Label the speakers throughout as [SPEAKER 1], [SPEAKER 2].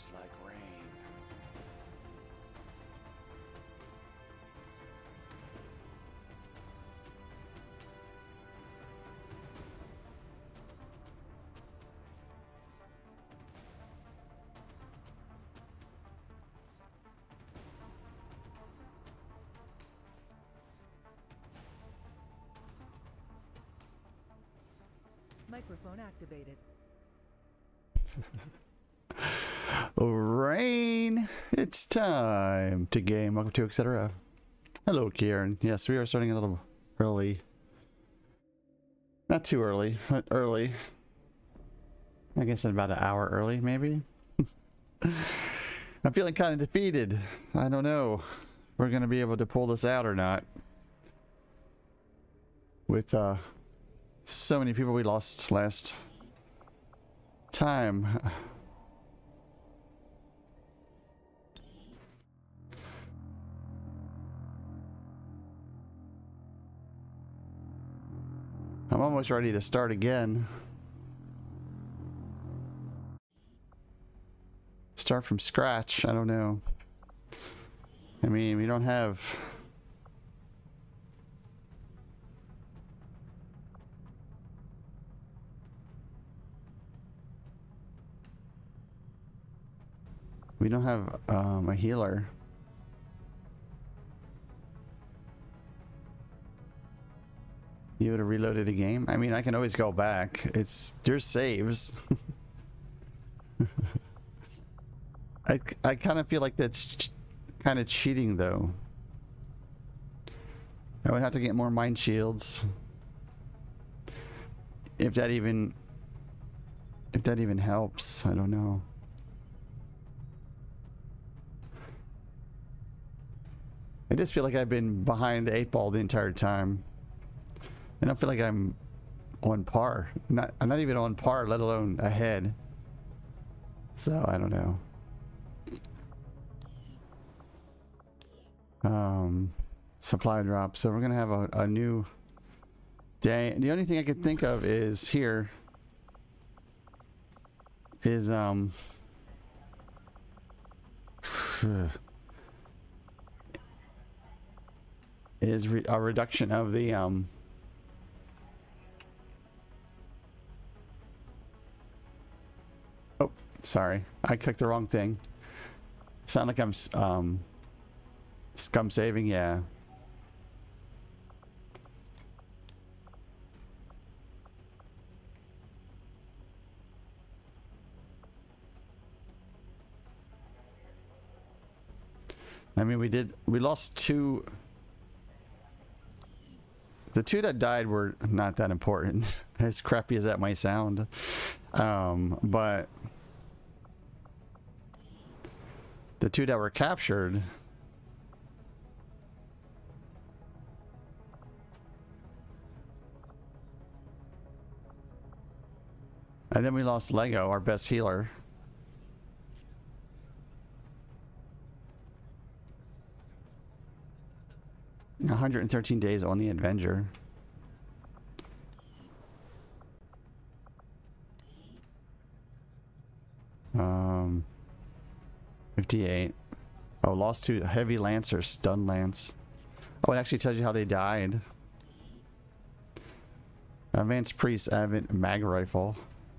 [SPEAKER 1] looks like rain.
[SPEAKER 2] Microphone activated.
[SPEAKER 1] Rain! It's time to game. Welcome to etc. Hello, Kieran. Yes, we are starting a little early. Not too early, but early. I guess about an hour early, maybe. I'm feeling kind of defeated. I don't know if we're going to be able to pull this out or not. With so many people we lost last time. I'm almost ready to start again. Start from scratch. I don't know. I mean, we don't have... We don't have a healer. You would have reloaded the game? I mean, I can always go back. It's your saves. I kind of feel like that's kind of cheating, though. I would have to get more mind shields. If that even helps, I don't know. I just feel like I've been behind the 8-ball the entire time. I don't feel like I'm on par. I'm not even on par, let alone ahead. So I don't know. Supply drop. So we're gonna have a new day. The only thing I could think of is here. Is a reduction of the oh, sorry, I clicked the wrong thing. Sound like I'm scum saving, yeah. I mean, we lost two. The two that died were not that important, as crappy as that might sound. But the two that were captured, and then we lost Lego, our best healer. $113 days on the Avenger. 58. Oh, lost to heavy lance or stun lance. Oh, it actually tells you how they died. Advanced priest, Advent mag rifle.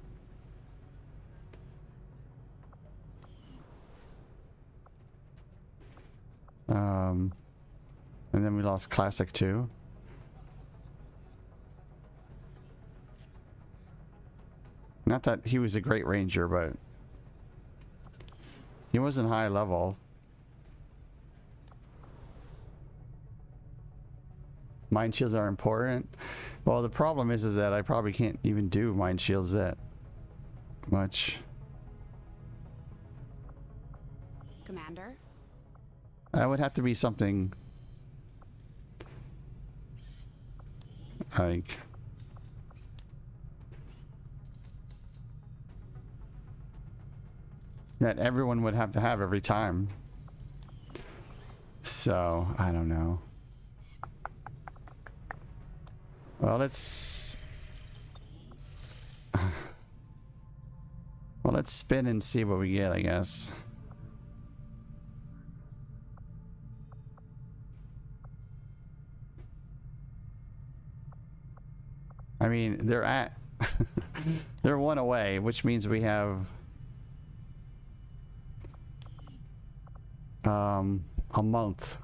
[SPEAKER 1] And then we lost classic too. Not that he was a great ranger, but he wasn't high level. Mind shields are important. Well, the problem is that I probably can't even do mind shields that much.
[SPEAKER 3] Commander?
[SPEAKER 1] I would have to be something like that everyone would have to have every time. So, I don't know. Well, let's Let's spin and see what we get, I guess. I mean, they're at they're one away, which means we have a month.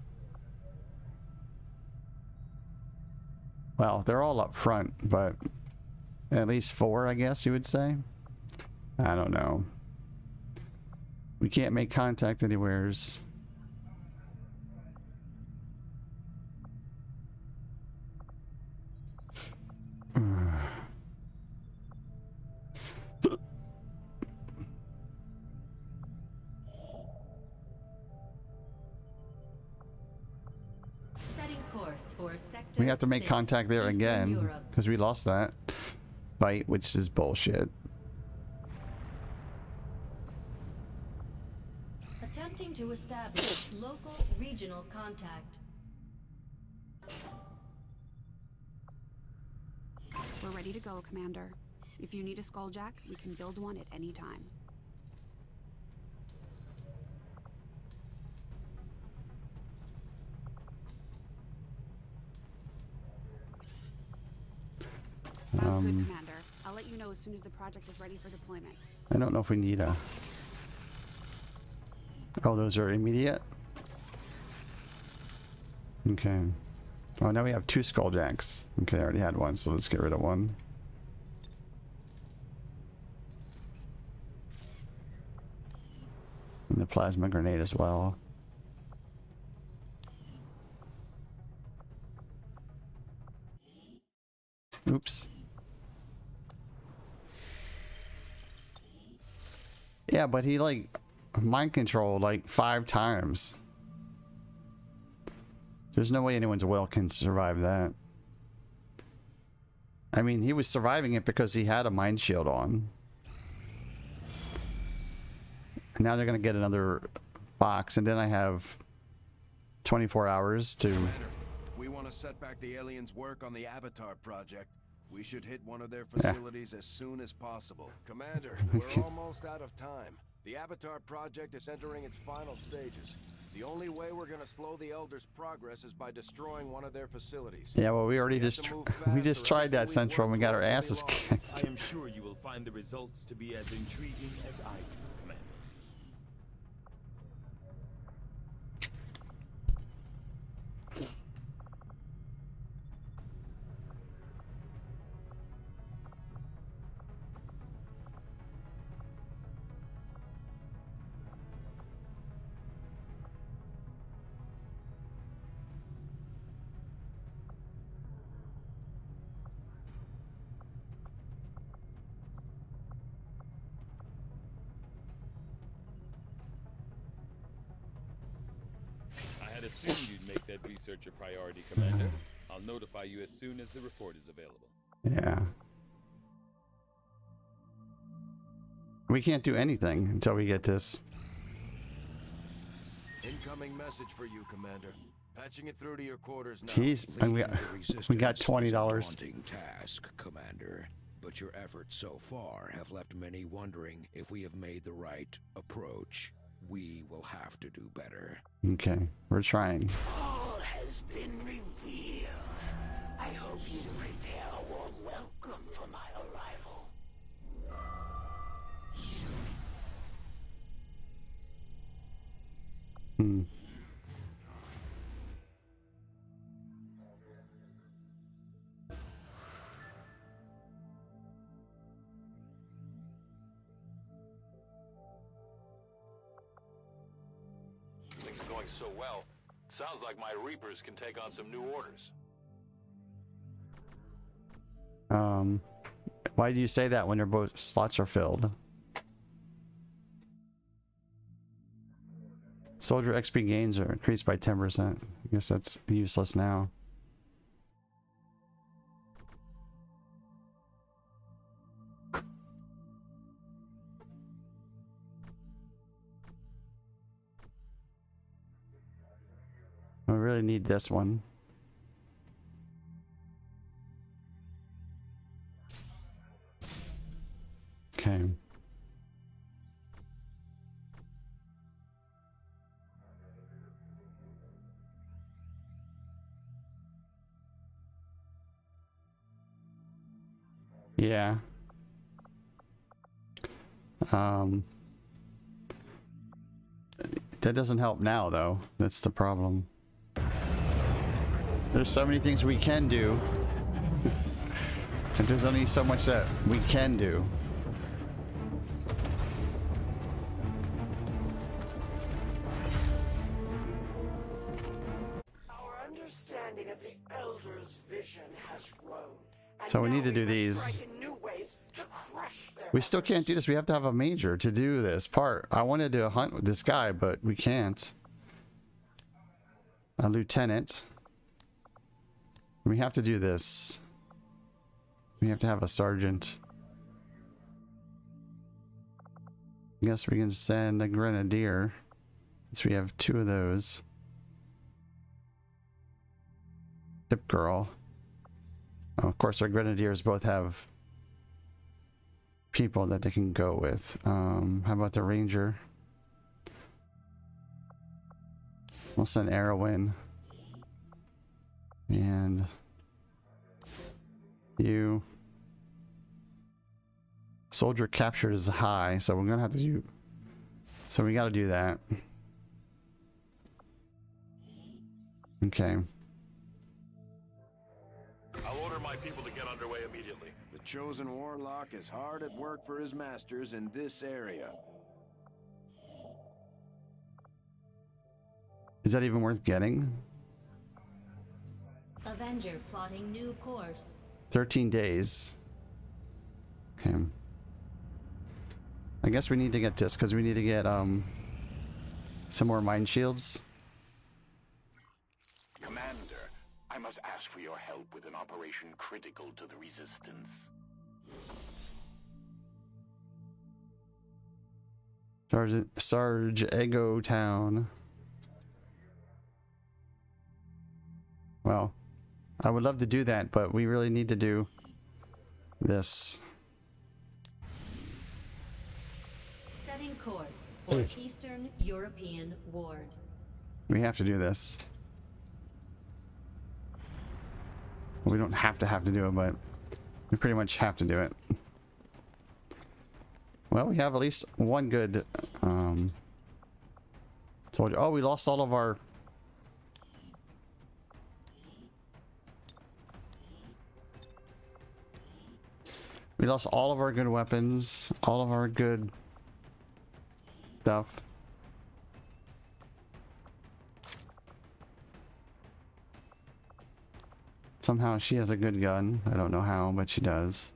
[SPEAKER 1] Well, they're all up front, but at least 4, I guess you would say. I don't know. We can't make contact anywheres. We have to make contact there again because we lost that fight, which is bullshit.
[SPEAKER 4] Attempting to establish local regional contact.
[SPEAKER 3] We're ready to go, Commander. If you need a skulljack, we can build one at any time. Sounds good, Commander. I'll let you know as soon as the project is ready for deployment.
[SPEAKER 1] I don't know if we need a... Oh, those are immediate? Okay. Oh, now we have 2 skulljacks. Okay, I already had one, so let's get rid of one. And the plasma grenade as well. Oops. Yeah, but he like mind controlled like 5 times. There's no way anyone's will can survive that. I mean, he was surviving it because he had a mind shield on. And now they're gonna get another box, and then I have 24 hours to...
[SPEAKER 5] Commander, if we want to set back the aliens' work on the Avatar project, we should hit one of their facilities as soon as possible. Commander, we're almost out of time. The Avatar project is entering its final stages. The only way we're gonna slow the Elders' progress is by destroying one of their facilities.
[SPEAKER 1] Yeah, well, we already just tried that Central and we got our asses kicked.
[SPEAKER 6] I am sure you will find the results to be as intriguing as I do, Commander. I had assumed you'd make that research a priority, Commander. I'll notify you as soon as the report is available.
[SPEAKER 1] Yeah. We can't do anything until we get this.
[SPEAKER 5] Incoming message for you, Commander. Patching it through to your quarters now.
[SPEAKER 1] Jeez, and we got $20.
[SPEAKER 7] Daunting task, Commander. But your efforts so far have left many wondering if we have made the right approach. We will have to do better.
[SPEAKER 1] Okay, we're trying.
[SPEAKER 8] All has been revealed. I hope you prepare a warm welcome for my arrival.
[SPEAKER 9] Things are going so well. Sounds like my Reapers can take on some new orders.
[SPEAKER 1] Why do you say that when their both slots are filled? Soldier XP gains are increased by 10%. I guess that's useless now. I really need this one. Okay. Yeah. That doesn't help now, though. That's the problem. There's so many things we can do. And there's only so much that we can do.
[SPEAKER 8] Our understanding of the Elder's vision has grown. And
[SPEAKER 1] So we
[SPEAKER 8] now
[SPEAKER 1] need to do
[SPEAKER 8] must
[SPEAKER 1] these.
[SPEAKER 8] strike in new ways to crush their
[SPEAKER 1] We still can't do this. We have to have a major to do this part. I wanted to hunt with this guy, but we can't. A lieutenant. We have to do this. We have to have a sergeant. I guess we can send a grenadier. Since we have 2 of those. Tip girl. Oh, of course, our grenadiers both have people that they can go with. How about the ranger? We'll send Arrowin. And you. Soldier captured is high, so we're gonna have to do. So we gotta do that. Okay.
[SPEAKER 9] I'll order my people to get underway immediately.
[SPEAKER 5] The chosen warlock is hard at work for his masters in this area.
[SPEAKER 1] Is that even worth getting?
[SPEAKER 4] Avenger plotting new course.
[SPEAKER 1] 13 days. Okay. I guess we need to get this because we need to get some more mine shields.
[SPEAKER 8] Commander, I must ask for your help with an operation critical to the Resistance.
[SPEAKER 1] Sarge Ego Town. Well, I would love to do that, but we really need to do this.
[SPEAKER 4] Setting course for Eastern European Ward.
[SPEAKER 1] We have to do this. We don't have to do it, but we pretty much have to do it. Well, we have at least one good soldier. Oh, we lost all of our... We lost all of our good weapons, all of our good stuff. Somehow she has a good gun. I don't know how, but she does.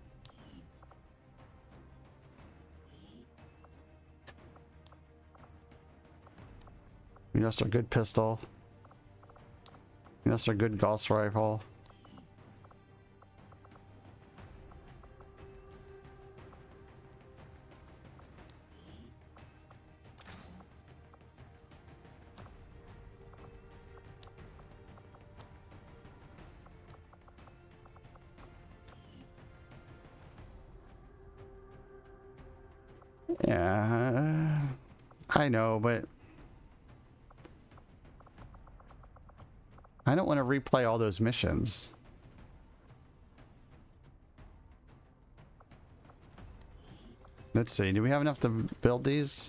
[SPEAKER 1] We lost our good pistol. We lost our good Gauss rifle. Yeah, I know, but I don't want to replay all those missions. Let's see, do we have enough to build these?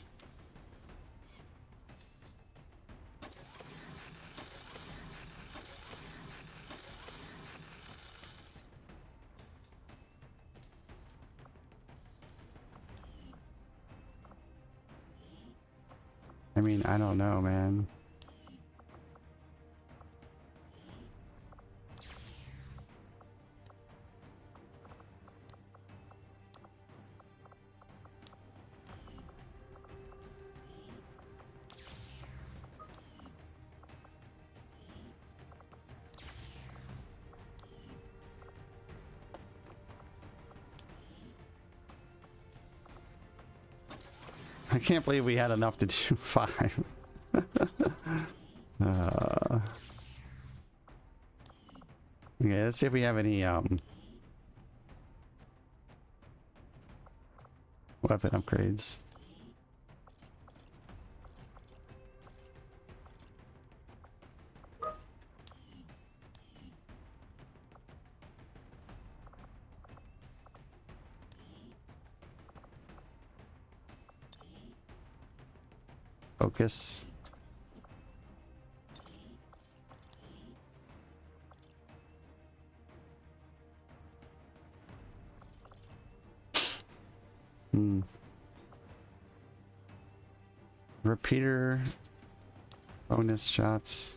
[SPEAKER 1] I mean, I don't know, man. I can't believe we had enough to do 5. Okay, let's see if we have any weapon upgrades. Focus. Repeater. Bonus shots.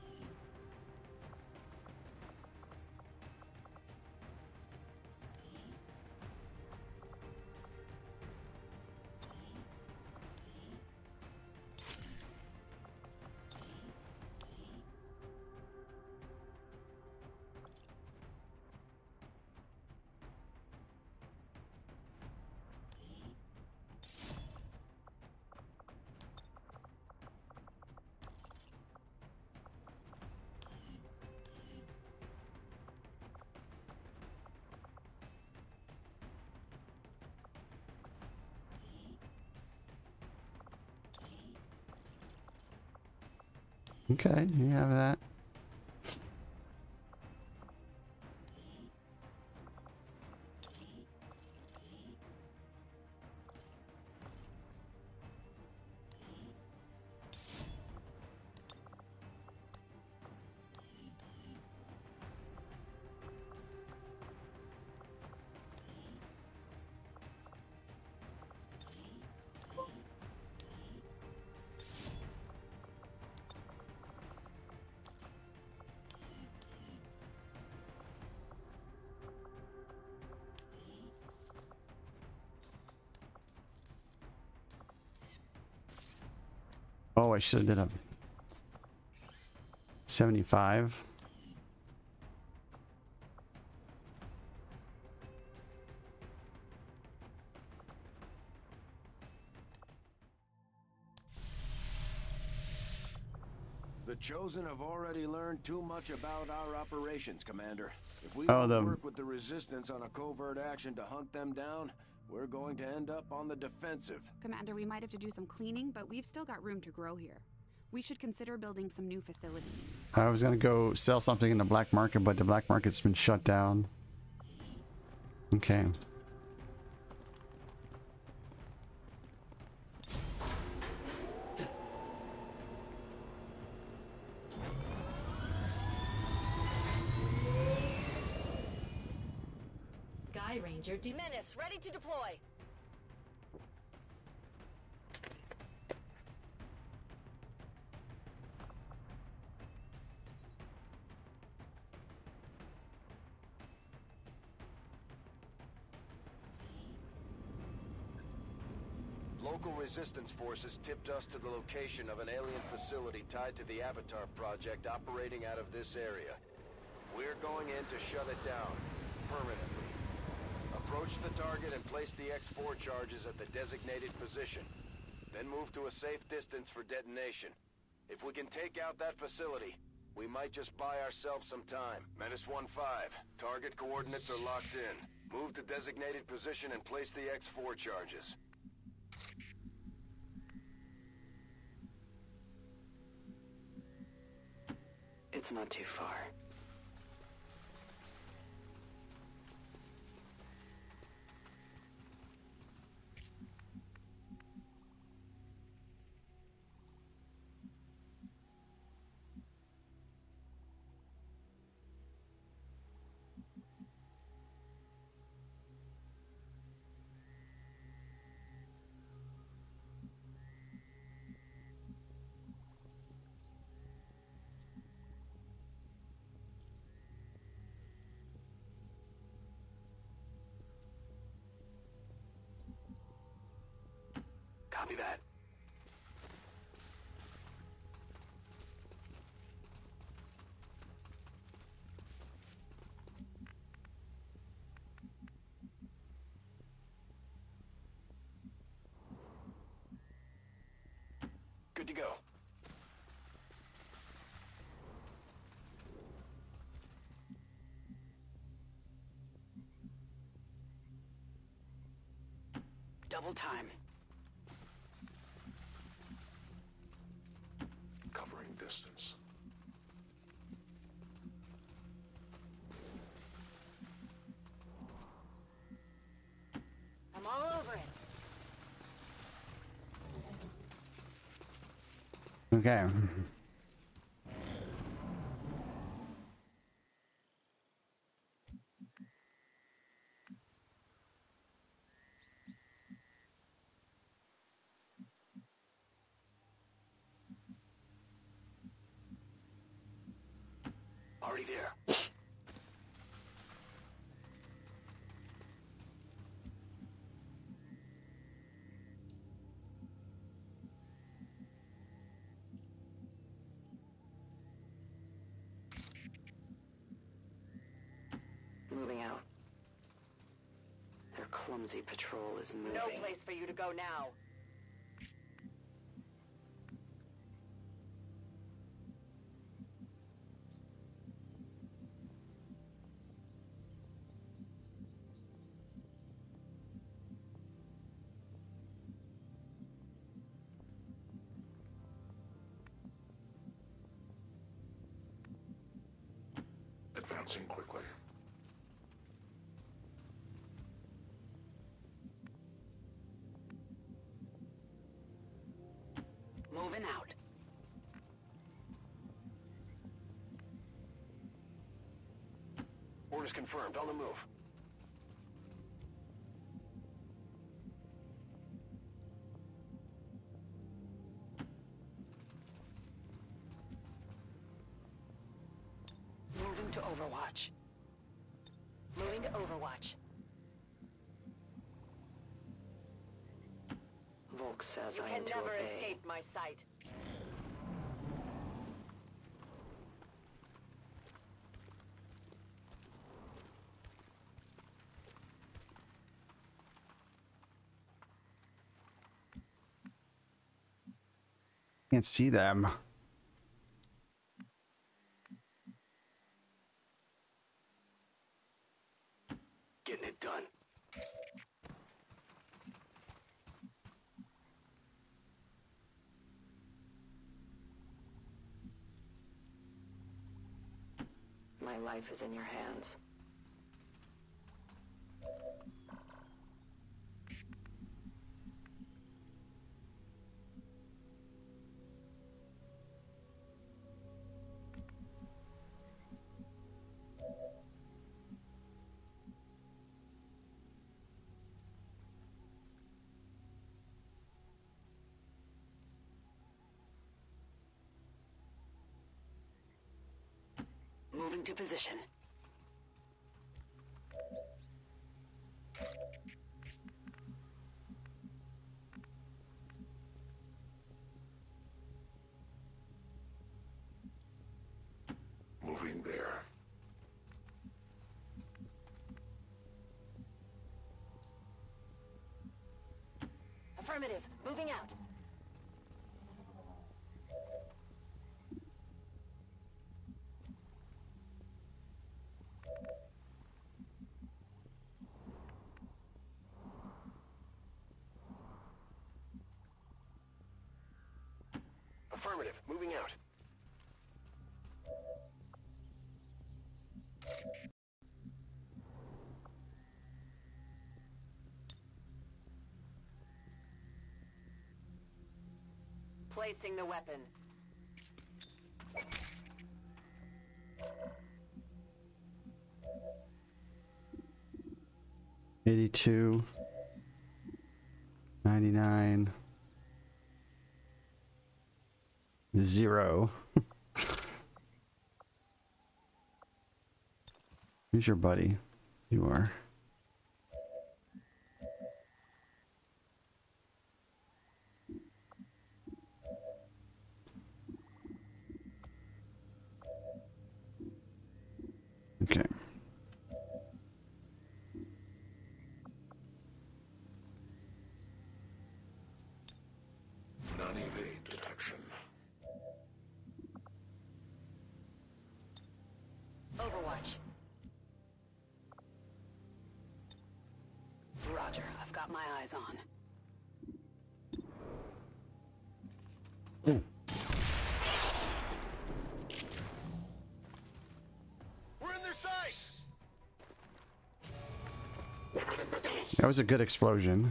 [SPEAKER 1] Okay, you have that. Oh, I should have did a 75.
[SPEAKER 5] The Chosen have already learned too much about our operations, Commander. If we
[SPEAKER 1] Oh,
[SPEAKER 5] don't work with the Resistance on a covert action to hunt them down, we're going to end up on the defensive.
[SPEAKER 3] Commander, we might have to do some cleaning, but we've still got room to grow here. We should consider building some new facilities.
[SPEAKER 1] I was gonna go sell something in the black market, but the black market's been shut down. Okay.
[SPEAKER 4] Sky Ranger Menace ready to deploy.
[SPEAKER 5] Local resistance forces tipped us to the location of an alien facility tied to the Avatar project operating out of this area. We're going in to shut it down, permanently. Approach the target and place the X4 charges at the designated position. Then move to a safe distance for detonation. If we can take out that facility, we might just buy ourselves some time. Menace 1-5, target coordinates are locked in. Move to designated position and place the X4 charges.
[SPEAKER 10] It's not too far. Copy that.
[SPEAKER 5] Good to go.
[SPEAKER 10] Double time.
[SPEAKER 7] Covering distance.
[SPEAKER 4] I'm all over it.
[SPEAKER 1] Okay.
[SPEAKER 10] Already there. Moving out. Their clumsy patrol is moving.
[SPEAKER 11] No place for you to go now.
[SPEAKER 12] Advancing quickly.
[SPEAKER 11] Moving out.
[SPEAKER 10] Orders confirmed. On the move.
[SPEAKER 11] Moving to Overwatch. Moving to Overwatch.
[SPEAKER 10] Volk says
[SPEAKER 11] You
[SPEAKER 10] I
[SPEAKER 11] can
[SPEAKER 10] am to
[SPEAKER 11] never
[SPEAKER 10] obey.
[SPEAKER 11] escape my sight.
[SPEAKER 1] Can't see them.
[SPEAKER 10] Getting it done. My life is in your hands.
[SPEAKER 11] Moving to position.
[SPEAKER 12] Moving there.
[SPEAKER 11] Affirmative. Moving out.
[SPEAKER 10] Affirmative. Moving out.
[SPEAKER 11] Placing the weapon.
[SPEAKER 1] $82, $99, $0. Who's your buddy? You are. Okay.
[SPEAKER 12] Non-evade detection.
[SPEAKER 11] Overwatch. Roger, I've got my eyes on.
[SPEAKER 10] We're in their sights.
[SPEAKER 1] That was a good explosion.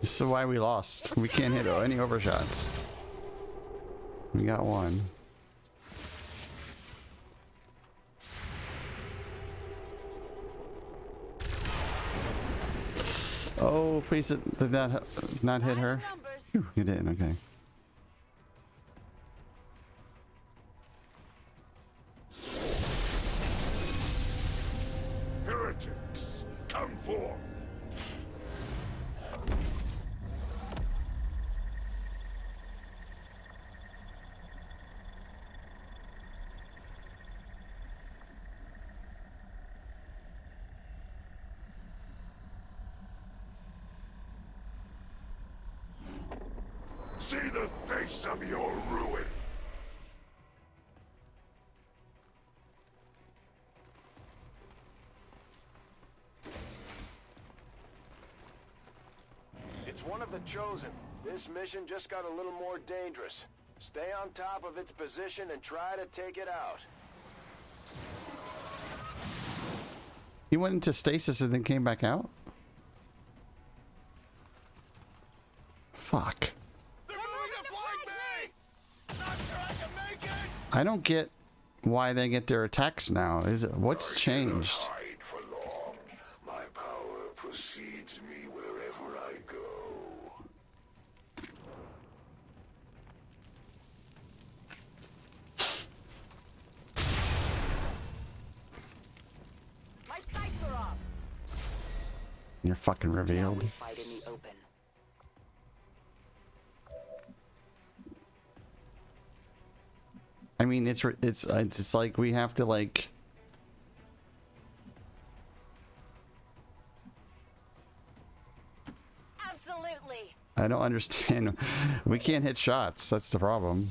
[SPEAKER 1] This is why we lost. We can't hit any overshots. We got one. Oh, please did that not hit her? Whew, you didn't, okay.
[SPEAKER 12] Heretics, come forth. See the face of your ruin.
[SPEAKER 5] It's one of the chosen. This mission just got a little more dangerous. Stay on top of its position and try to take it out.
[SPEAKER 1] He went into stasis and then came back out? Fuck.
[SPEAKER 5] They're moving to flank me! Not sure I can make it!
[SPEAKER 1] I don't get why they get their attacks now. Is it what's changed?
[SPEAKER 12] Hide for long. My power precedes me wherever I go.
[SPEAKER 11] My sights are off.
[SPEAKER 1] You're fucking
[SPEAKER 11] Now
[SPEAKER 1] revealed.
[SPEAKER 11] we fight in the open.
[SPEAKER 1] I mean, it's like we have to like.
[SPEAKER 11] Absolutely.
[SPEAKER 1] I don't understand. We can't hit shots. That's the problem.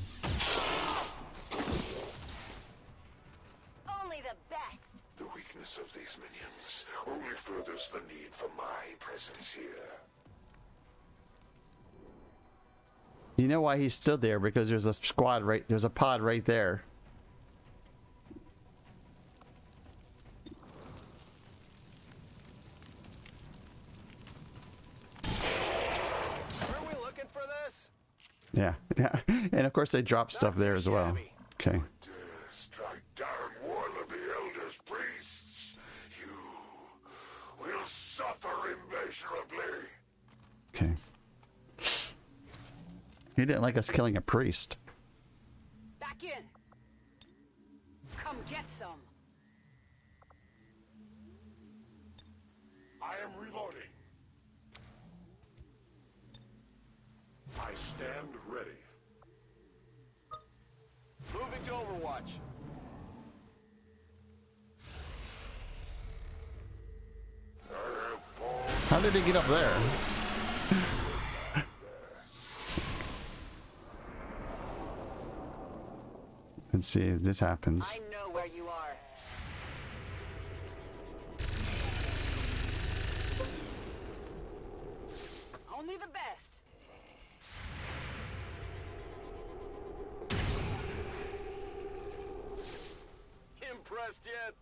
[SPEAKER 11] Only the best.
[SPEAKER 12] The weakness of these minions only furthers the need for my presence here.
[SPEAKER 1] You know why he stood there? Because there's a squad right. There's a pod right there.
[SPEAKER 5] Were we looking for this?
[SPEAKER 1] Yeah, yeah, and of course they drop stuff there as well. Okay.
[SPEAKER 12] Strike down one of the elders' priests. You will suffer immeasurably.
[SPEAKER 1] Okay. He didn't like us killing a priest.
[SPEAKER 11] Back in. Come get some.
[SPEAKER 12] I am reloading. I stand ready.
[SPEAKER 5] Moving to Overwatch.
[SPEAKER 1] How did he get up there? Let's see if this happens.
[SPEAKER 11] I know where you are. Only the best.
[SPEAKER 5] Impressed yet?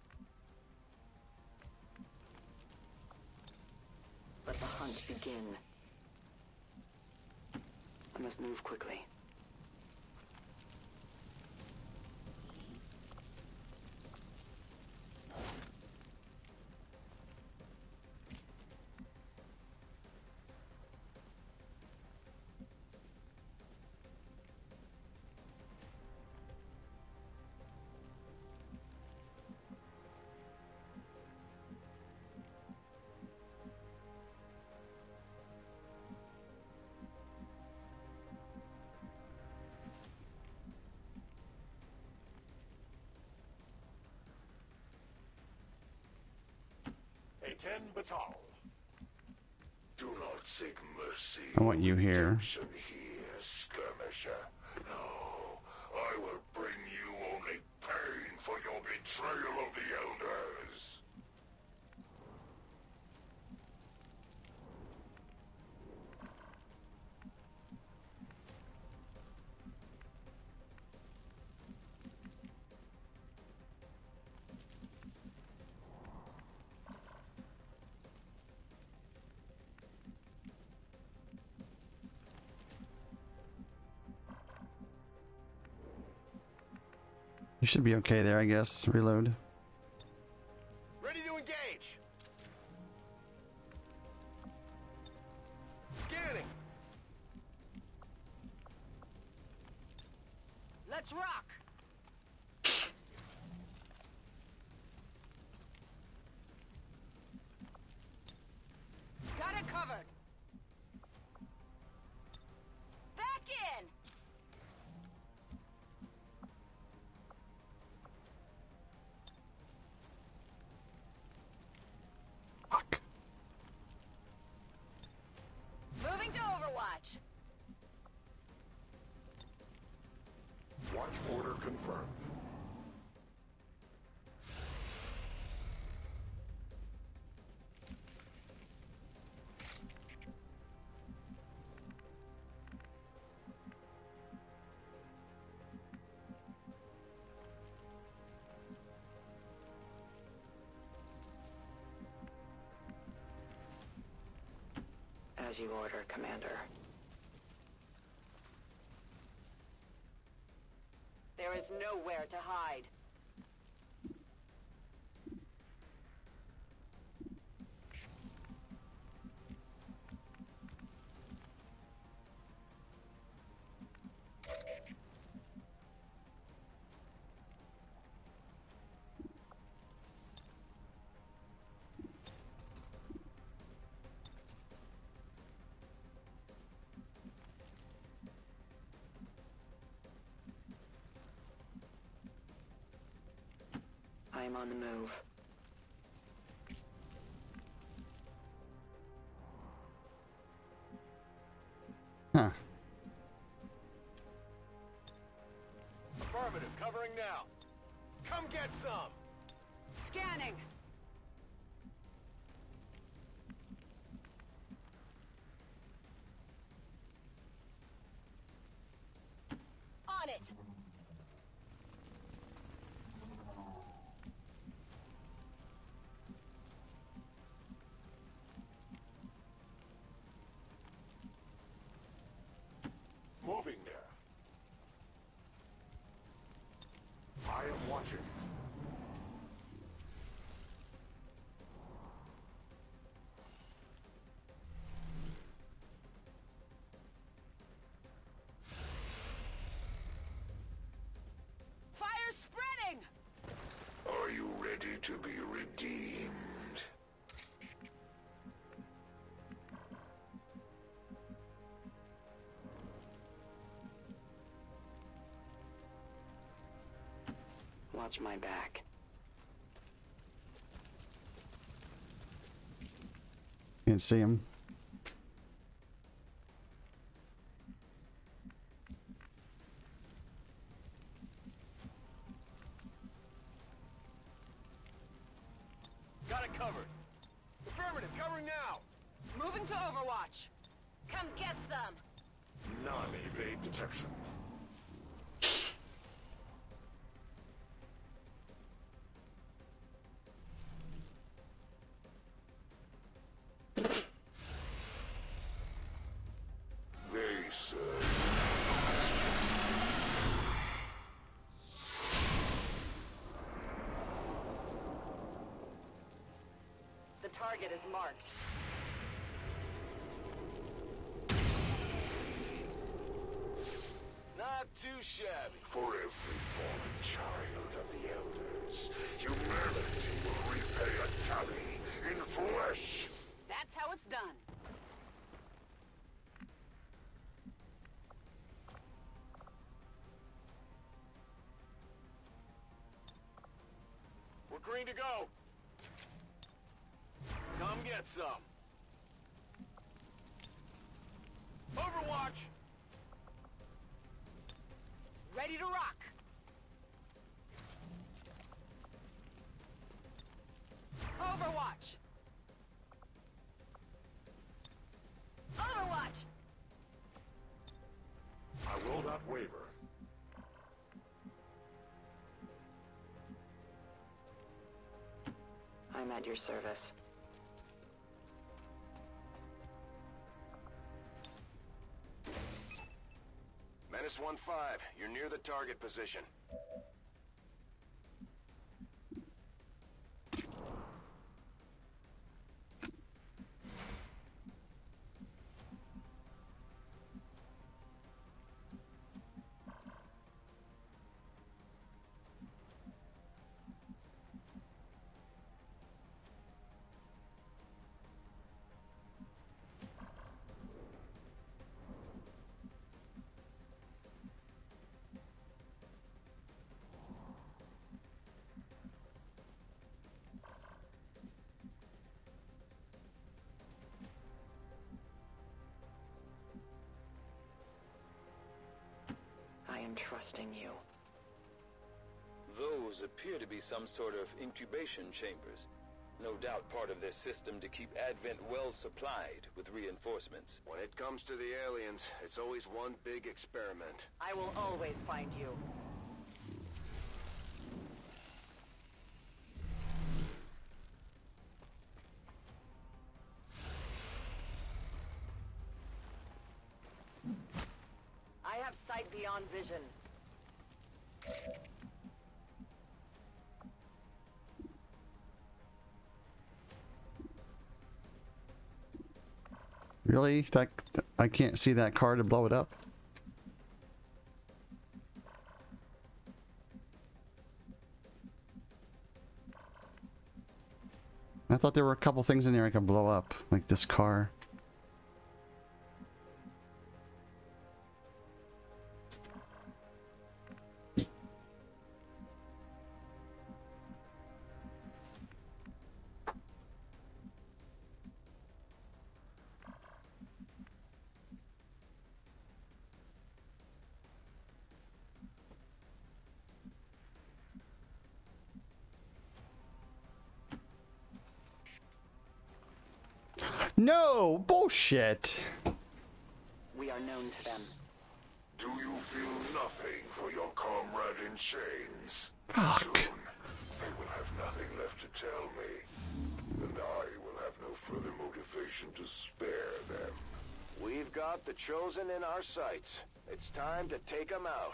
[SPEAKER 11] Let the hunt begin. I must move quickly.
[SPEAKER 12] Ten Batal. Do not seek mercy.
[SPEAKER 1] I want you here.
[SPEAKER 12] Redemption here, skirmisher. No, I will bring you only pain for your betrayal of the elders.
[SPEAKER 1] You should be okay there, I guess. Reload.
[SPEAKER 10] Ready to engage. Scanning.
[SPEAKER 11] Let's rock. Got it covered. Back in.
[SPEAKER 1] Fuck.
[SPEAKER 11] Moving to Overwatch.
[SPEAKER 12] Watch order confirmed.
[SPEAKER 10] As you order, Commander.
[SPEAKER 11] There is nowhere to hide.
[SPEAKER 10] I am on the move.
[SPEAKER 1] Huh.
[SPEAKER 10] Affirmative, covering now. Come get some.
[SPEAKER 11] Scanning. On it.
[SPEAKER 12] Moving there. I am watching.
[SPEAKER 11] Fire spreading.
[SPEAKER 12] Are you ready to be redeemed?
[SPEAKER 10] Watch my back.
[SPEAKER 1] Can't see him.
[SPEAKER 10] Got it covered. Affirmative, covering now.
[SPEAKER 11] Moving to Overwatch. Come get some.
[SPEAKER 12] Non-evade detection. They said
[SPEAKER 11] The target is marked.
[SPEAKER 10] Not too shabby.
[SPEAKER 12] for every fallen child of the Elders, humanity will repay a tally in flesh.
[SPEAKER 11] That's how it's done.
[SPEAKER 10] We're green to go. Come get some. Overwatch!
[SPEAKER 11] Ready to rock. Overwatch. Overwatch.
[SPEAKER 12] I will not waver.
[SPEAKER 10] I'm at your service.
[SPEAKER 5] Menace 1-5, you're near the target position.
[SPEAKER 11] I'm trusting you.
[SPEAKER 9] Those appear to be some sort of incubation chambers. No doubt part of their system to keep Advent well supplied with reinforcements.
[SPEAKER 5] When it comes to the aliens, it's always one big experiment.
[SPEAKER 11] I will always find you. I have sight beyond vision.
[SPEAKER 1] Really? That I can't see that car to blow it up. I thought there were a couple things in there I could blow up, like this car. No! Bullshit!
[SPEAKER 11] We are known to them.
[SPEAKER 12] Do you feel nothing for your comrade in chains?
[SPEAKER 1] Fuck.
[SPEAKER 12] Soon, they will have nothing left to tell me, and I will have no further motivation to spare them.
[SPEAKER 5] We've got the Chosen in our sights. It's time to take them out.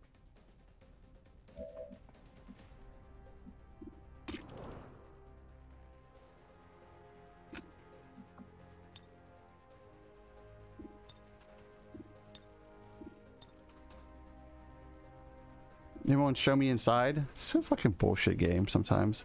[SPEAKER 1] They won't show me inside? It's a fucking bullshit game sometimes.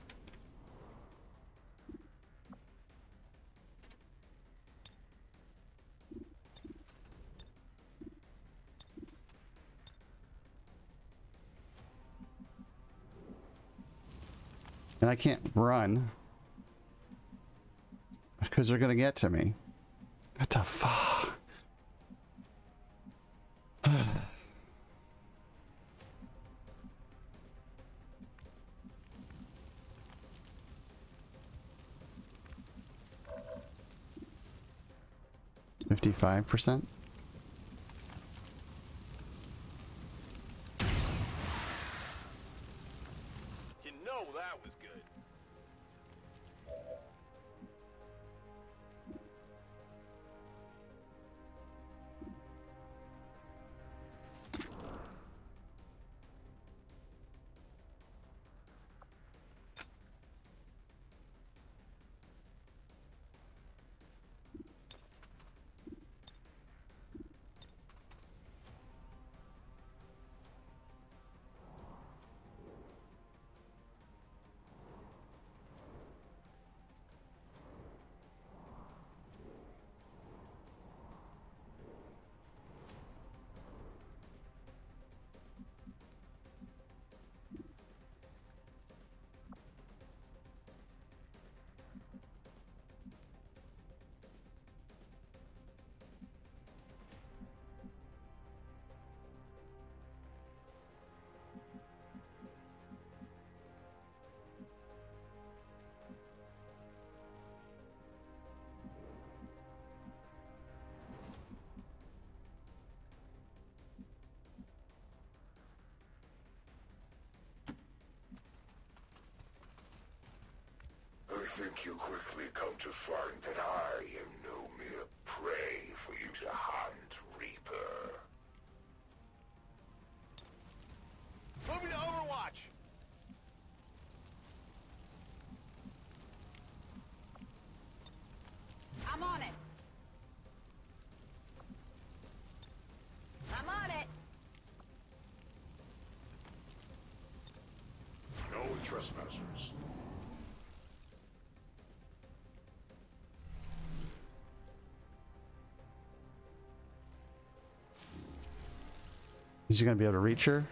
[SPEAKER 1] And I can't run because they're gonna get to me. What the fuck? 55%?
[SPEAKER 10] You know that was good.
[SPEAKER 12] I think you quickly come to find that I am no mere prey for you to hunt, Reaper.
[SPEAKER 10] Moving to Overwatch.
[SPEAKER 11] I'm on it. I'm on it.
[SPEAKER 12] No trespassers.
[SPEAKER 1] Is he gonna be able to reach her?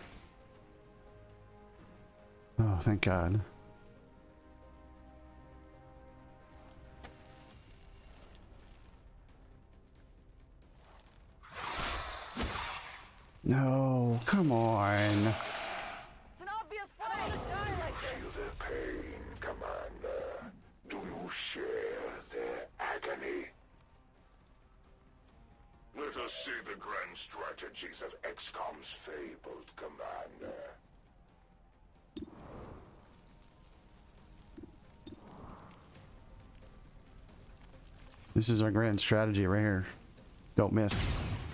[SPEAKER 1] Oh, thank God. No, come on.
[SPEAKER 11] It's an obvious flash.
[SPEAKER 12] Feel their pain, Commander. Do you share their agony? Let us see the grand strategies of XCOM's fabled Commander.
[SPEAKER 1] This is our grand strategy right here. Don't miss.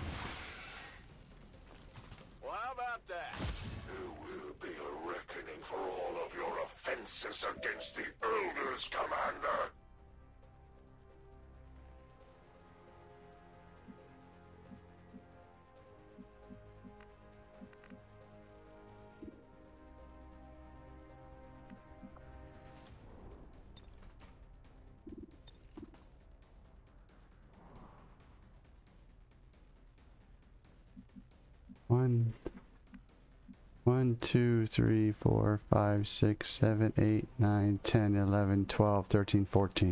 [SPEAKER 10] Well, how about that?
[SPEAKER 12] There will be a reckoning for all of your offenses against the Elders, Commander.
[SPEAKER 1] One, 2, 3, 4, 5, 6, 7, 8, 9, 10, 11, 12, 13, 14.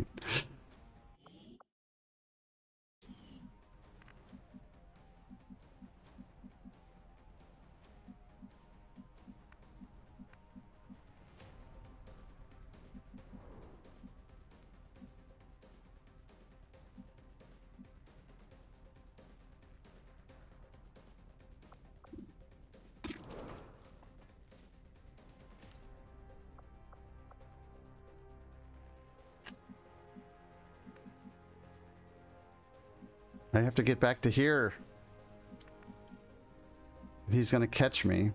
[SPEAKER 1] I have to get back to here. He's gonna catch me.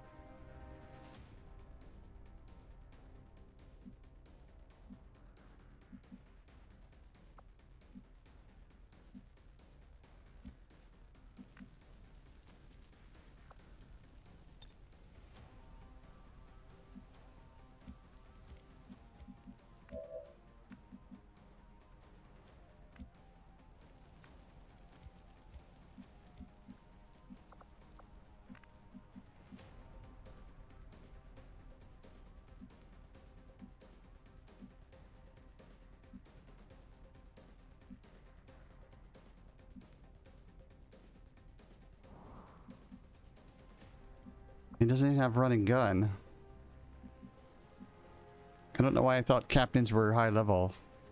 [SPEAKER 1] He doesn't even have running gun. I don't know why I thought captains were high level.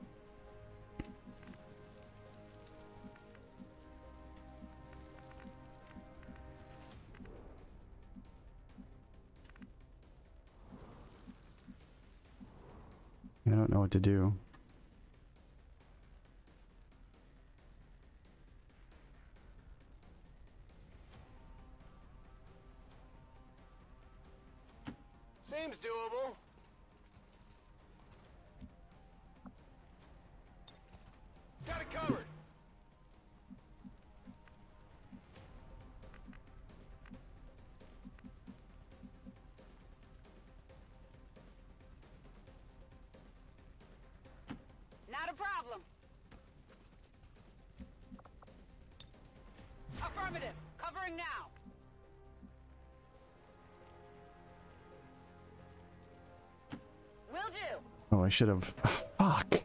[SPEAKER 1] I don't know what to do.
[SPEAKER 10] Seems doable. Got it covered.
[SPEAKER 11] Not a problem. Affirmative. Covering now. Will do.
[SPEAKER 1] Oh, I should have. Fuck.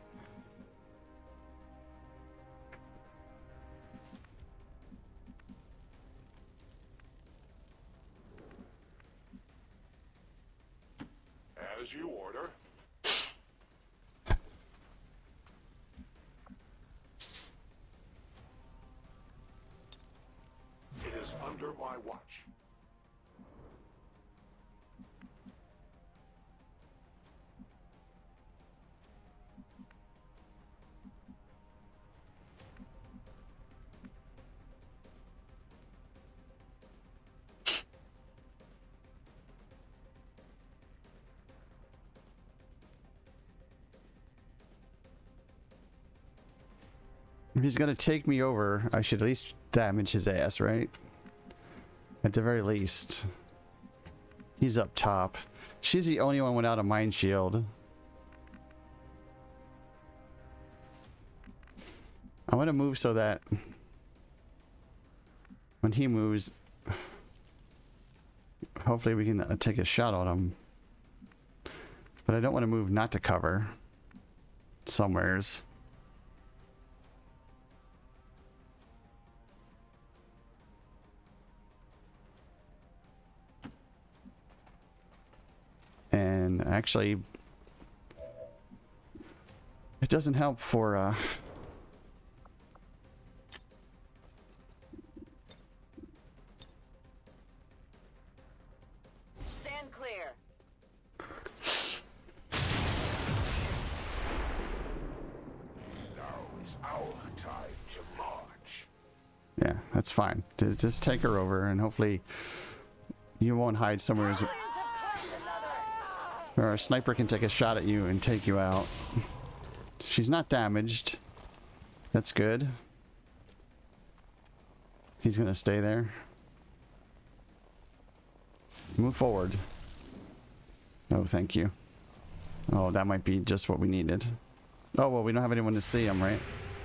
[SPEAKER 12] As you order. It is under my watch.
[SPEAKER 1] If he's gonna take me over, I should at least damage his ass, right? At the very least. He's up top. She's the only one without a mind shield. I want to move so that when he moves, hopefully we can take a shot on him. But I don't want to move not to cover somewheres. And actually, it doesn't help for
[SPEAKER 11] Stand clear.
[SPEAKER 12] Now is our time to march.
[SPEAKER 1] yeah, that's fine. Just take her over, and hopefully you won't hide somewhere. Or a sniper can take a shot at you and take you out. She's not damaged. That's good. He's gonna stay there. Move forward. Oh, thank you. Oh, that might be just what we needed. Oh, well, we don't have anyone to see him, right?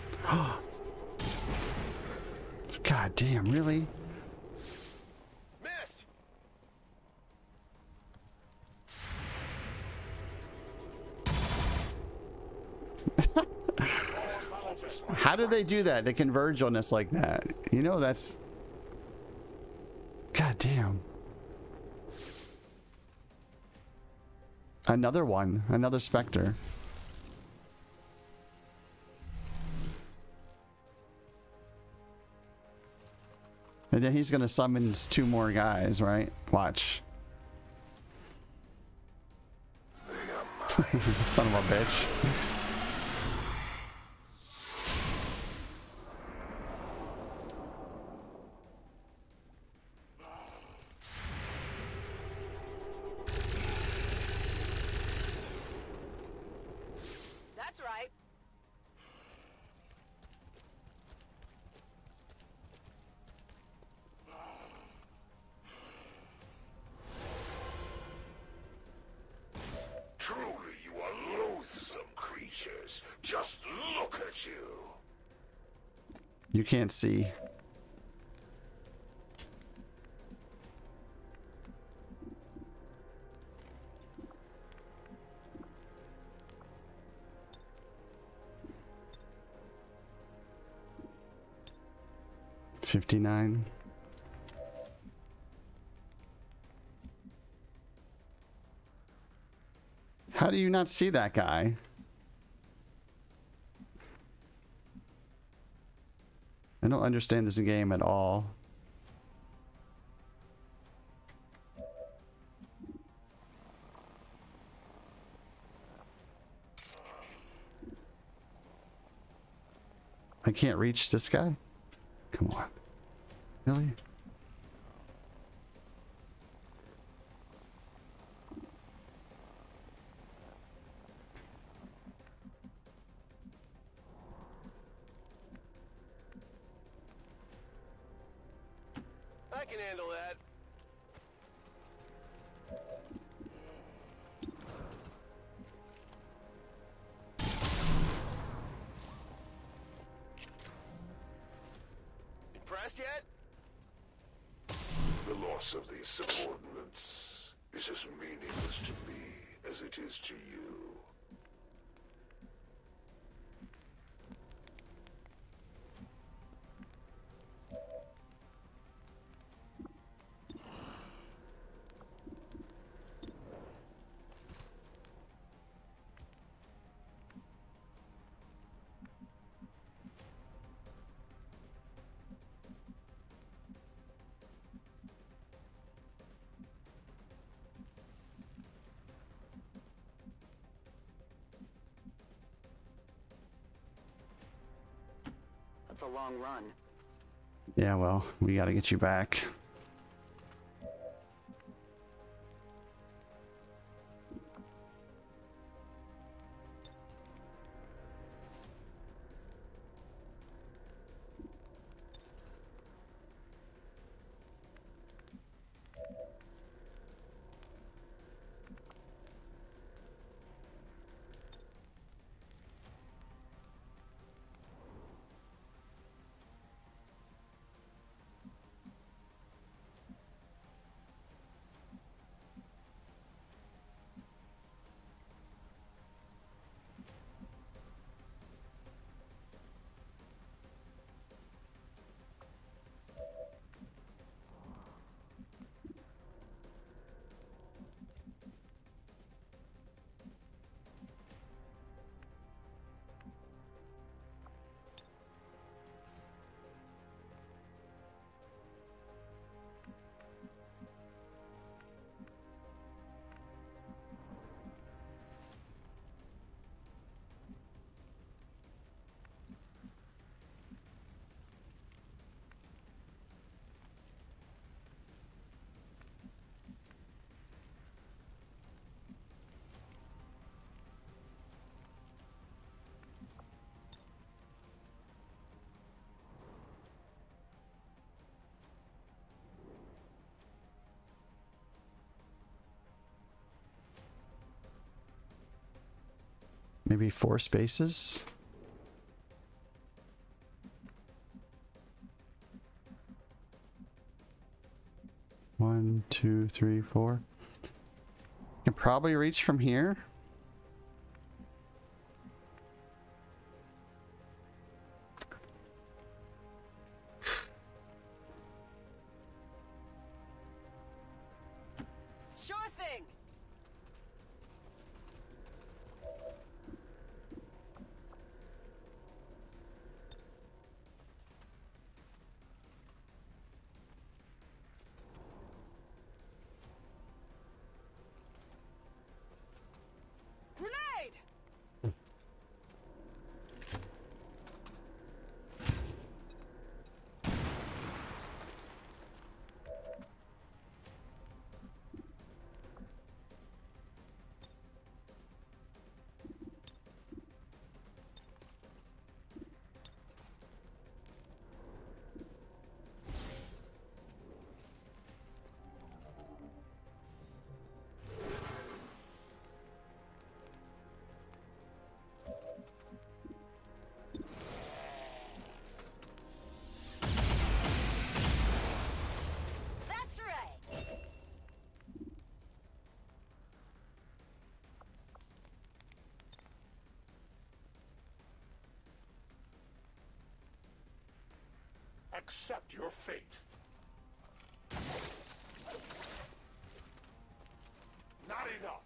[SPEAKER 1] God damn, really?
[SPEAKER 10] Missed.
[SPEAKER 1] How did they do that? They converge on us like that. You know, that's... God damn. Another one. Another Spectre. And then he's gonna summon 2 more guys, right? Watch. Son of a bitch.
[SPEAKER 11] That's right.
[SPEAKER 12] Truly, you are loathsome creatures. Just look at you.
[SPEAKER 1] You can't see. $59. How do you not see that guy? I don't understand this game at all. I can't reach this guy? Come on. Really?
[SPEAKER 10] I can handle that. Impressed yet?
[SPEAKER 12] The loss of these subordinates is as meaningless to me as it is to you.
[SPEAKER 11] That's a long run.
[SPEAKER 1] Yeah, well, we gotta get you back. Maybe 4 spaces? One, two, three, 4. Can probably reach from here.
[SPEAKER 11] Sure thing. Grenade! That's right.
[SPEAKER 12] Accept your fate. Not enough.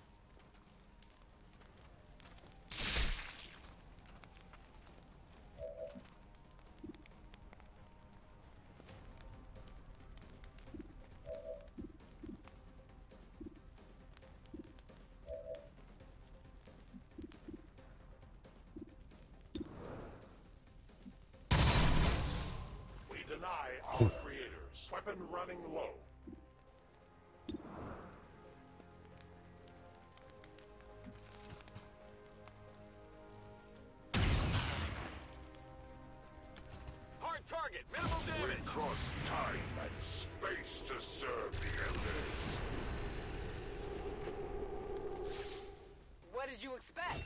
[SPEAKER 12] We deny our creators. Weapon running low.
[SPEAKER 10] Hard target, minimal
[SPEAKER 12] We
[SPEAKER 10] damage.
[SPEAKER 12] cross time and space to serve the elders.
[SPEAKER 11] What did you expect?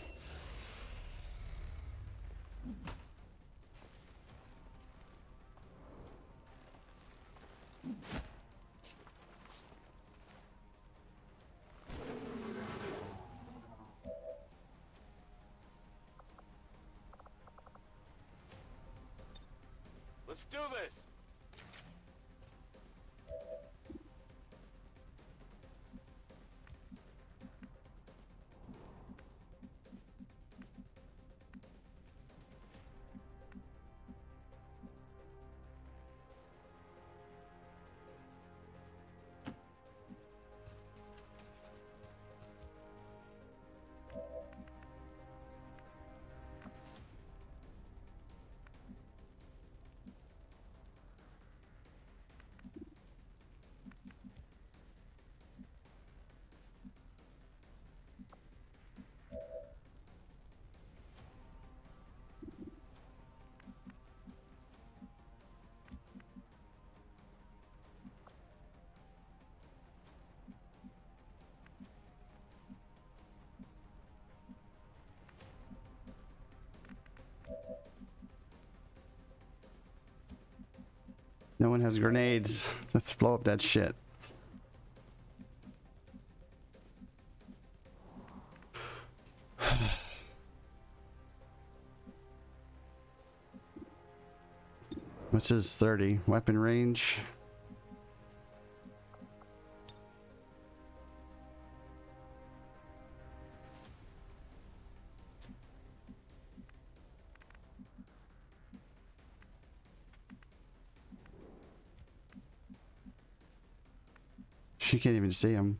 [SPEAKER 10] Let's do this.
[SPEAKER 1] No one has grenades. Let's blow up that shit. What's his 30? Weapon range? She can't even see him.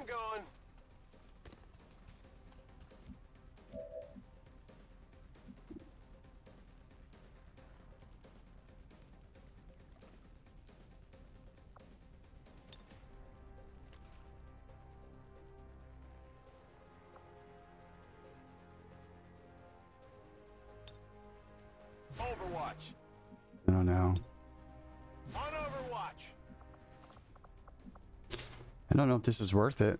[SPEAKER 10] I'm going. Overwatch.
[SPEAKER 1] I don't know.
[SPEAKER 10] On Overwatch.
[SPEAKER 1] I don't know if this is worth it.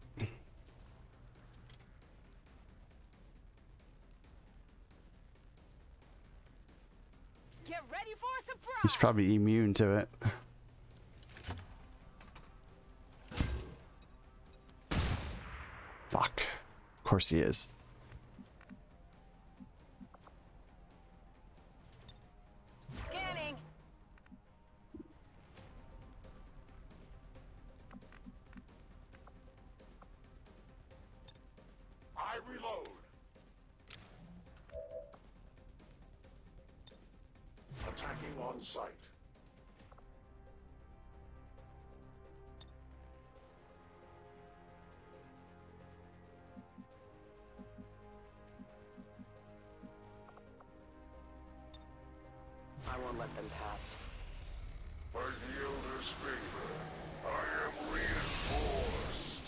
[SPEAKER 11] Get ready for a surprise.
[SPEAKER 1] He's probably immune to it. Fuck. Of course he is.
[SPEAKER 11] Scanning.
[SPEAKER 12] I reload. Attacking on sight.
[SPEAKER 11] I won't let them pass.
[SPEAKER 12] By the Elder's favor, I am reinforced.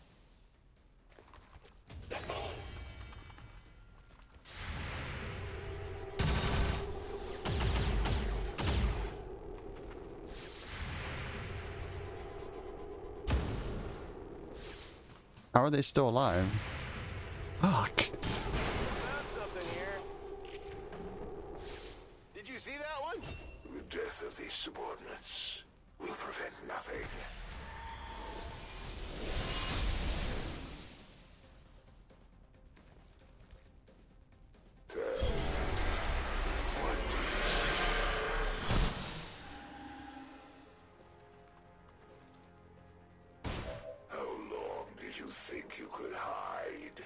[SPEAKER 1] How are they still alive? Fuck.
[SPEAKER 10] Found something here. Did you see that one?
[SPEAKER 12] The death of these subordinates will prevent nothing. How long did you think you could hide?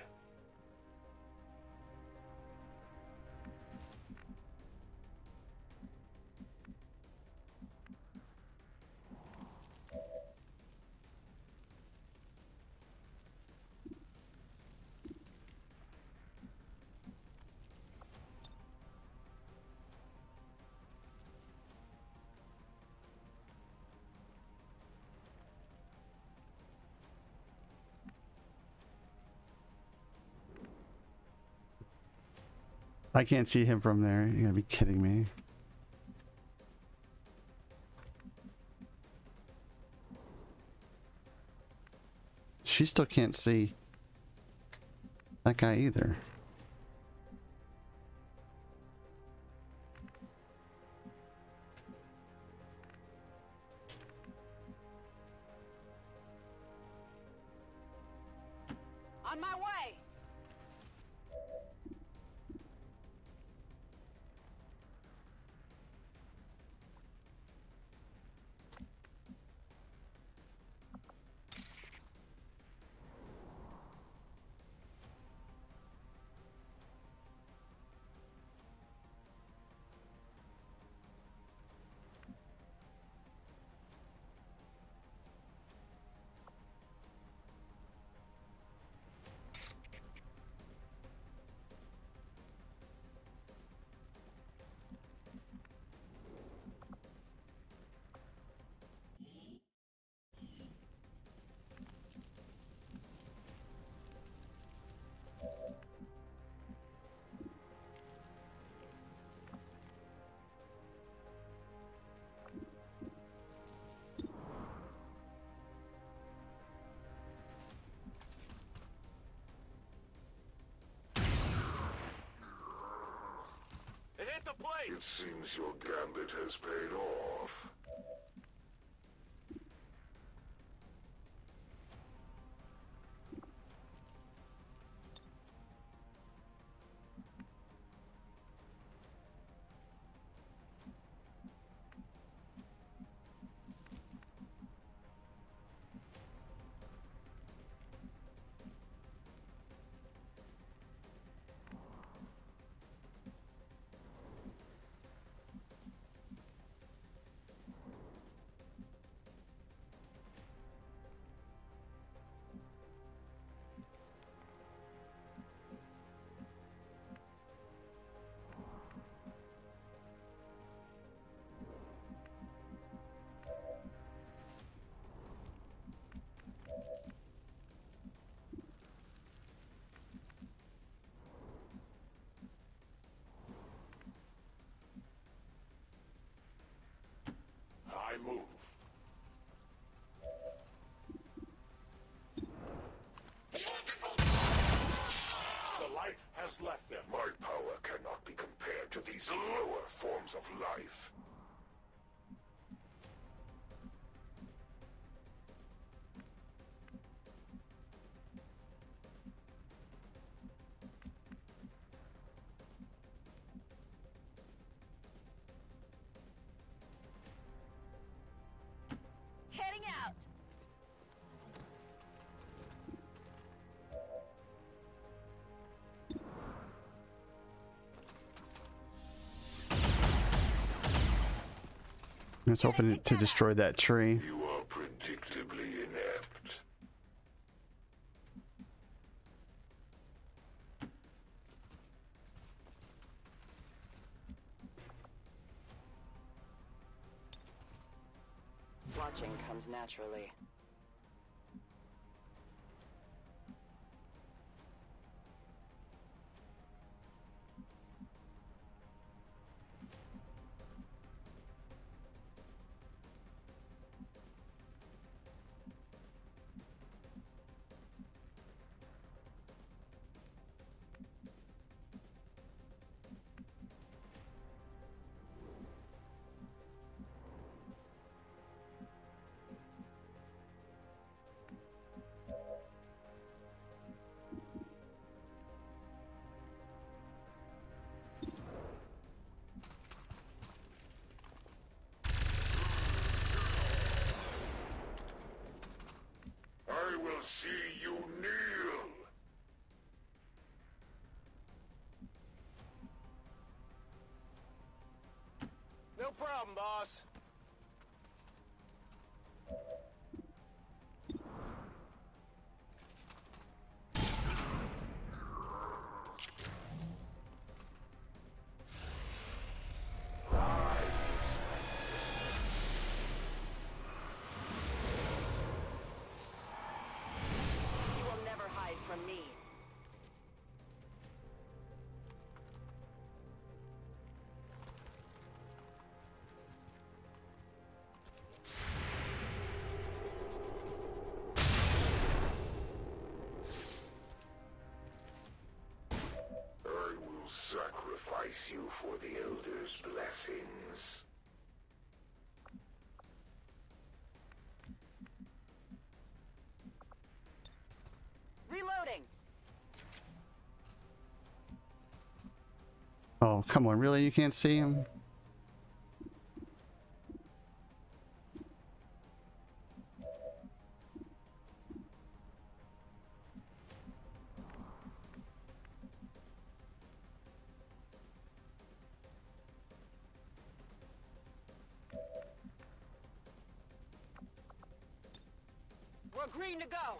[SPEAKER 1] I can't see him from there. You gotta be kidding me. She still can't see that guy either.
[SPEAKER 11] On my way.
[SPEAKER 10] It hit the plate.
[SPEAKER 12] It seems your gambit has paid off. these lower forms of life.
[SPEAKER 11] Heading out.
[SPEAKER 1] Let's hoping to destroy that tree.
[SPEAKER 12] You are predictably inept.
[SPEAKER 11] Watching comes naturally.
[SPEAKER 12] I will see you kneel.
[SPEAKER 10] No problem, boss.
[SPEAKER 11] You will never hide from me.
[SPEAKER 12] I will sacrifice you for the Elder's blessings.
[SPEAKER 11] Reloading.
[SPEAKER 1] Oh, come on, really? You can't see him?
[SPEAKER 11] We're green to go.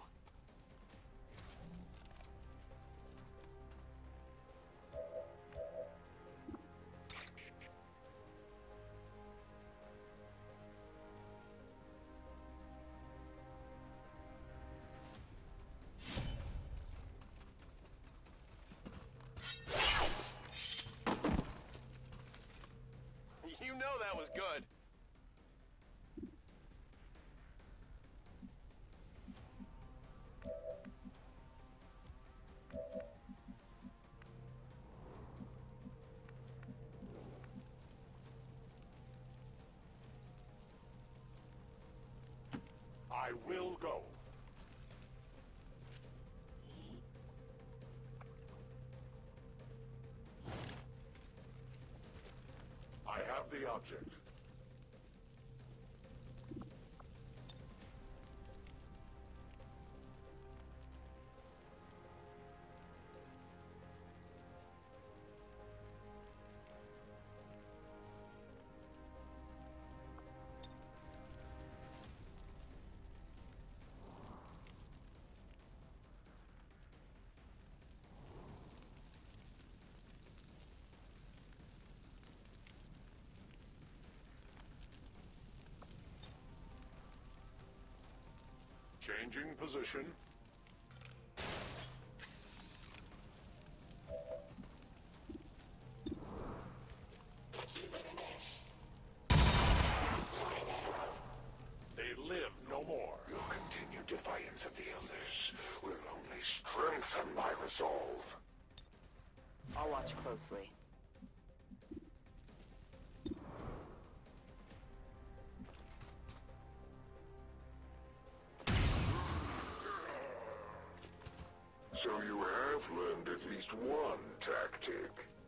[SPEAKER 10] You know that was good.
[SPEAKER 12] I will go. I have the object. Changing position. They live no more. Your continued defiance of the Elders will only strengthen my resolve.
[SPEAKER 11] I'll watch closely.
[SPEAKER 12] So you have learned at least one tactic.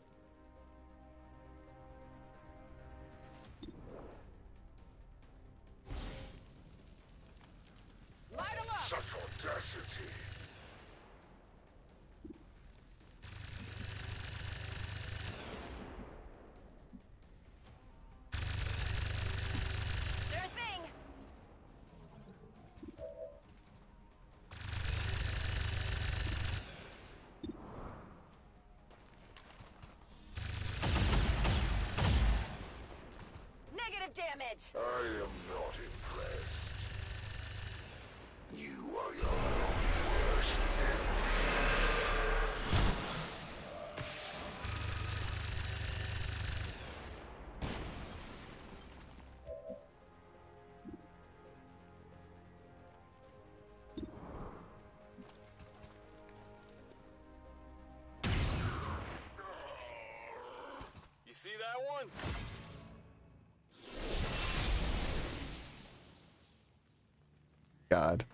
[SPEAKER 11] Light 'em up!
[SPEAKER 12] Such audacity.
[SPEAKER 11] Sure thing! Negative damage!
[SPEAKER 12] I am not impressed. You are your own worst
[SPEAKER 10] You see that one?
[SPEAKER 1] God.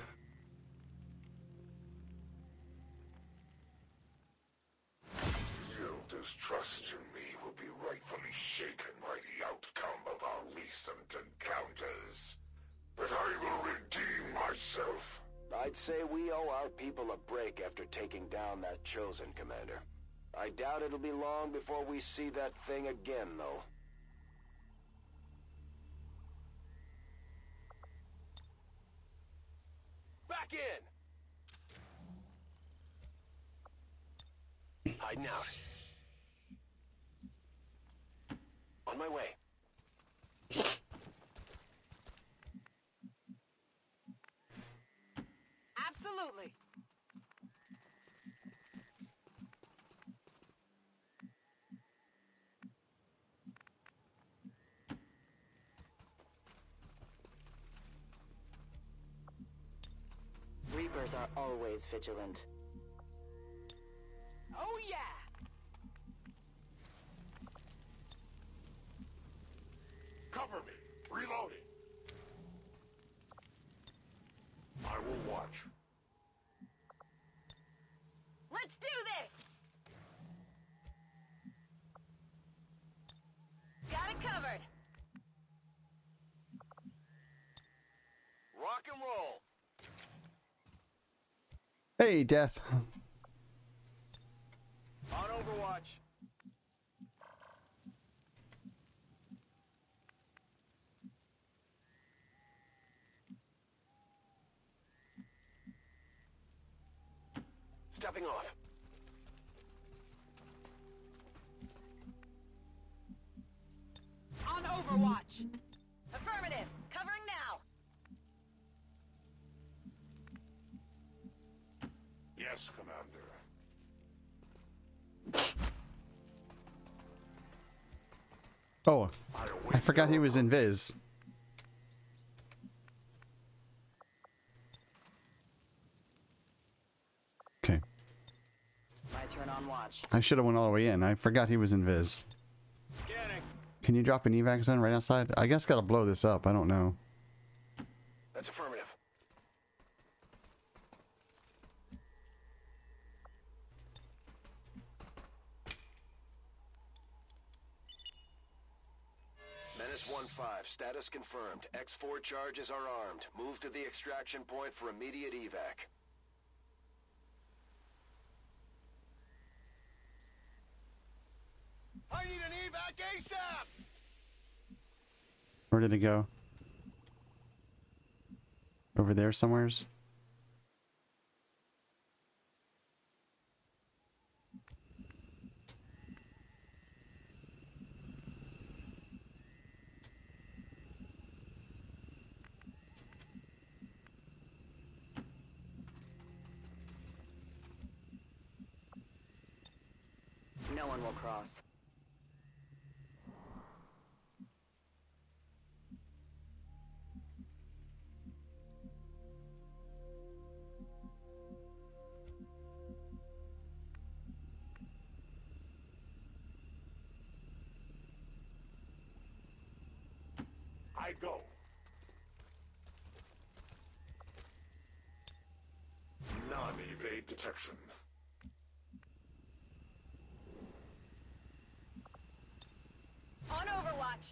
[SPEAKER 12] Your distrust in me will be rightfully shaken by the outcome of our recent encounters. But I will redeem myself.
[SPEAKER 5] I'd say we owe our people a break after taking down that Chosen, Commander. I doubt it'll be long before we see that thing again, though.
[SPEAKER 10] Back in!
[SPEAKER 5] Hiding out. On my way.
[SPEAKER 11] Absolutely!
[SPEAKER 13] Reapers are always vigilant.
[SPEAKER 11] Oh yeah!
[SPEAKER 12] Cover me. Reloading. I will watch.
[SPEAKER 11] Let's do this! Got it covered!
[SPEAKER 10] Rock and roll!
[SPEAKER 1] Hey, Death.
[SPEAKER 10] On Overwatch.
[SPEAKER 5] Stepping off.
[SPEAKER 11] On Overwatch! Affirmative! Covering now!
[SPEAKER 12] Yes, Commander.
[SPEAKER 1] Oh, I forgot he was in Viz. Okay.
[SPEAKER 13] My turn on watch.
[SPEAKER 1] I should have went all the way in. I forgot he was in Viz.
[SPEAKER 10] Scanning.
[SPEAKER 1] Can you drop an evac zone right outside? I guess gotta blow this up. I don't know.
[SPEAKER 5] That's affirmative. Menace 1-5, status confirmed. X4 charges are armed. Move to the extraction point for immediate evac.
[SPEAKER 10] I need an evac ASAP!
[SPEAKER 1] Where did it go? Over there somewheres?
[SPEAKER 13] No one will cross.
[SPEAKER 12] I go. None even evade detection.
[SPEAKER 11] On Overwatch.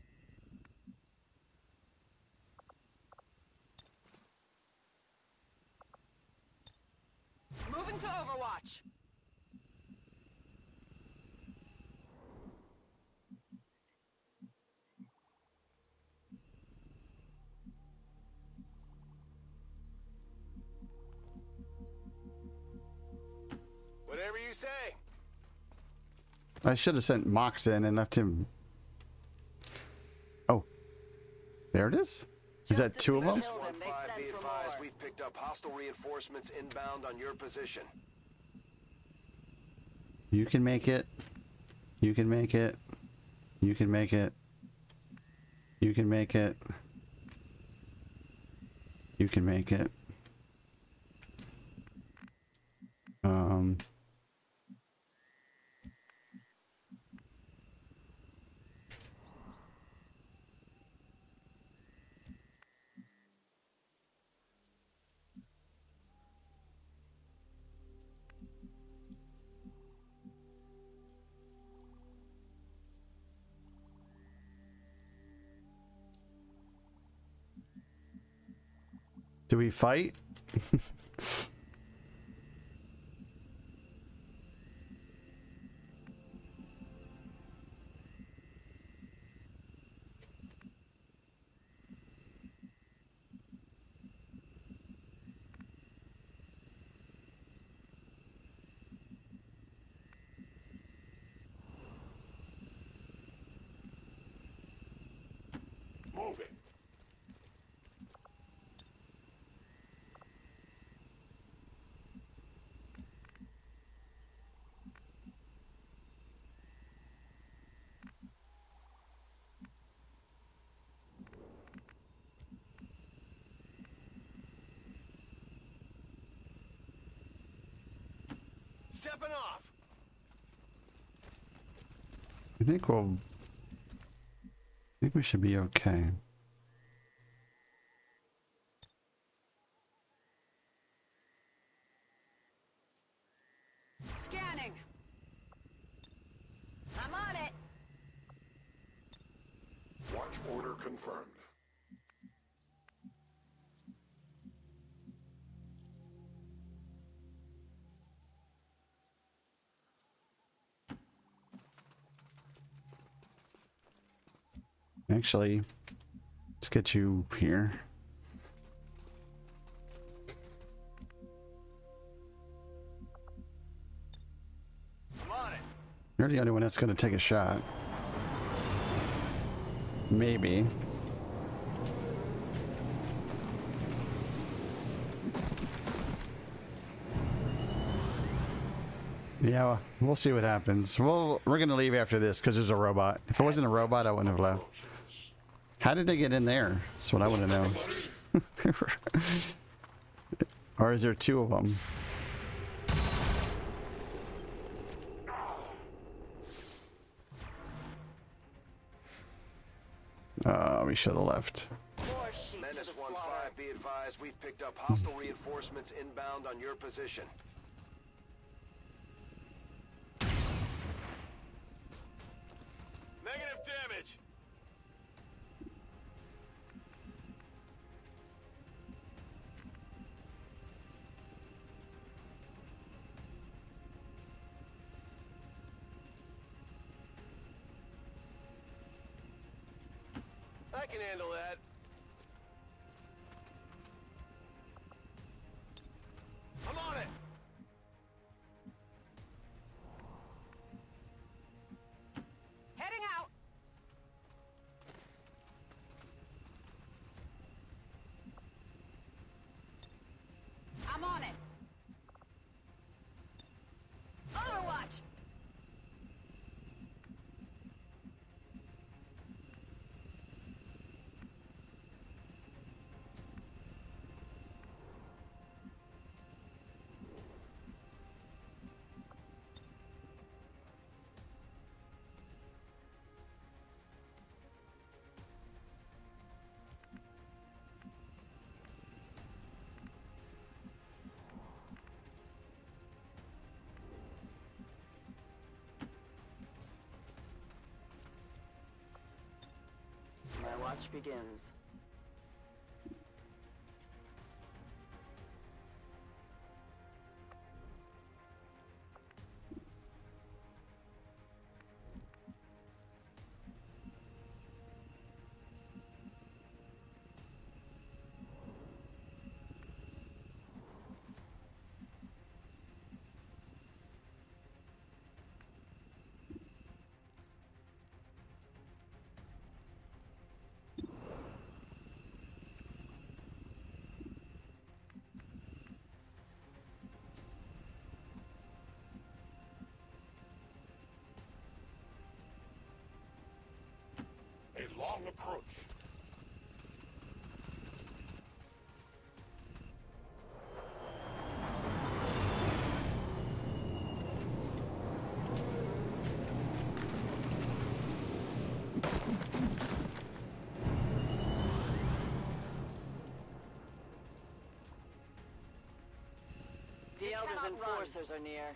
[SPEAKER 11] Moving to Overwatch.
[SPEAKER 5] Whatever you say.
[SPEAKER 1] I should have sent Mox in and left him. Oh, there it is. Is that two of them?
[SPEAKER 5] 1-5, be advised, we've picked up hostile reinforcements inbound on your position.
[SPEAKER 1] You can make it. You can make it. You can make it. You can make it. You can make it. Do we fight?
[SPEAKER 12] Moving.
[SPEAKER 5] Stepping off.
[SPEAKER 1] I think we should be okay.
[SPEAKER 11] Scanning. I'm on it.
[SPEAKER 12] Watch order confirmed.
[SPEAKER 1] Actually, let's get you here.
[SPEAKER 5] I'm on it.
[SPEAKER 1] You're the only one that's going to take a shot. Maybe. Yeah, we'll see what happens. We're going to leave after this because there's a robot. If it wasn't a robot, I wouldn't have left. How did they get in there? That's what I want to know. Or is there two of them? We should have left.
[SPEAKER 5] Menace 1-5, be advised, we've picked up hostile reinforcements inbound on your position. Negative damage. I can handle that. I'm on it.
[SPEAKER 11] Heading out. I'm on it. Overwatch.
[SPEAKER 13] My watch begins.
[SPEAKER 12] A long approach.
[SPEAKER 13] The Elders Enforcers are near.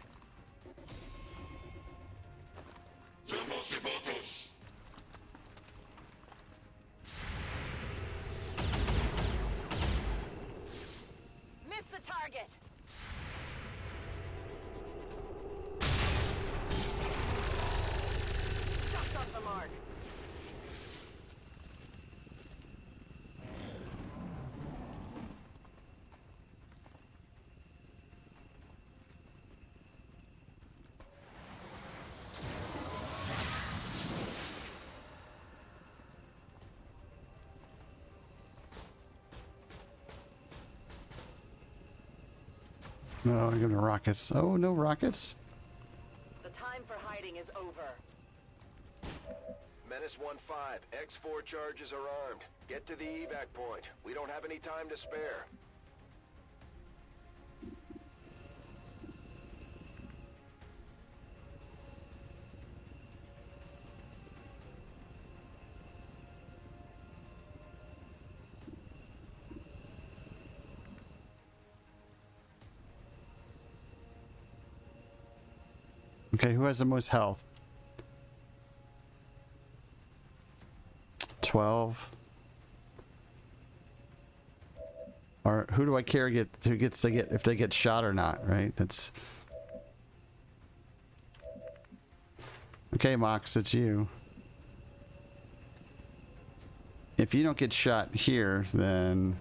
[SPEAKER 13] Miss the target! Just off the mark.
[SPEAKER 1] No, I'm going to rockets. Oh, no rockets.
[SPEAKER 13] The time for hiding is over.
[SPEAKER 5] Menace 1-5, X4 charges are armed. Get to the evac point. We don't have any time to spare.
[SPEAKER 1] Okay, who has the most health? 12. Or who do I care who gets to get if they get shot or not, right? That's okay, Mox, it's you. If you don't get shot here, then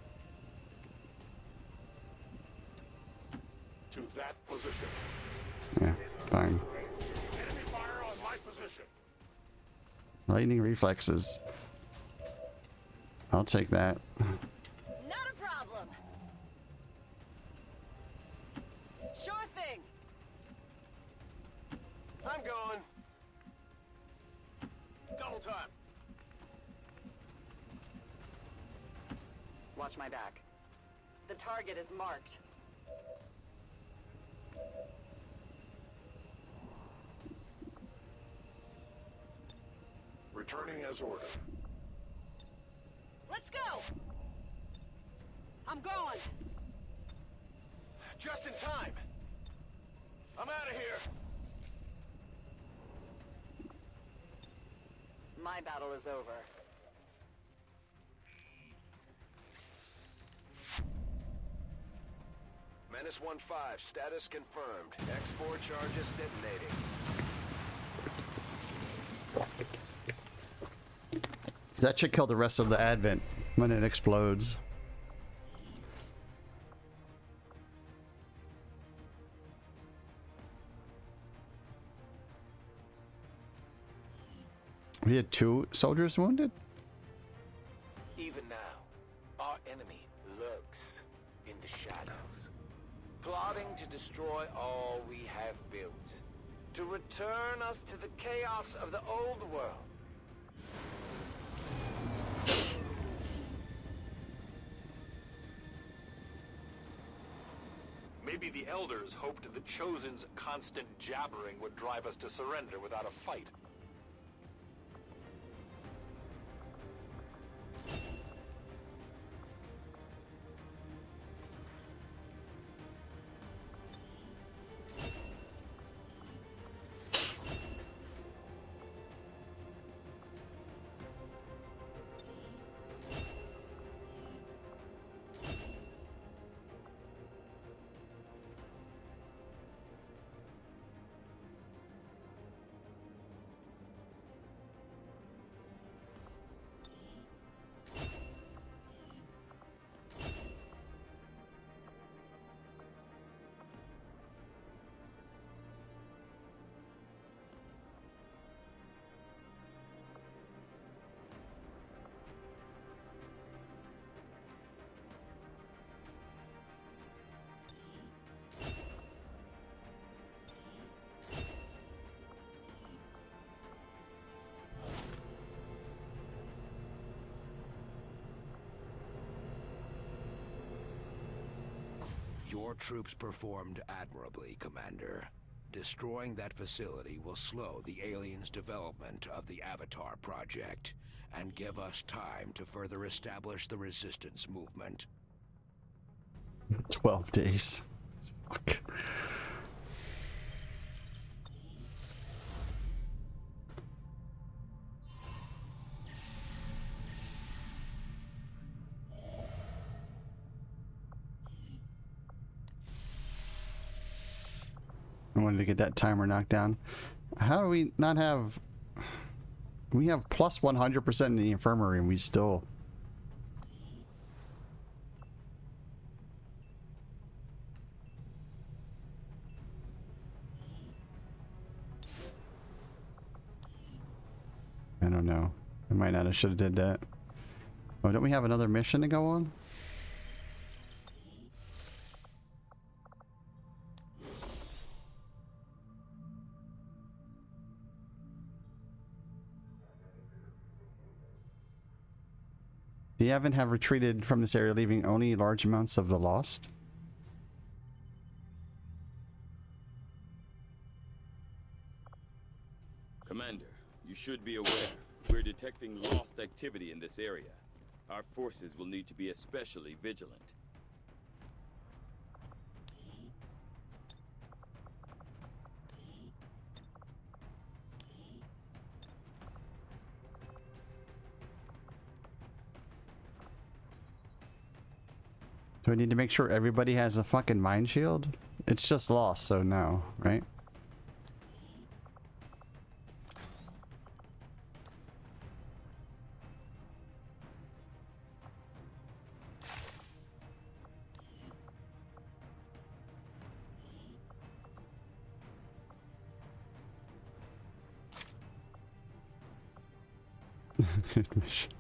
[SPEAKER 12] To that position.
[SPEAKER 1] yeah, fine.
[SPEAKER 12] Enemy fire on my position.
[SPEAKER 1] Lightning reflexes. I'll take that.
[SPEAKER 13] Not a problem. Sure thing.
[SPEAKER 10] I'm going. Double time.
[SPEAKER 13] Watch my back. The target is marked.
[SPEAKER 12] Returning as ordered.
[SPEAKER 13] Let's go! I'm going!
[SPEAKER 10] Just in time. I'm out of here.
[SPEAKER 13] My battle is over.
[SPEAKER 5] Menace 1-5, status confirmed. X4 charges detonating.
[SPEAKER 1] That should kill the rest of the Advent when it explodes. We had 2 soldiers wounded?
[SPEAKER 10] Even now, our enemy lurks in the shadows, plotting to destroy all we have built, to return us to the chaos of the old world. Maybe the Elders hoped the Chosen's constant jabbering would drive us to surrender without a fight.
[SPEAKER 7] Your troops performed admirably, Commander. Destroying that facility will slow the aliens' development of the Avatar project and give us time to further establish the resistance movement.
[SPEAKER 1] 12 days. Fuck. I wanted to get that timer knocked down. How do we not have... We have plus 100% in the infirmary and we still... I don't know. I might not have should have did that. Oh, don't we have another mission to go on? The Yavin have retreated from this area, leaving only large amounts of the lost.
[SPEAKER 6] Commander, you should be aware. We're detecting lost activity in this area. Our forces will need to be especially vigilant.
[SPEAKER 1] Do I need to make sure everybody has a fucking mind shield? It's just lost, so no, right? Good mission.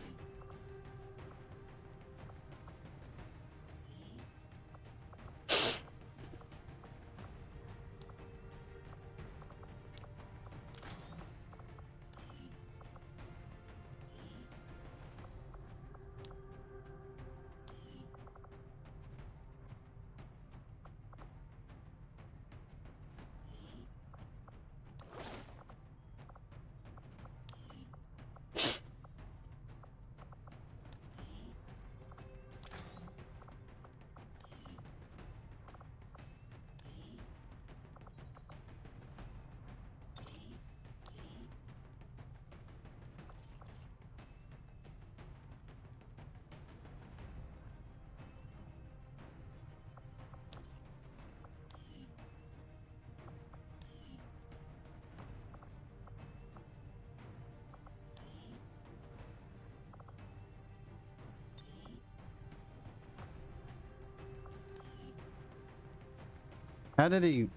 [SPEAKER 1] How did he...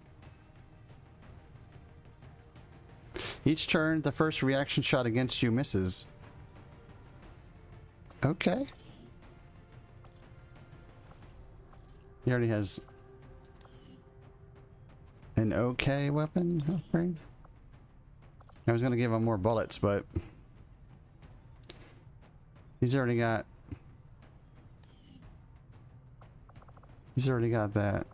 [SPEAKER 1] Each turn, the first reaction shot against you misses. Okay. He already has an okay weapon upgrade. I was gonna give him more bullets, but he's already got that.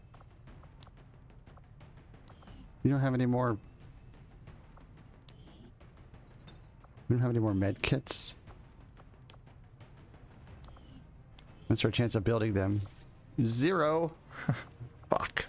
[SPEAKER 1] You don't have any more We don't have any more med kits. What's our chance of building them? 0. Fuck.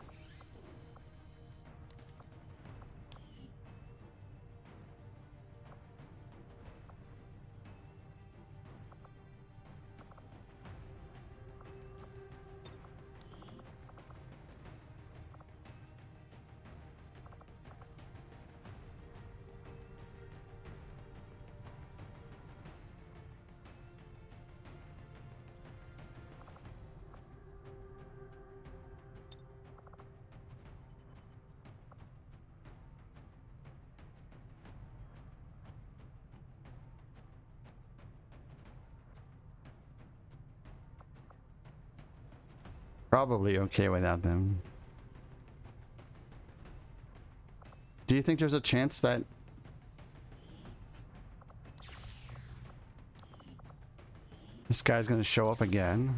[SPEAKER 1] Probably okay without them. Do you think there's a chance that this guy's gonna show up again?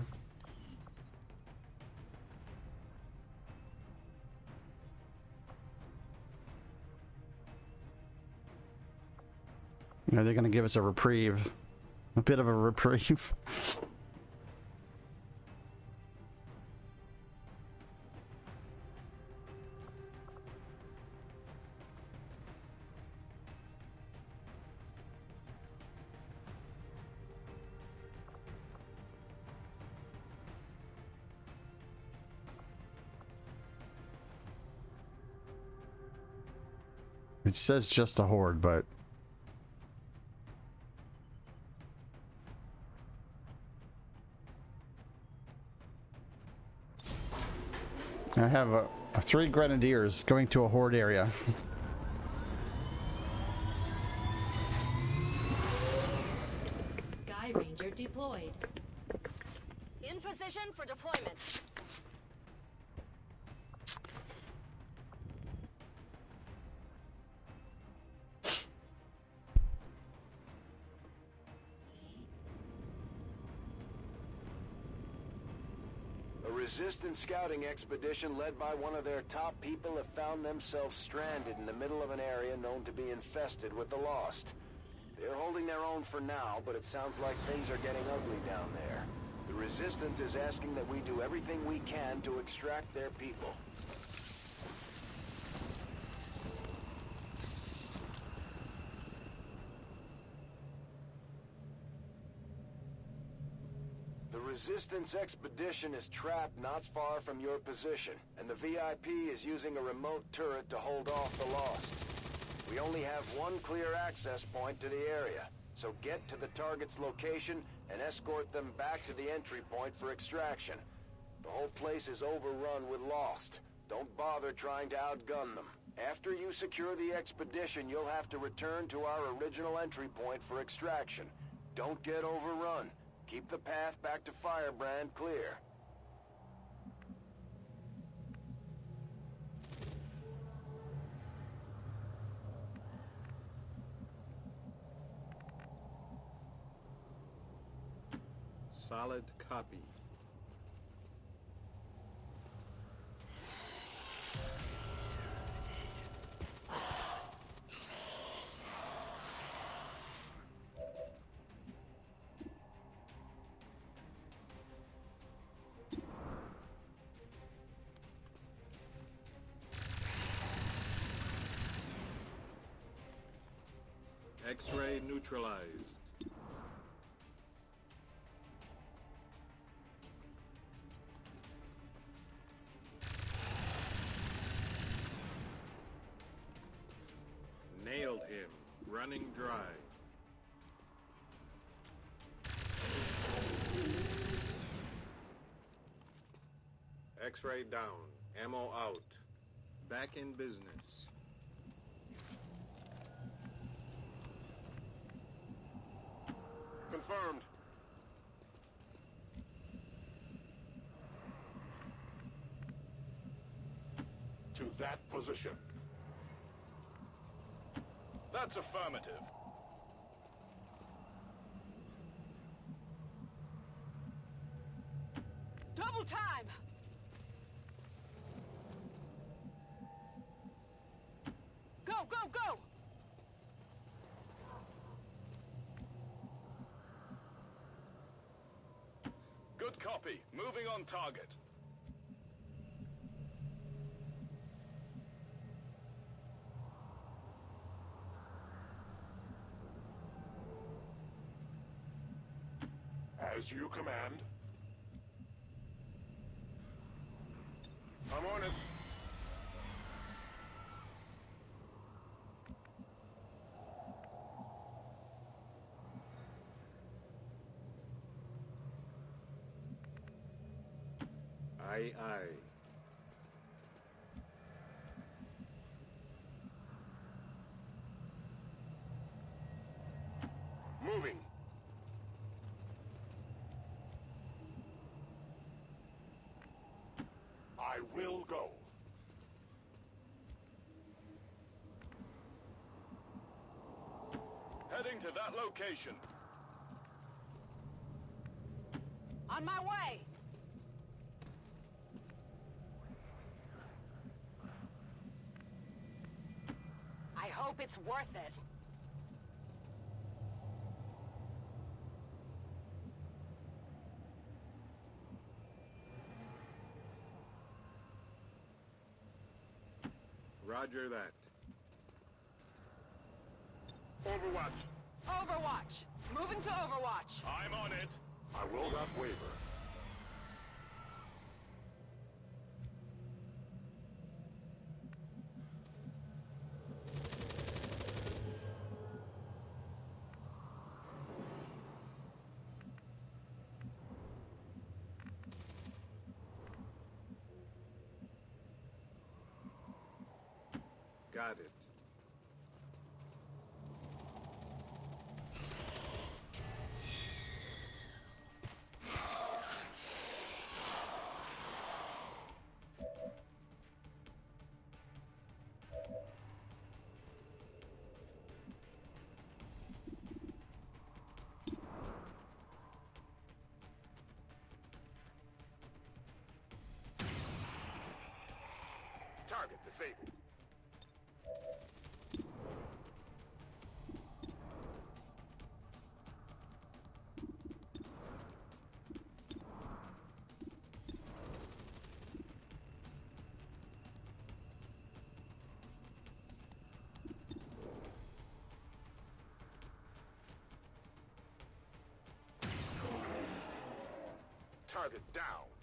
[SPEAKER 1] You know, they're gonna give us a reprieve. A bit of a reprieve. It says just a horde, but I have 3 grenadiers going to a horde area.
[SPEAKER 4] Sky Ranger deployed.
[SPEAKER 11] In position for deployment.
[SPEAKER 10] Resistance scouting expedition led by one of their top people have found themselves stranded in the middle of an area known to be infested with the Lost. They're holding their own for now, but it sounds like things are getting ugly down there. The Resistance is asking that we do everything we can to extract their people. The Resistance expedition is trapped not far from your position, and the VIP is using a remote turret to hold off the Lost. We only have one clear access point to the area, so get to the target's location and escort them back to the entry point for extraction. The whole place is overrun with Lost. Don't bother trying to outgun them. After you secure the expedition, you'll have to return to our original entry point for extraction. Don't get overrun. Keep the path back to Firebrand clear.
[SPEAKER 14] Solid copy. X-ray neutralized. Nailed him. Running dry. X-ray down. Ammo out. Back in business.
[SPEAKER 10] Confirmed.
[SPEAKER 12] To that position.
[SPEAKER 15] That's affirmative.
[SPEAKER 11] Double time! Go, go, go!
[SPEAKER 15] Solid copy. Moving on target.
[SPEAKER 12] As you command.
[SPEAKER 15] I'm on it.
[SPEAKER 14] Aye, aye.
[SPEAKER 15] Moving.
[SPEAKER 12] I will go.
[SPEAKER 15] Heading to that location.
[SPEAKER 13] On my way! I hope it's worth it.
[SPEAKER 14] Roger that.
[SPEAKER 15] Overwatch.
[SPEAKER 13] Overwatch! Moving to Overwatch!
[SPEAKER 15] I'm on it.
[SPEAKER 12] I will not waver.
[SPEAKER 14] Got it.
[SPEAKER 15] Target disabled. Target down.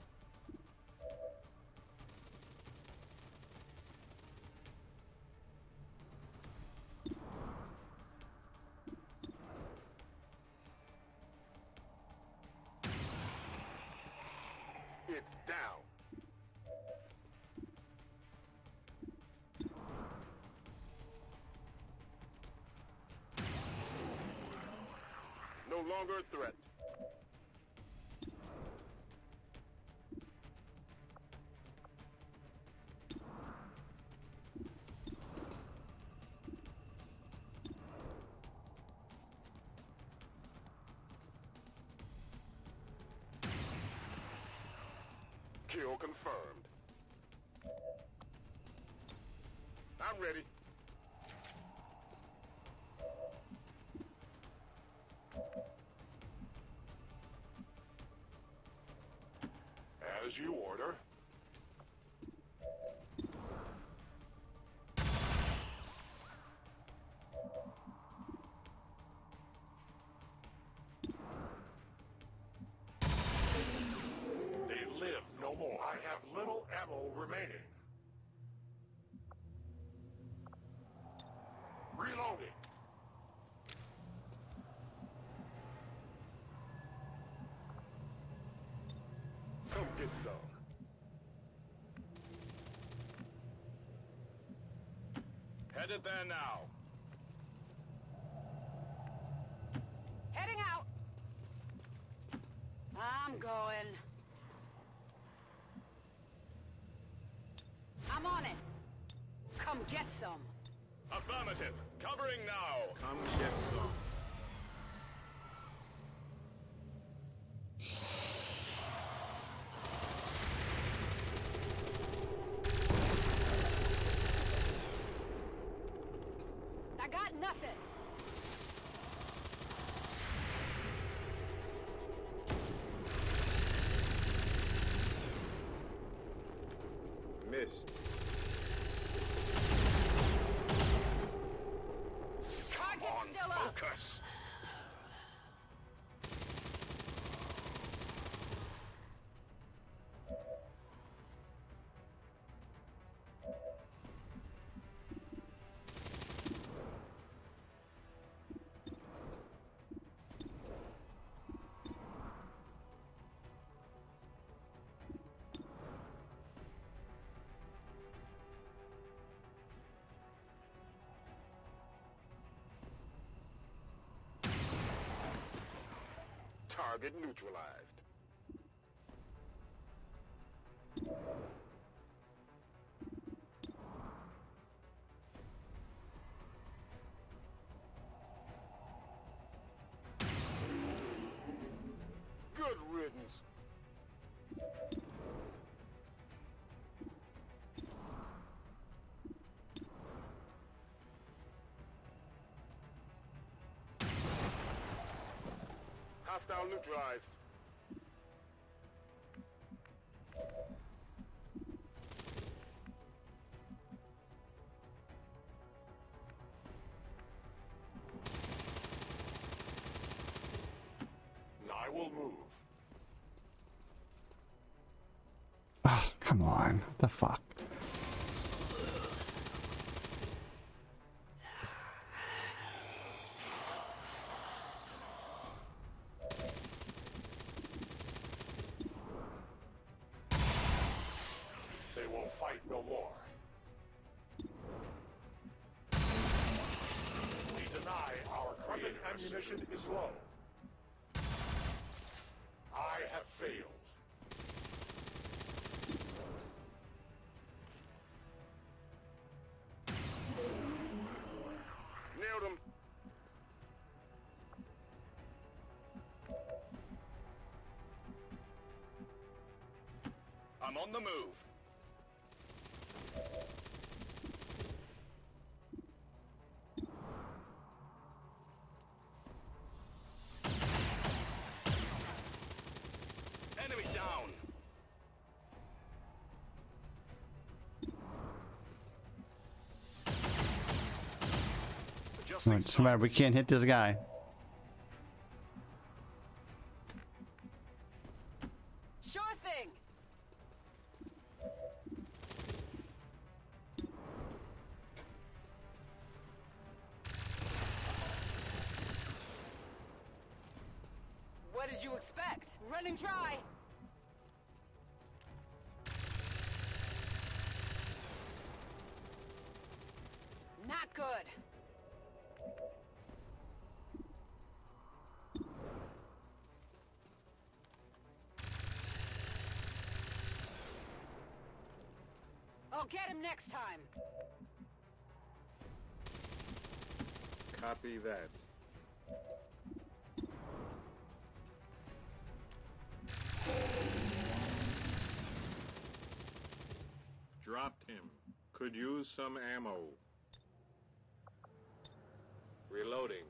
[SPEAKER 15] It's down. No longer a threat. Kill confirmed. I'm ready.
[SPEAKER 12] As you order. They live no more. I have little ammo remaining. Reloading.
[SPEAKER 15] Come get some. Headed there now.
[SPEAKER 13] Heading out! I'm going. I'm on it. Come get some.
[SPEAKER 15] Affirmative. Covering now.
[SPEAKER 14] Come get some.
[SPEAKER 13] I got nothing.
[SPEAKER 14] assist.
[SPEAKER 10] Target's still up.
[SPEAKER 15] Focus. Target neutralized. Good riddance. Hostile neutralized. I will move.
[SPEAKER 1] Oh, come on. What the fuck?
[SPEAKER 12] They will fight no more. We deny our weapon ammunition is low. I have failed.
[SPEAKER 15] Nailed him. I'm on the move. Enemy down.
[SPEAKER 1] What's the matter? We can't hit this guy.
[SPEAKER 13] Sure thing. What did you expect? Running dry. Not good. I'll get him next time.
[SPEAKER 14] Copy that. Dropped him. Could use some ammo. Reloading.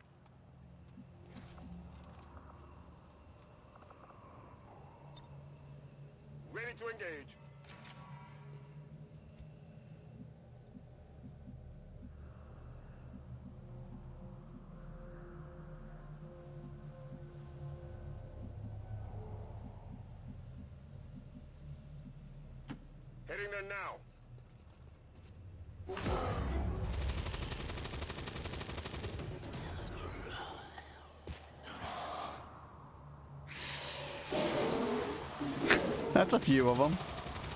[SPEAKER 15] Ready to engage. Heading there now.
[SPEAKER 1] That's a few of them.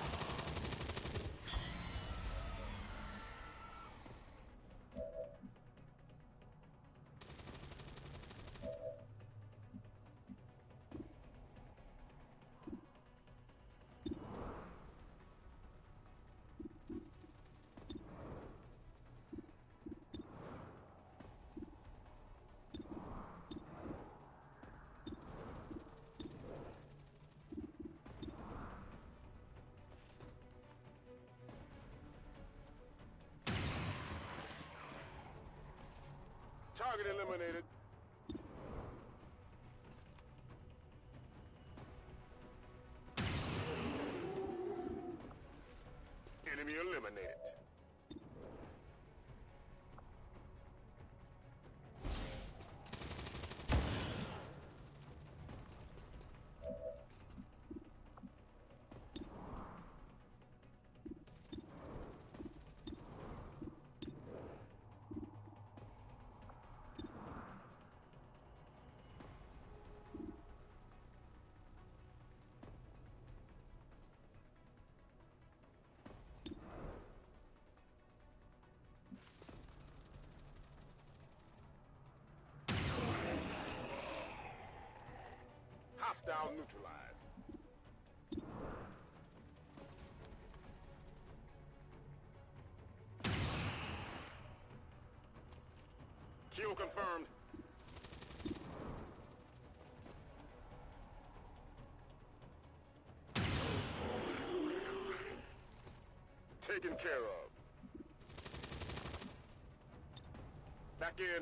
[SPEAKER 15] Target eliminated. Enemy eliminated. Hostile neutralized. Kill confirmed. Taken care of. Back in.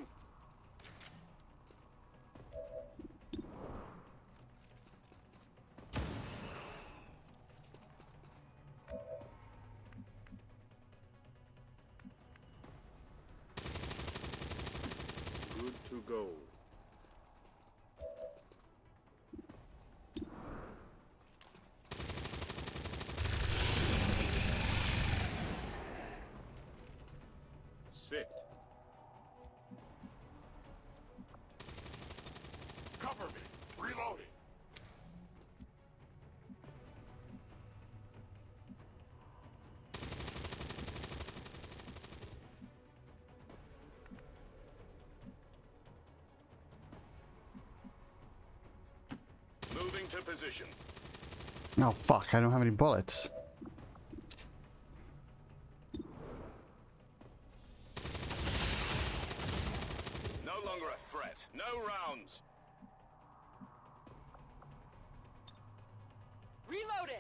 [SPEAKER 14] Good to go. Sit.
[SPEAKER 12] Cover me. Reloading.
[SPEAKER 15] Moving to position.
[SPEAKER 1] Oh fuck, I don't have any bullets.
[SPEAKER 15] No longer a threat. No rounds.
[SPEAKER 13] Reloaded!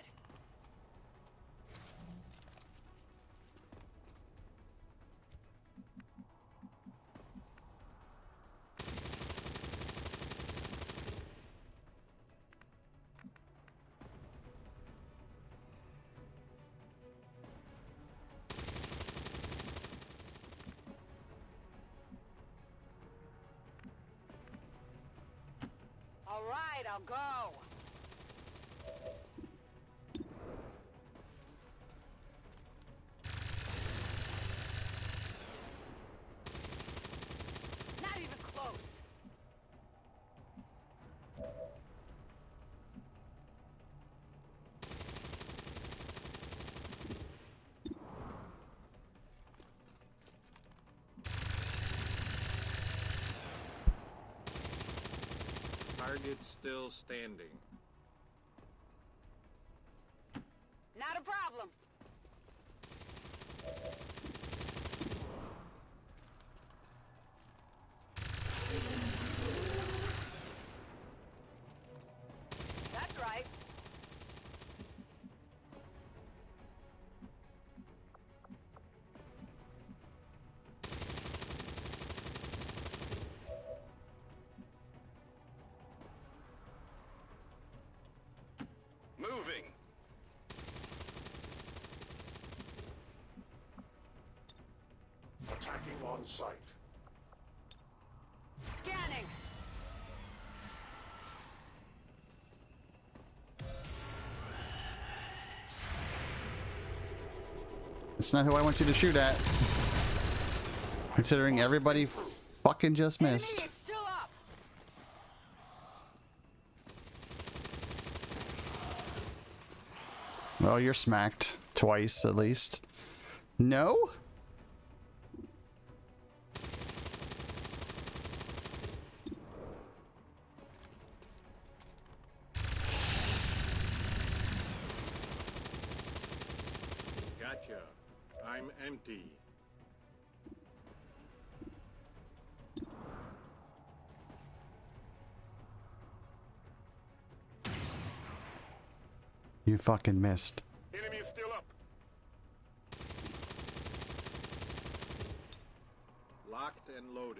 [SPEAKER 13] All right, I'll go. Not even close.
[SPEAKER 14] Target still standing.
[SPEAKER 13] Not a problem. That's right.
[SPEAKER 15] Moving.
[SPEAKER 12] Attacking on sight.
[SPEAKER 13] Scanning.
[SPEAKER 1] It's not who I want you to shoot at. Considering everybody fucking just missed.
[SPEAKER 13] Enemy is still up.
[SPEAKER 1] Well, you're smacked. Twice, at least. No?
[SPEAKER 14] Gotcha. I'm empty.
[SPEAKER 1] You fucking missed.
[SPEAKER 15] Enemy is still up.
[SPEAKER 14] Locked and loaded.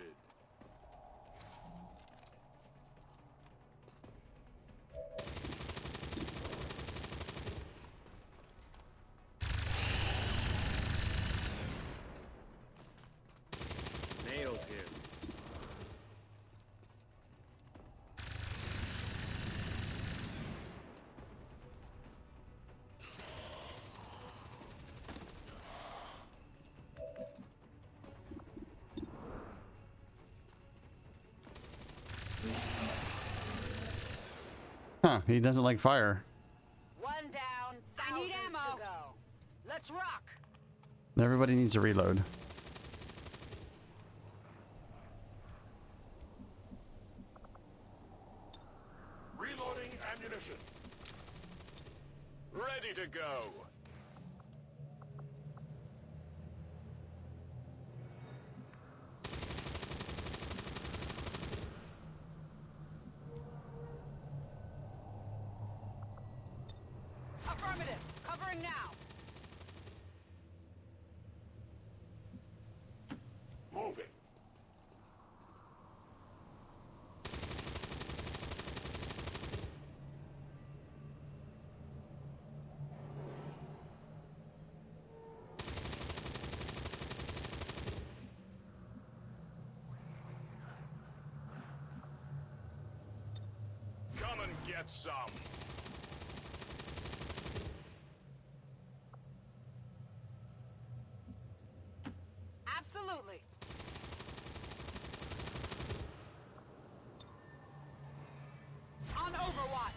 [SPEAKER 1] Huh, he doesn't like fire.
[SPEAKER 13] One down, I need ammo. To go. Let's rock.
[SPEAKER 1] Everybody needs to reload.
[SPEAKER 12] Reloading ammunition.
[SPEAKER 15] Ready to go.
[SPEAKER 13] Affirmative. Covering now.
[SPEAKER 12] Moving.
[SPEAKER 15] Come and get some.
[SPEAKER 13] Absolutely. On Overwatch.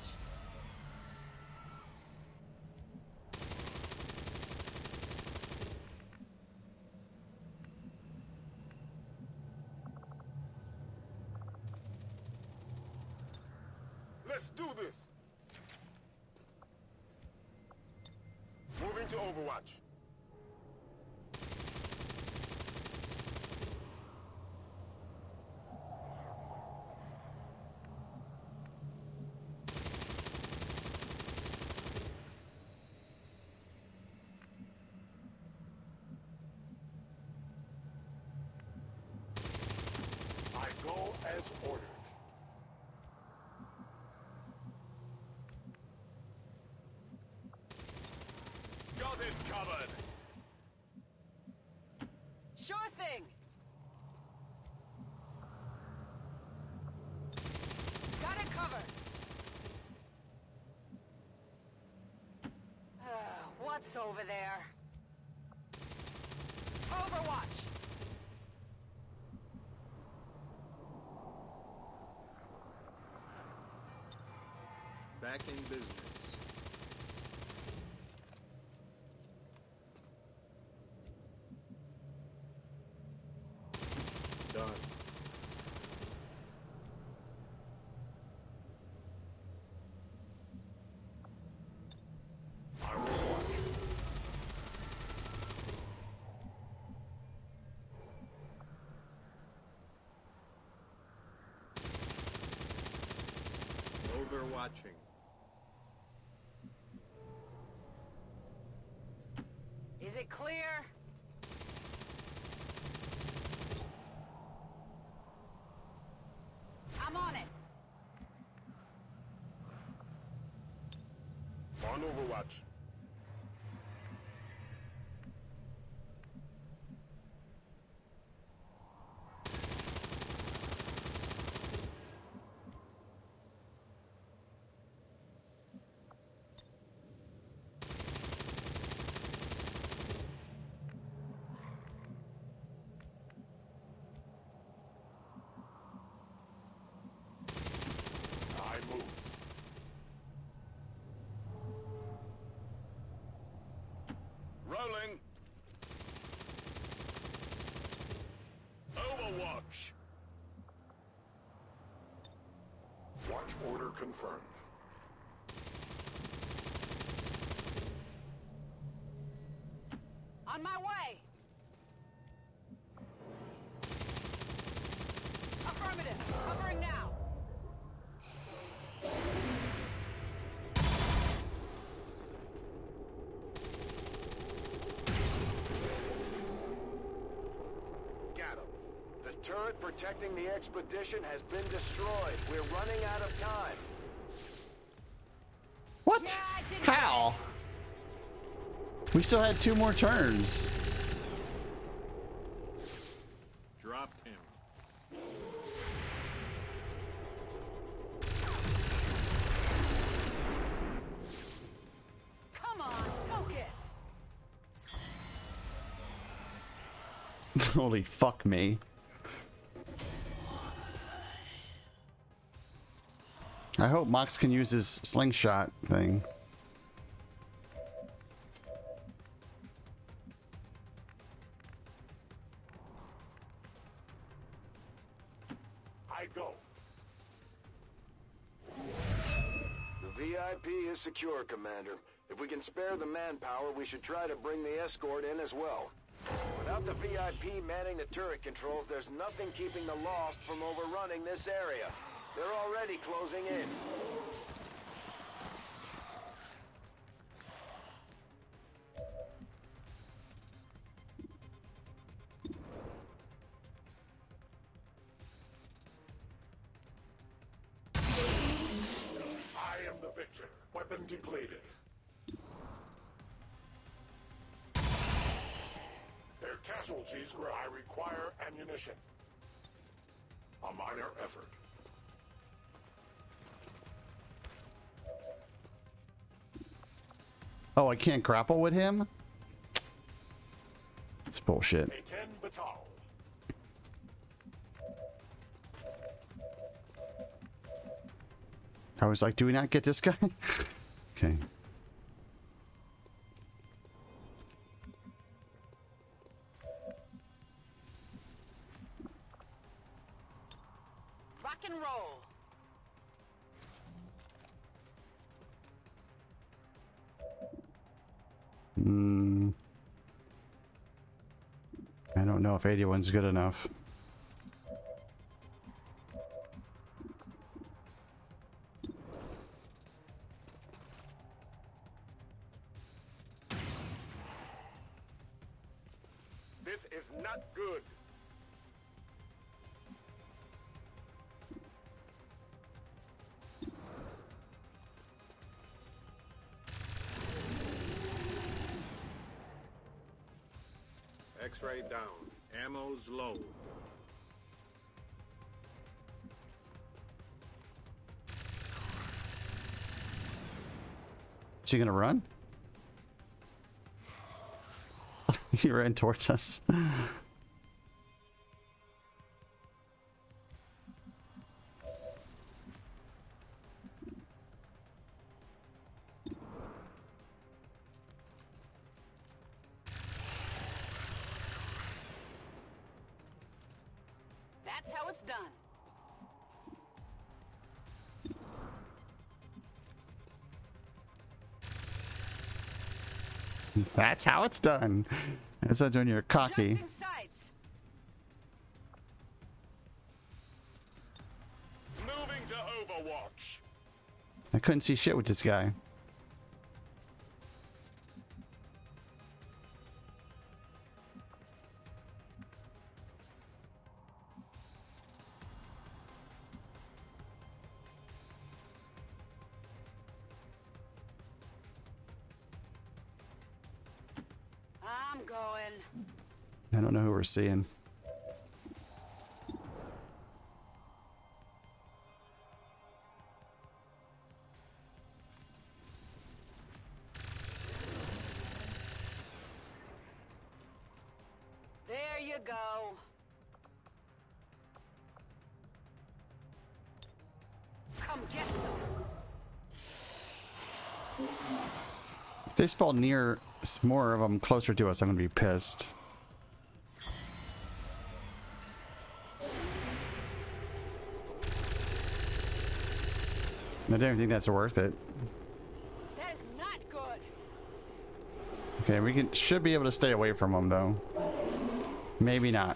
[SPEAKER 15] Let's do this. Moving to Overwatch.
[SPEAKER 12] I go as ordered.
[SPEAKER 15] Got it covered.
[SPEAKER 13] Sure thing. Got it covered. What's over there? Overwatch.
[SPEAKER 14] Back in business. Done.
[SPEAKER 12] I will watch.
[SPEAKER 14] Overwatching.
[SPEAKER 13] Is it clear? I'm on it.
[SPEAKER 15] On Overwatch.
[SPEAKER 12] I move.
[SPEAKER 15] Rolling. Overwatch.
[SPEAKER 12] Watch order confirmed.
[SPEAKER 13] On my way. Affirmative. Covering now.
[SPEAKER 10] Got him. The turret protecting the expedition has been destroyed. We're running out of time.
[SPEAKER 1] What? How? We still had 2 more turns.
[SPEAKER 14] Dropped him.
[SPEAKER 13] Come on, focus.
[SPEAKER 1] Holy fuck me. I hope Mox can use his slingshot thing.
[SPEAKER 12] I go.
[SPEAKER 5] The VIP is secure, Commander. If we can spare the manpower, we should try to bring the escort in as well. Without the VIP manning the turret controls, there's nothing keeping the Lost from overrunning this area. They're already closing in.
[SPEAKER 12] I am the victor. Weapon depleted. Their casualties where I require ammunition. A minor effort.
[SPEAKER 1] Oh, I can't grapple with him? It's bullshit.
[SPEAKER 12] A 10 batal.
[SPEAKER 1] I was like, do we not get this guy? Okay.
[SPEAKER 13] Rock and roll.
[SPEAKER 1] I don't know if 81's good enough.
[SPEAKER 15] This is not good.
[SPEAKER 14] X-ray down. Ammo's low.
[SPEAKER 1] Is he gonna run? He ran towards us.
[SPEAKER 13] That's how it's done.
[SPEAKER 1] That's how it's done. That's when you're cocky.
[SPEAKER 13] Adjusting sights.
[SPEAKER 15] Moving to Overwatch.
[SPEAKER 1] I couldn't see shit with this guy.
[SPEAKER 13] I'm going.
[SPEAKER 1] I don't know who we're seeing.
[SPEAKER 13] There you go. Come get some.
[SPEAKER 1] If they spawn near more of them closer to us, I'm gonna be pissed. I don't think that's worth it.
[SPEAKER 13] That is not good.
[SPEAKER 1] Okay, we should be able to stay away from them though. Maybe not.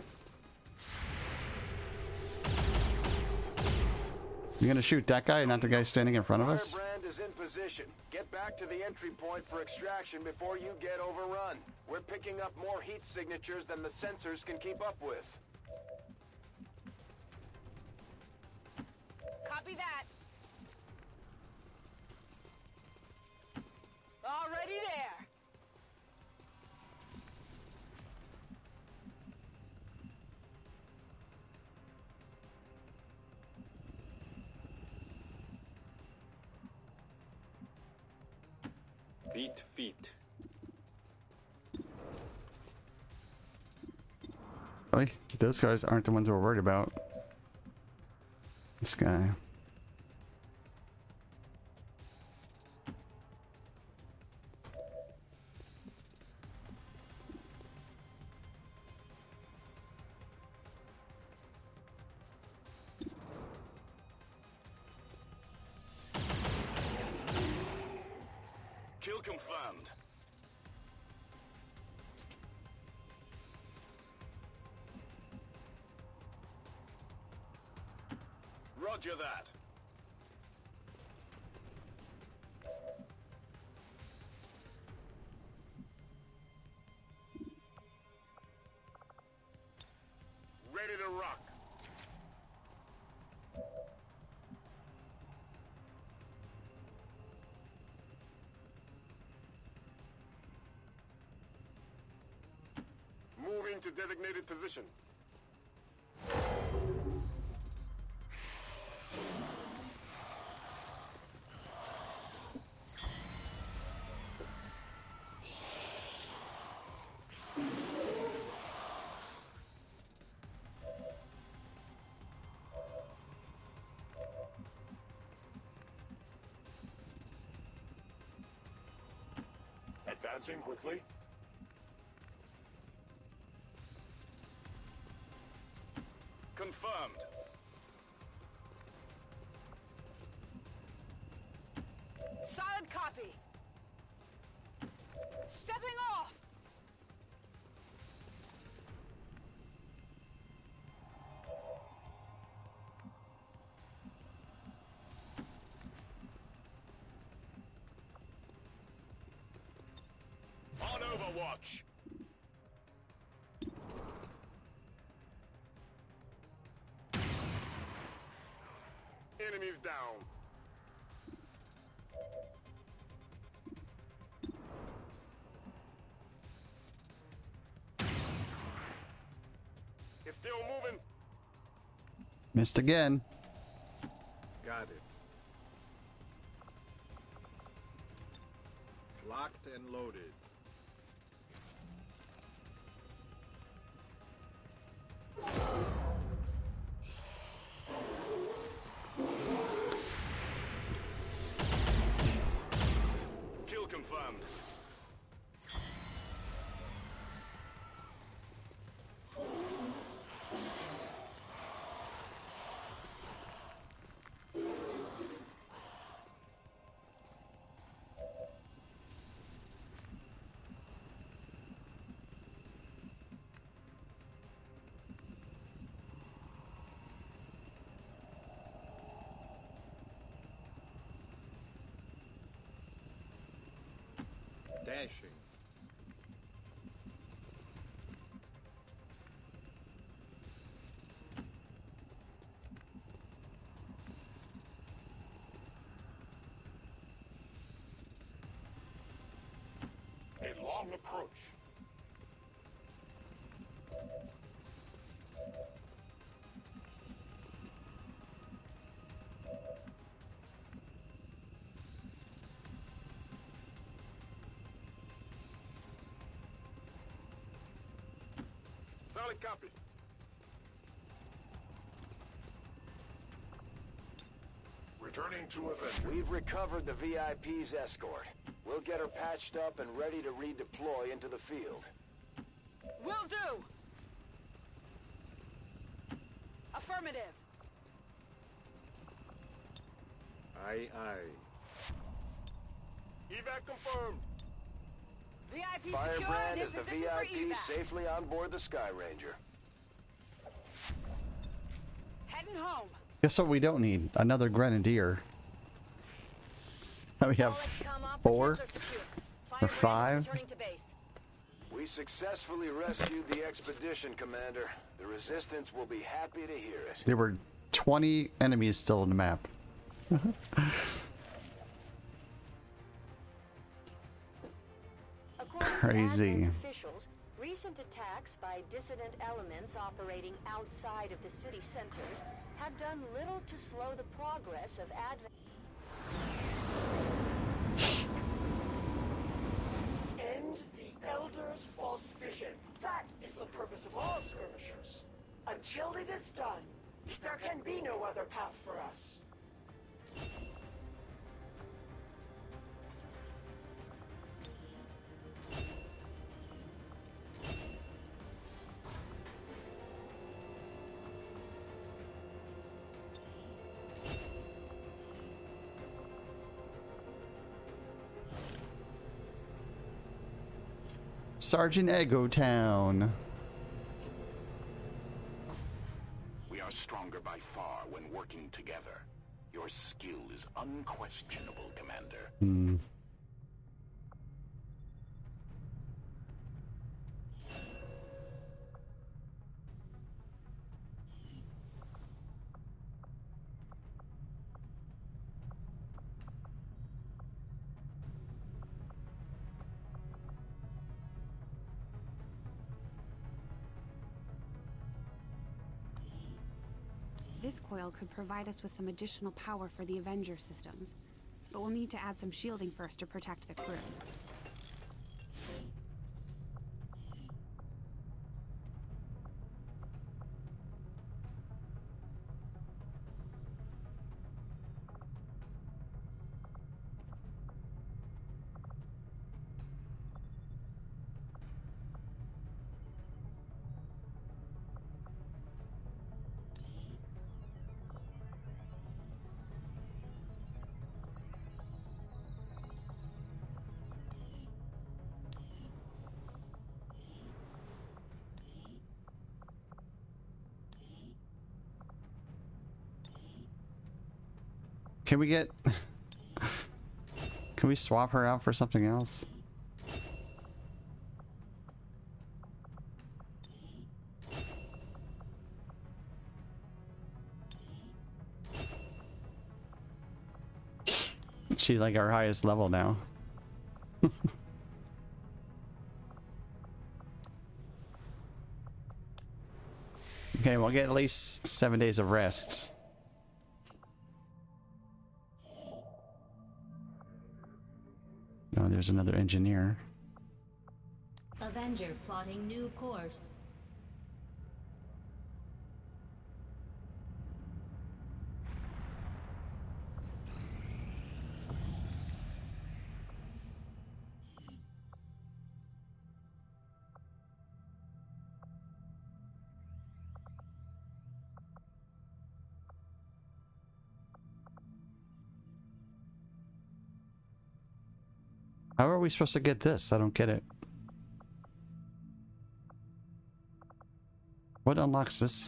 [SPEAKER 1] You're gonna shoot that guy, not the guy standing in front of us?
[SPEAKER 5] Firebrand is in position. Get back to the entry point for extraction before you get overrun. We're picking up more heat signatures than the sensors can keep up with.
[SPEAKER 13] Copy that. Already there.
[SPEAKER 6] Beat feet.
[SPEAKER 1] Really? Those guys aren't the ones we're worried about. This guy.
[SPEAKER 15] Kill confirmed. Roger that. Ready to rock. Moving to designated position.
[SPEAKER 12] Advancing quickly.
[SPEAKER 15] Confirmed.
[SPEAKER 13] Solid copy. Stepping off.
[SPEAKER 15] On Overwatch. Enemies down. It's still moving.
[SPEAKER 1] Missed again.
[SPEAKER 14] Got it. Locked and loaded.
[SPEAKER 15] Kill confirmed.
[SPEAKER 14] Dashing.
[SPEAKER 12] A long approach.
[SPEAKER 15] Solid copy.
[SPEAKER 12] Returning to event.
[SPEAKER 10] We've recovered the VIP's escort. We'll get her patched up and ready to redeploy into the field.
[SPEAKER 13] Will do. Affirmative.
[SPEAKER 14] Aye, aye.
[SPEAKER 15] Evac confirmed.
[SPEAKER 13] VIP
[SPEAKER 10] Firebrand
[SPEAKER 13] secured
[SPEAKER 10] is the
[SPEAKER 13] in position for
[SPEAKER 10] VIP
[SPEAKER 13] evac.
[SPEAKER 10] safely on board the Sky Ranger.
[SPEAKER 13] Heading home.
[SPEAKER 1] Guess what we don't need? Another grenadier. We have 4 or 5.
[SPEAKER 10] We successfully rescued the expedition, Commander. The Resistance will be happy to hear it.
[SPEAKER 1] There were 20 enemies still on the map. Crazy.
[SPEAKER 16] Officials, recent attacks by dissident elements operating outside of the city centers have done little to slow the progress of
[SPEAKER 8] End the Elder's false vision. That is the purpose of all skirmishers. Until it is done, there can be no other path for us.
[SPEAKER 1] Sergeant Ego Town.
[SPEAKER 12] We are stronger by far when working together. Your skill is unquestionable, Commander.
[SPEAKER 1] Hmm.
[SPEAKER 3] This coil could provide us with some additional power for the Avenger systems, but we'll need to add some shielding first to protect the crew.
[SPEAKER 1] Can we get... Can we swap her out for something else? She's like our highest level now. Okay, we'll get at least 7 days of rest. Oh, there's another engineer.
[SPEAKER 4] Avenger plotting new course.
[SPEAKER 1] How are we supposed to get this? I don't get it. What unlocks this?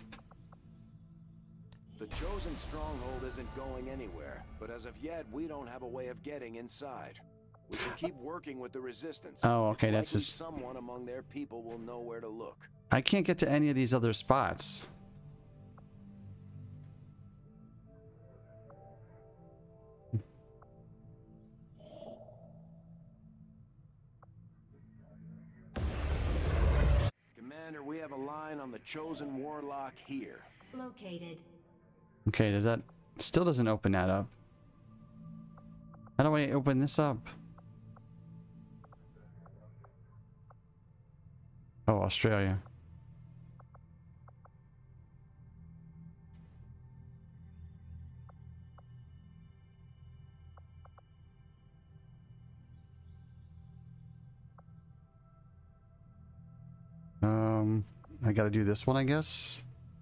[SPEAKER 5] The chosen stronghold isn't going anywhere, but as of yet, we don't have a way of getting inside. We can keep working with the resistance.
[SPEAKER 1] Oh, okay, that's
[SPEAKER 5] Likely
[SPEAKER 1] just...
[SPEAKER 5] someone among their people will know where to look.
[SPEAKER 1] I can't get to any of these other spots.
[SPEAKER 5] Commander, we have a line on the chosen warlock here.
[SPEAKER 4] Located.
[SPEAKER 1] Okay, does that... Still doesn't open that up. How do I open this up? Oh, Australia. I gotta do this one, I guess.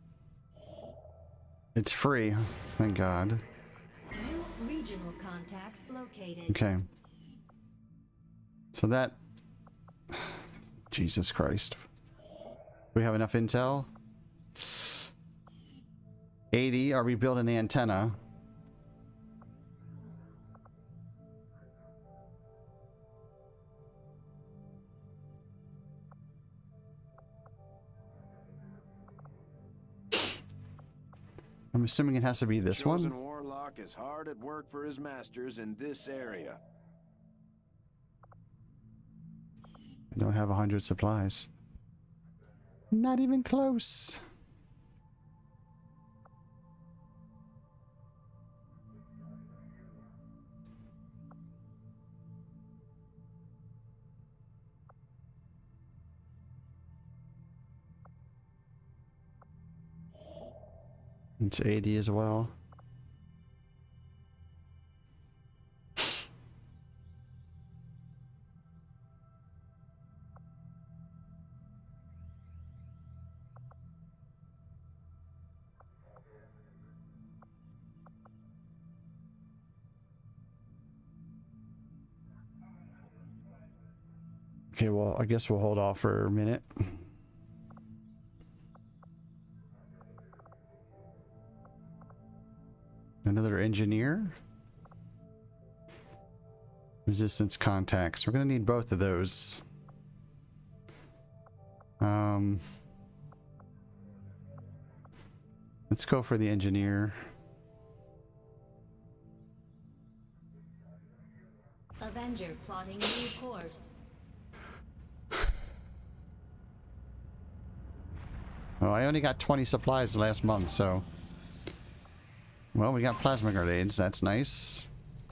[SPEAKER 1] It's free, thank God.
[SPEAKER 4] New regional contacts located.
[SPEAKER 1] Okay. So that... Jesus Christ. We have enough intel? 80. Are we building the antenna? I'm assuming it has to be this one.
[SPEAKER 5] Chosen warlock is hard at work for his masters in this area.
[SPEAKER 1] I don't have 100 supplies. Not even close. It's 80 as well. Okay, well, I guess we'll hold off for a minute. Another engineer? Resistance contacts. We're gonna need both of those. Let's go for the engineer.
[SPEAKER 4] Avenger plotting new course.
[SPEAKER 1] Oh, I only got 20 supplies last month, so... Well, we got plasma grenades. That's nice.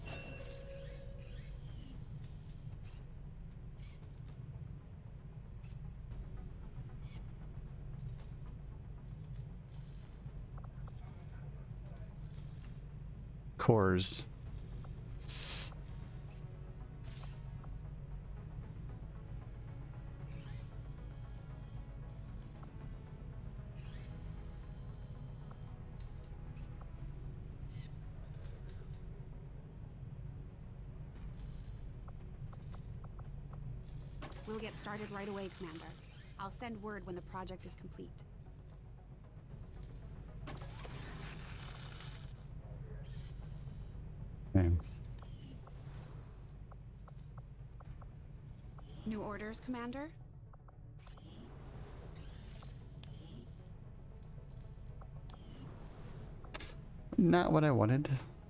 [SPEAKER 1] Cores.
[SPEAKER 3] We'll get started right away, Commander. I'll send word when the project is complete.
[SPEAKER 1] Okay.
[SPEAKER 3] New orders, Commander?
[SPEAKER 1] Not what I wanted.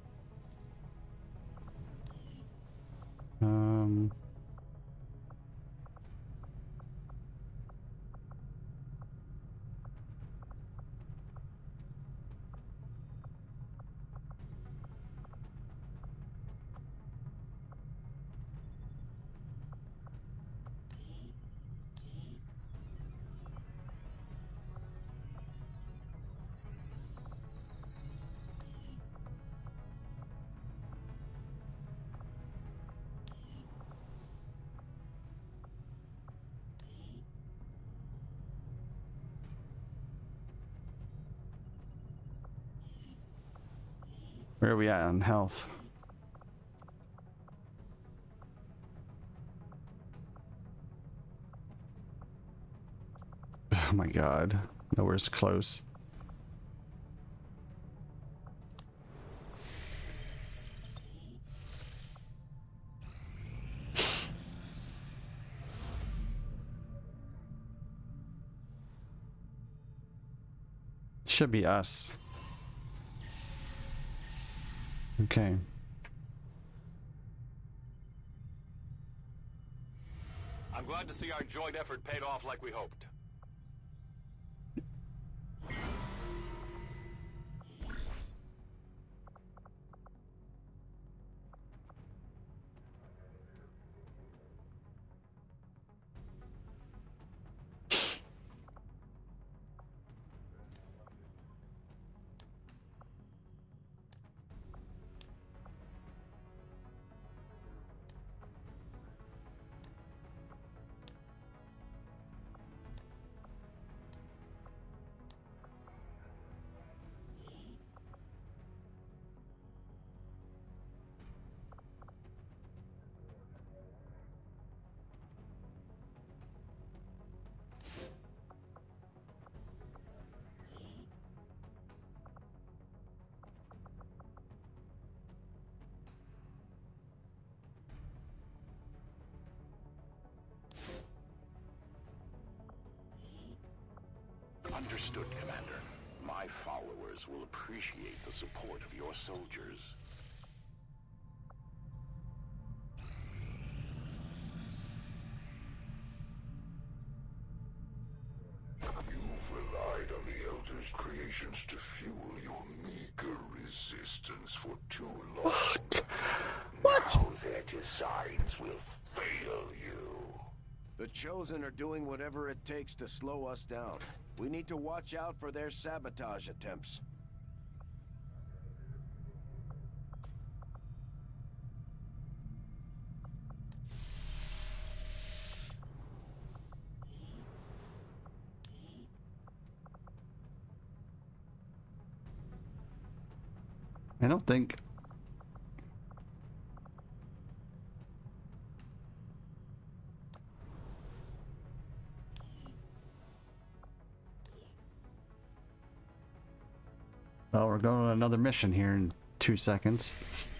[SPEAKER 1] Where are we at on health? Oh my god. Nowhere's close. Should be us. Okay.
[SPEAKER 15] I'm glad to see our joint effort paid off like we hoped.
[SPEAKER 7] Understood, Commander. My followers will appreciate the support of your soldiers.
[SPEAKER 12] You've relied on the Elder's creations to fuel your meager resistance for too long.
[SPEAKER 1] What?
[SPEAKER 12] Now their designs will fail you.
[SPEAKER 5] The Chosen are doing whatever it takes to slow us down. We need to watch out for their sabotage attempts.
[SPEAKER 1] I don't think... Well, we're going on another mission here in 2 seconds.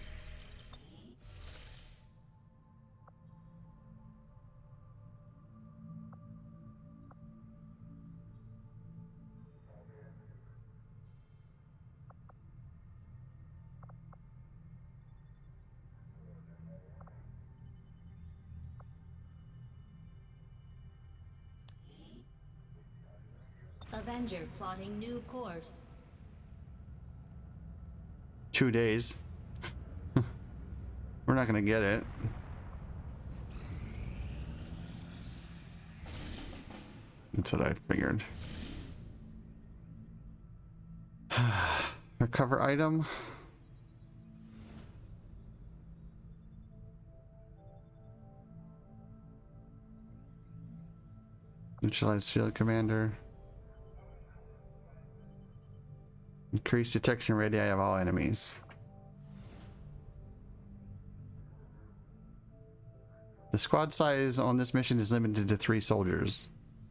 [SPEAKER 4] Avenger plotting new course.
[SPEAKER 1] 2 days. We're not gonna get it. That's what I figured. Recover item. Neutralize field commander. Increase detection radii of all enemies. The squad size on this mission is limited to 3 soldiers.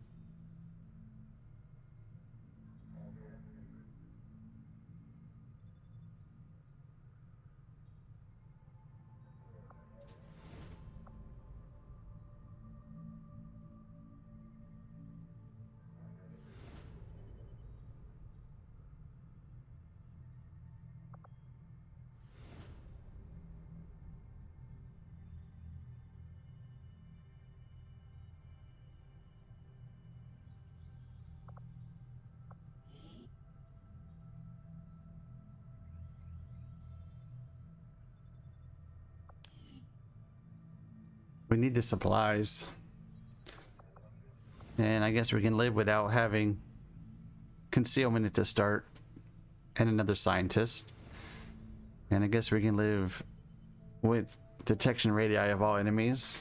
[SPEAKER 1] We need the supplies. And I guess we can live without having concealment at the start and another scientist. And I guess we can live with detection radii of all enemies.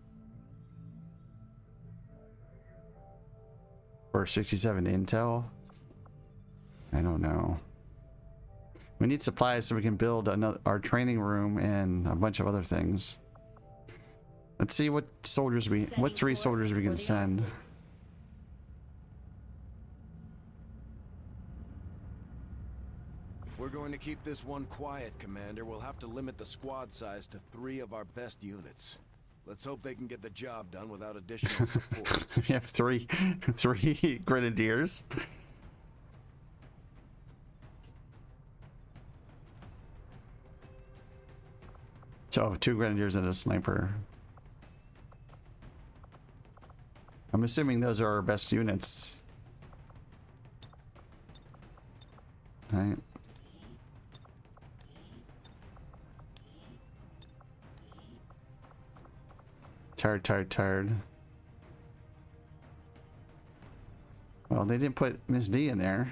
[SPEAKER 1] Or 67 intel. I don't know. We need supplies so we can build our training room and a bunch of other things. Let's see what soldiers what 3 soldiers we can send.
[SPEAKER 5] If we're going to keep this one quiet, Commander, we'll have to limit the squad size to 3 of our best units. Let's hope they can get the job done without additional support.
[SPEAKER 1] We have three grenadiers. So 2 grenadiers and a sniper. I'm assuming those are our best units. Right. Tired. Well, they didn't put Miss D in there.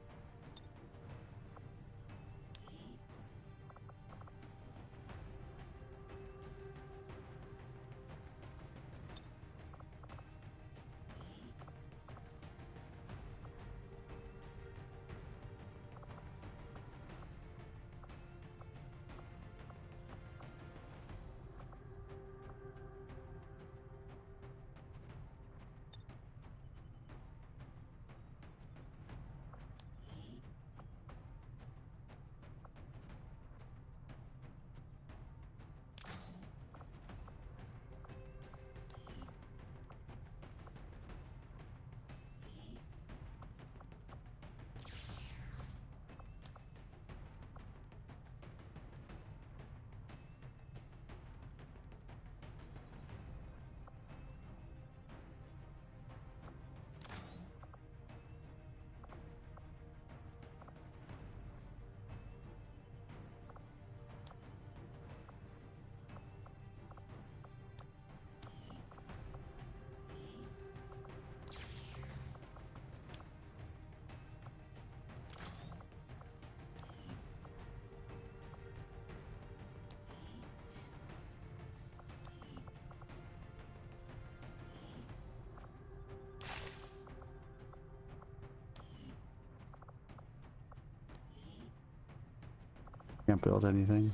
[SPEAKER 1] Can't build anything.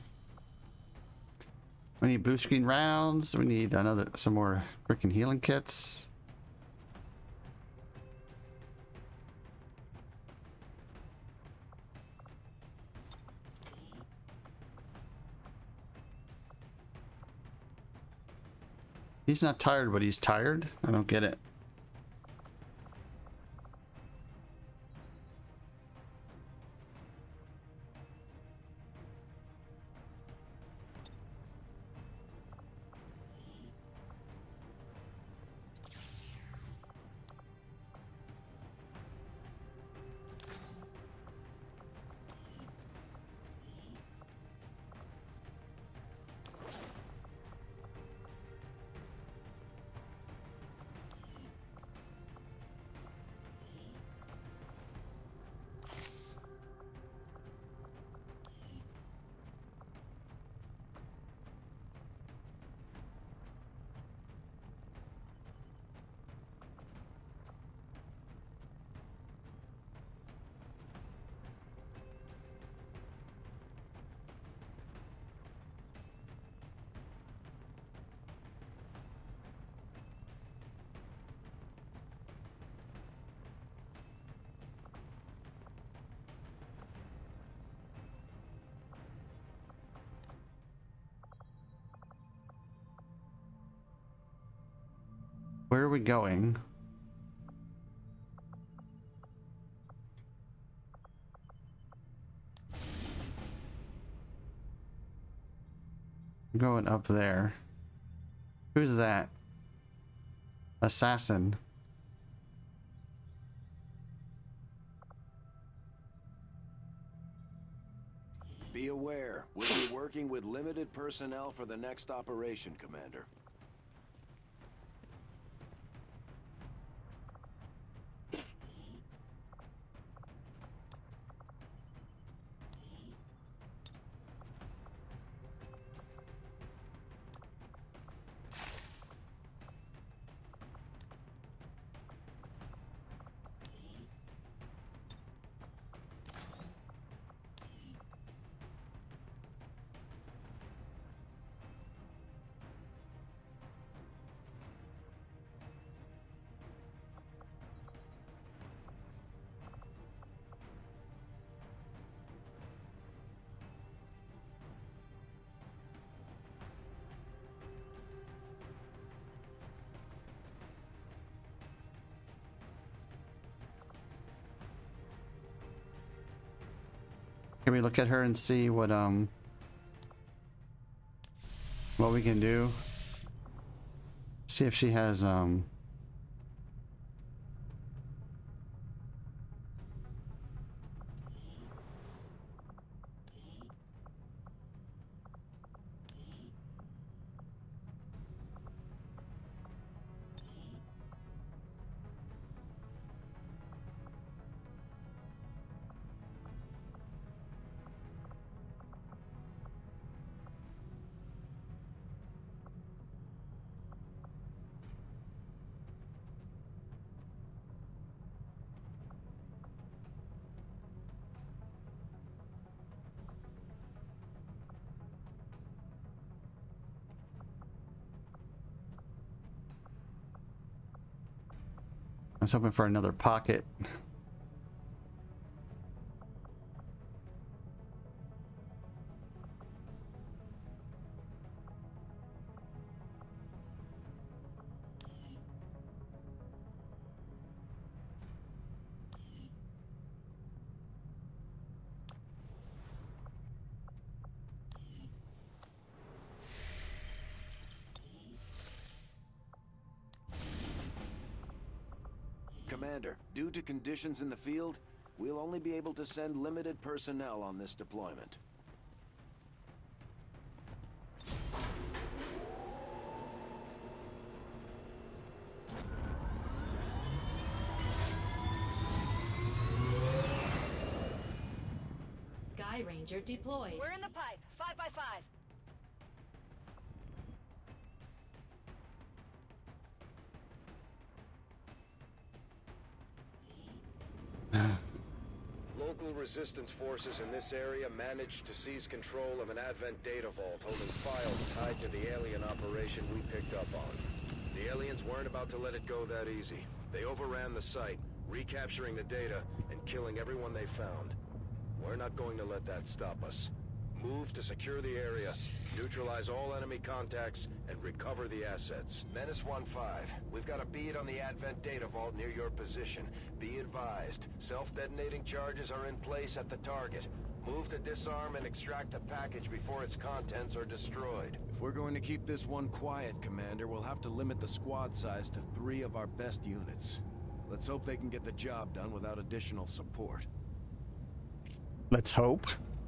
[SPEAKER 1] We need blue screen rounds. We need some more freaking healing kits. He's not tired, but he's tired? I don't get it. Where are we going? I'm going up there. Who's that? Assassin.
[SPEAKER 5] Be aware, we'll be working with limited personnel for the next operation, Commander.
[SPEAKER 1] Can we look at her and see what we can do? See if she has I was hoping for another pocket.
[SPEAKER 5] Commander, due to conditions in the field, we'll only be able to send limited personnel on this deployment.
[SPEAKER 4] Sky Ranger deployed.
[SPEAKER 13] We're in the pipe. 5x5.
[SPEAKER 9] Local resistance forces in this area managed to seize control of an Advent data vault holding files tied to the alien operation we picked up on. The aliens weren't about to let it go that easy. They overran the site, recapturing the data and killing everyone they found. We're not going to let that stop us. Move to secure the area, neutralize all enemy contacts, and recover the assets.
[SPEAKER 10] Menace 1-5, we've got a bead on the Advent data vault near your position. Be advised, self-detonating charges are in place at the target. Move to disarm and extract the package before its contents are destroyed.
[SPEAKER 5] If we're going to keep this one quiet, Commander, we'll have to limit the squad size to 3 of our best units. Let's hope they can get the job done without additional support.
[SPEAKER 1] Let's hope.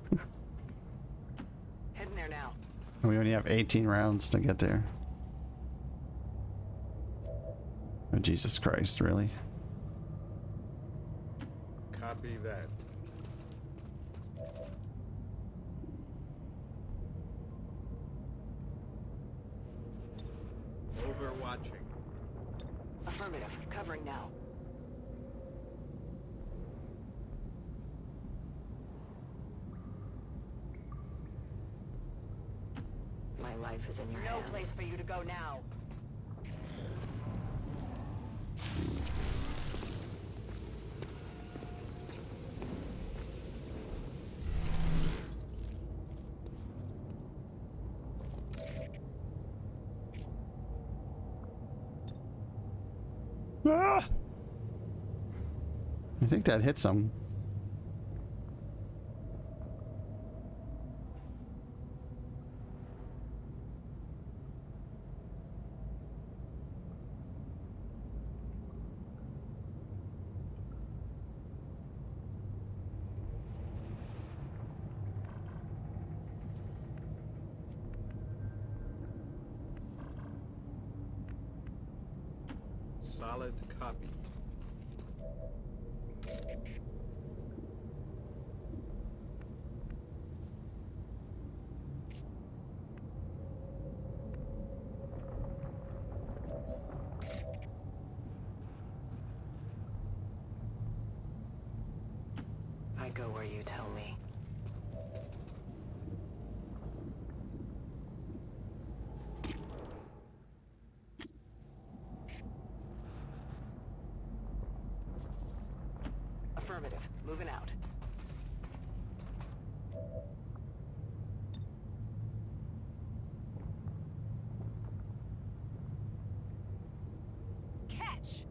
[SPEAKER 11] Heading there now.
[SPEAKER 1] We only have 18 rounds to get there. Oh, Jesus Christ, really?
[SPEAKER 14] Copy that. Overwatching.
[SPEAKER 11] Affirmative. Covering now. My life is in your hands.
[SPEAKER 13] No place for you to go now.
[SPEAKER 1] Ah! I think that hits him.
[SPEAKER 14] Solid copy.
[SPEAKER 11] I go where you tell me. Affirmative. Moving out.
[SPEAKER 13] Catch!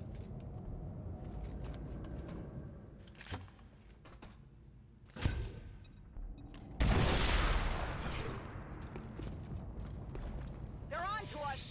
[SPEAKER 13] They're on to us!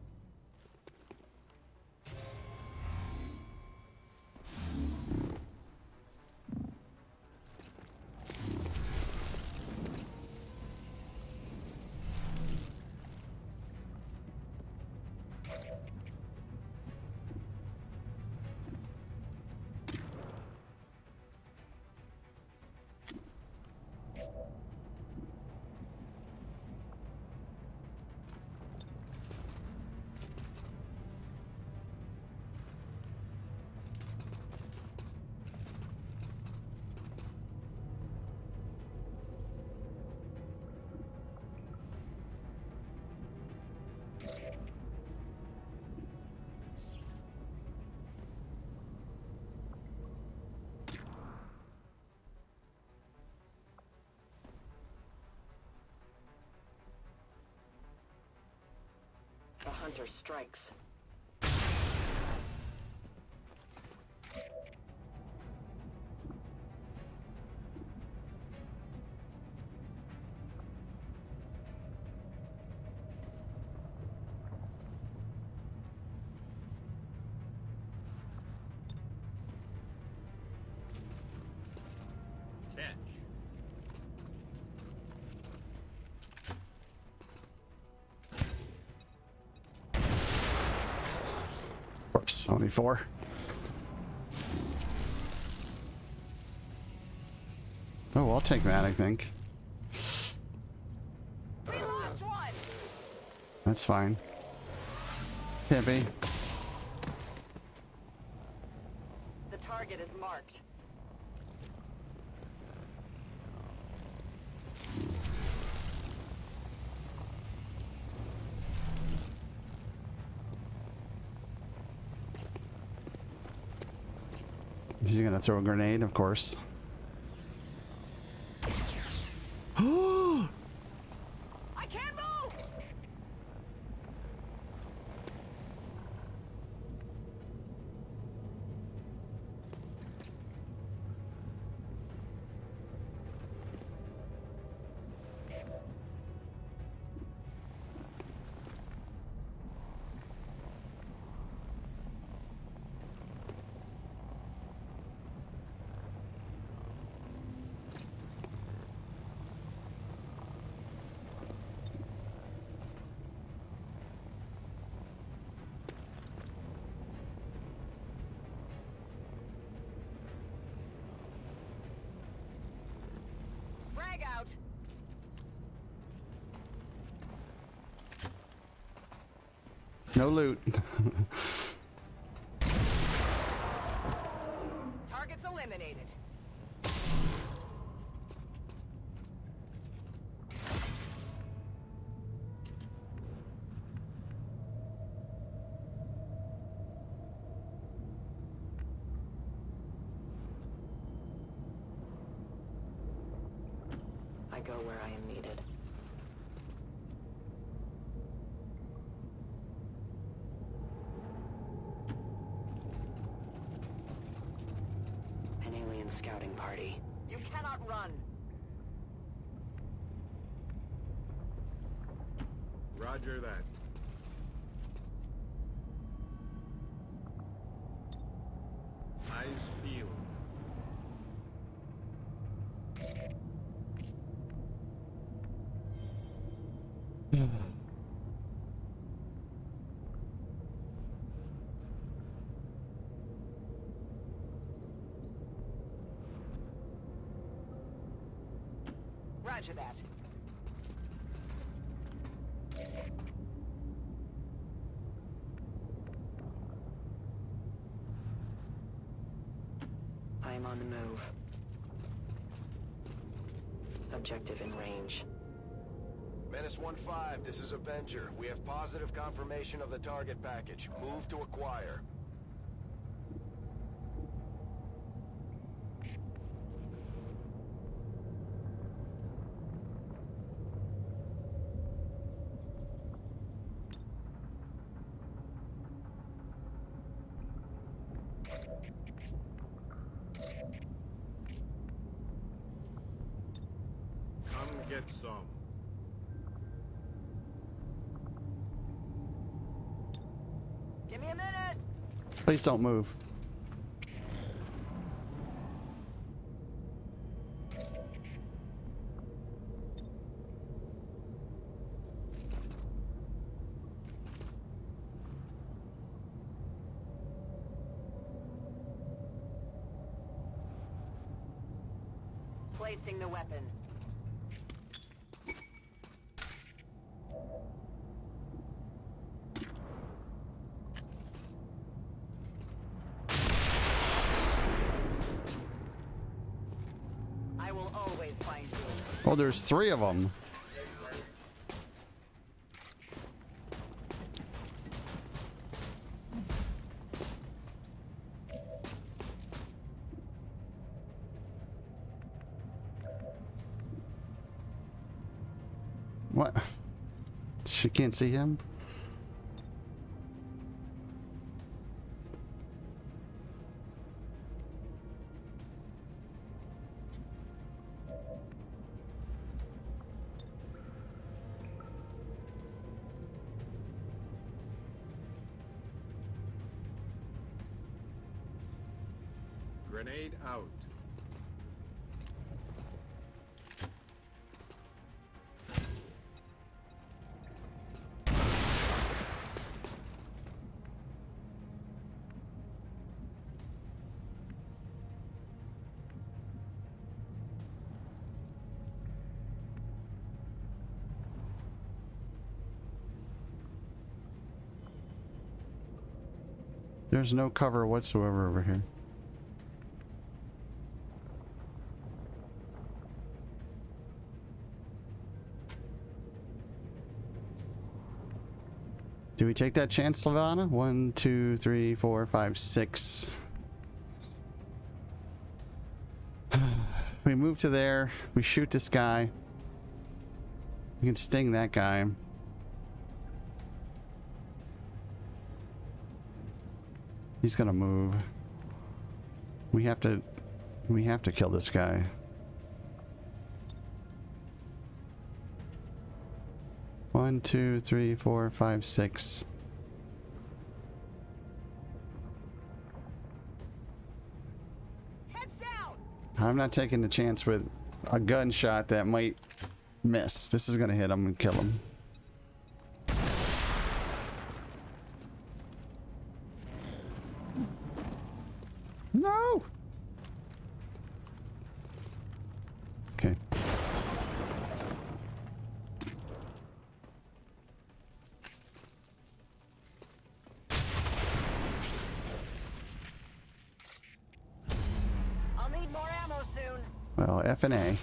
[SPEAKER 11] The hunter strikes.
[SPEAKER 14] Catch.
[SPEAKER 1] Of course, only 4. Oh, I'll take that, I think.
[SPEAKER 13] We lost one!
[SPEAKER 1] That's fine. Can't be.
[SPEAKER 11] The target is marked.
[SPEAKER 1] He's gonna throw a grenade, of course. No loot.
[SPEAKER 13] Targets eliminated.
[SPEAKER 11] I go where I am needed. An alien scouting party.
[SPEAKER 13] You cannot run.
[SPEAKER 14] Roger that. Eyes peeled.
[SPEAKER 13] Roger that.
[SPEAKER 11] I am on the move. Objective in range.
[SPEAKER 9] Menace 1-5, this is Avenger. We have positive confirmation of the target package. Move to acquire.
[SPEAKER 14] Come get some.
[SPEAKER 13] Give me a minute.
[SPEAKER 1] Please don't move.
[SPEAKER 13] Placing the weapon. I will always find you.
[SPEAKER 1] Oh, there's 3 of them. What? She can't see him?
[SPEAKER 14] Grenade out.
[SPEAKER 1] There's no cover whatsoever over here. Do we take that chance, Sylvana? 1, 2, 3, 4, 5, 6. We move to there. We shoot this guy. We can sting that guy. He's gonna move. We have to kill this guy. One, 2, 3, 4, 5, 6.
[SPEAKER 13] Heads down.
[SPEAKER 1] I'm not taking the chance with a gunshot that might miss. This is gonna hit him and kill him. No! Okay. Well, F and A.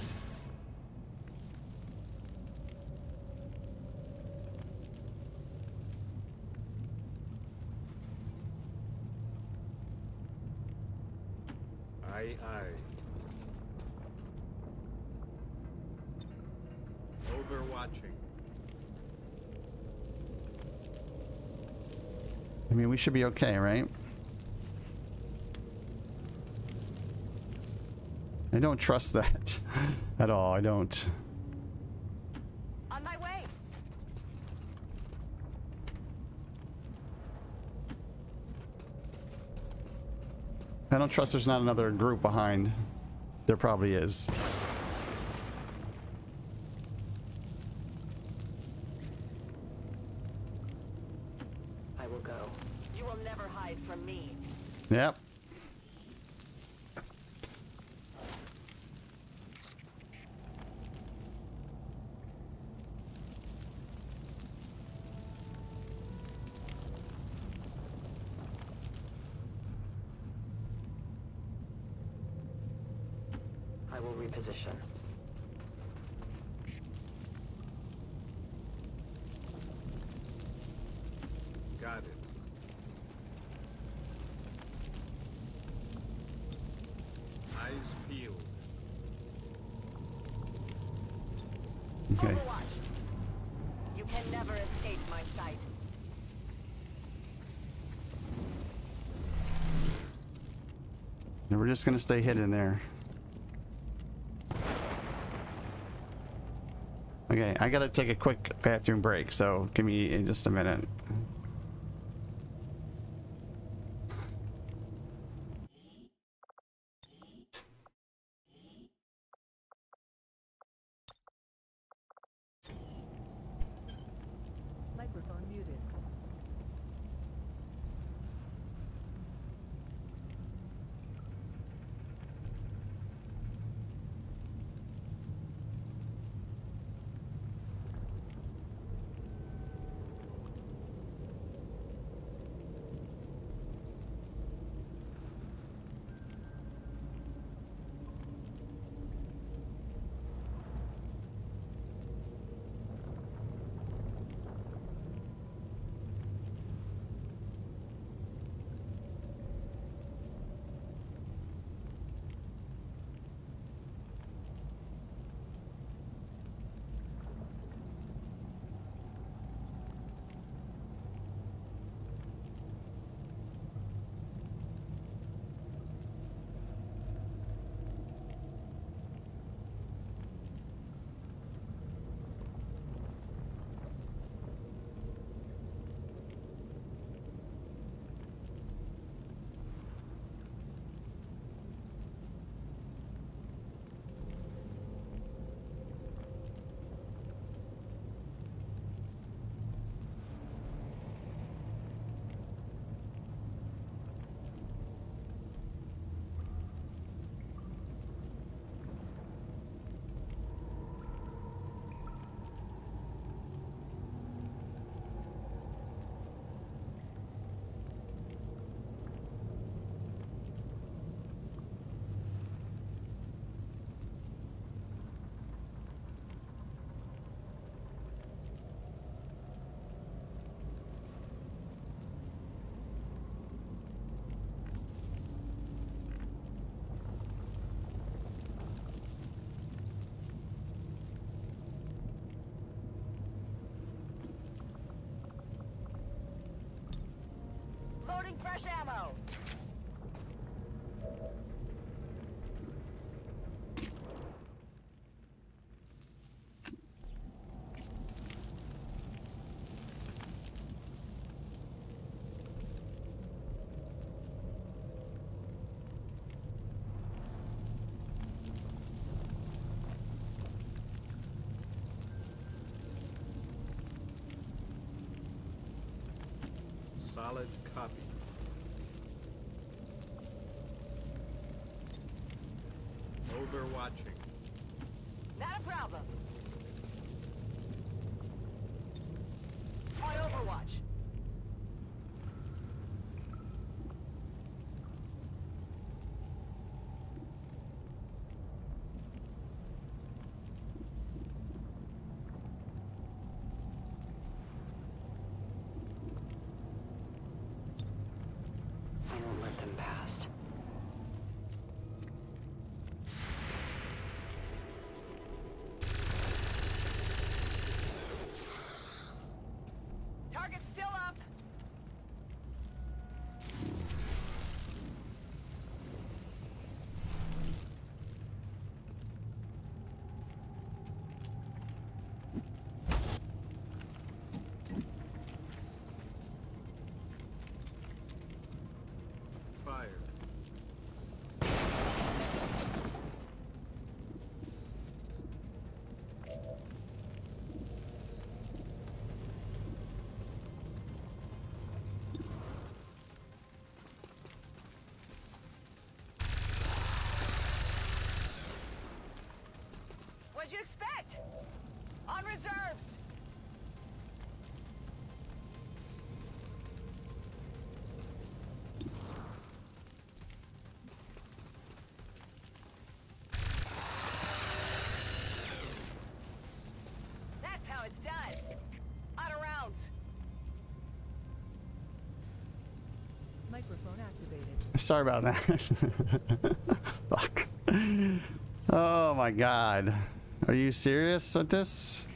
[SPEAKER 14] Aye, aye. Overwatching.
[SPEAKER 1] I mean, we should be okay, right? I don't trust that at all. I don't.
[SPEAKER 13] On my way.
[SPEAKER 1] I don't trust there's not another group behind. There probably is.
[SPEAKER 11] I will go.
[SPEAKER 13] You will never hide from me.
[SPEAKER 1] Yep.
[SPEAKER 11] I will reposition.
[SPEAKER 14] Got it. Eyes peeled.
[SPEAKER 1] Okay.
[SPEAKER 13] Overwatch. You can never escape my sight.
[SPEAKER 1] And we're just gonna stay hidden there. Okay, I gotta take a quick bathroom break, so give me in just a minute.
[SPEAKER 2] Microphone muted.
[SPEAKER 13] Loading fresh ammo.
[SPEAKER 14] Solid copy. Overwatching.
[SPEAKER 13] Not a problem. On Overwatch.
[SPEAKER 11] I won't let them past.
[SPEAKER 13] Target's still up.
[SPEAKER 14] Fired.
[SPEAKER 13] What'd you expect? On reserves. That's how it's done. Out of rounds.
[SPEAKER 2] Microphone activated.
[SPEAKER 1] Sorry about that. Fuck. Oh my god. Are you serious with this?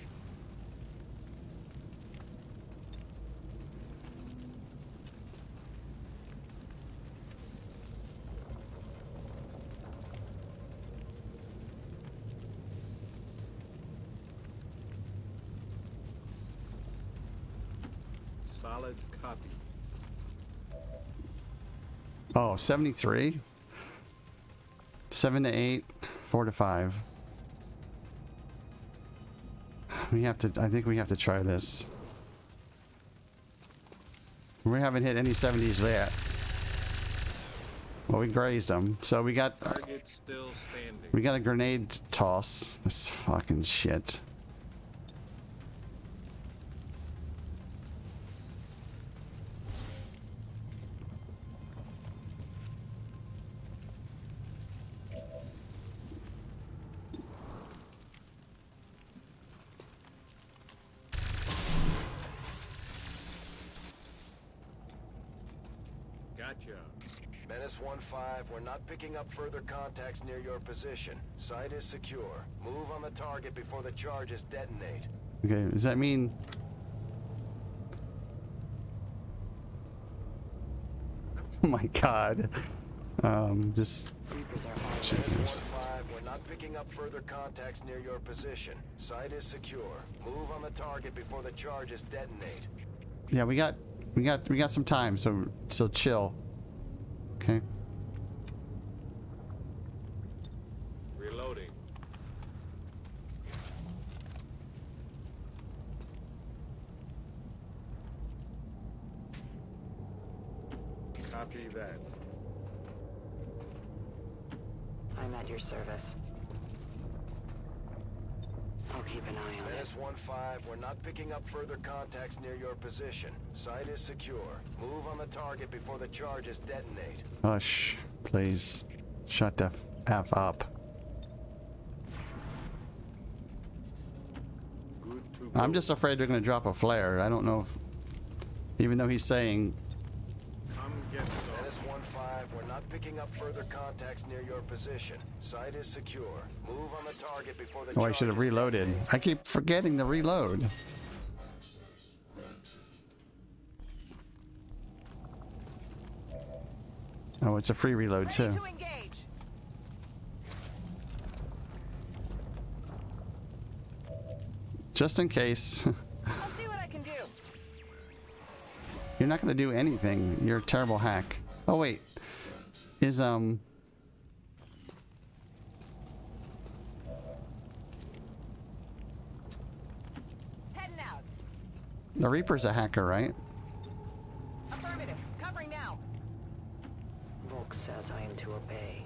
[SPEAKER 14] Solid copy.
[SPEAKER 1] Oh, 73? 7 to 8, 4 to 5. We have to, I think we have to try this. We haven't hit any 70s yet. Well, we grazed them. So we got,
[SPEAKER 14] Target still standing.
[SPEAKER 1] we got a grenade toss. That's fucking shit.
[SPEAKER 14] Gotcha.
[SPEAKER 9] Menace 1-5, we're not picking up further contacts near your position. Site is secure. Move on the target before the charges detonate.
[SPEAKER 1] Okay, does that mean... Oh my god. Just...
[SPEAKER 9] Menace 1-5, we're not picking up further contacts near your position. Site is secure. Move on the target before the charges detonate.
[SPEAKER 1] Yeah, we got some time, so chill. Okay.
[SPEAKER 14] Reloading. Copy that.
[SPEAKER 11] I'm at your service. I'll keep an eye on it.
[SPEAKER 9] Menace 1-5, we're not picking up further contacts near your position. Site is secure. Move on the target before the charges detonate.
[SPEAKER 1] Hush, please. Shut the F up.
[SPEAKER 14] Good to go.
[SPEAKER 1] I'm just afraid they're gonna drop a flare. I don't know if... Even though he's saying...
[SPEAKER 14] Come get some.
[SPEAKER 9] Menace 1-5, we're not picking up further contacts near your position. Site is secure. Move on the target before the
[SPEAKER 1] Oh, I should have reloaded. I keep forgetting to reload. Oh, it's a free reload too.
[SPEAKER 13] To engage.
[SPEAKER 1] Just in case.
[SPEAKER 13] I'll see what I can do.
[SPEAKER 1] You're not gonna do anything. You're a terrible hack. Oh wait. Is
[SPEAKER 13] Heading out.
[SPEAKER 1] the Reaper's a hacker, right?
[SPEAKER 13] Affirmative. Covering now.
[SPEAKER 11] Volk says I am to obey.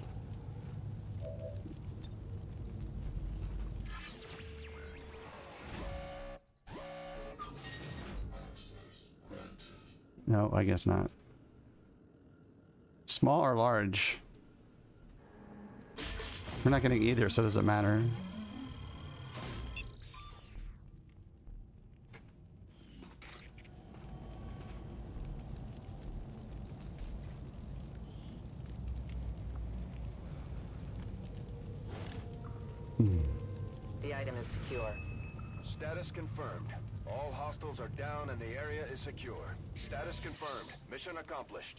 [SPEAKER 1] No, I guess not. Small or large? We're not getting either, so does it matter?
[SPEAKER 11] The item is secure.
[SPEAKER 5] Status confirmed. All hostiles are down and the area is secure. Status confirmed. Mission accomplished.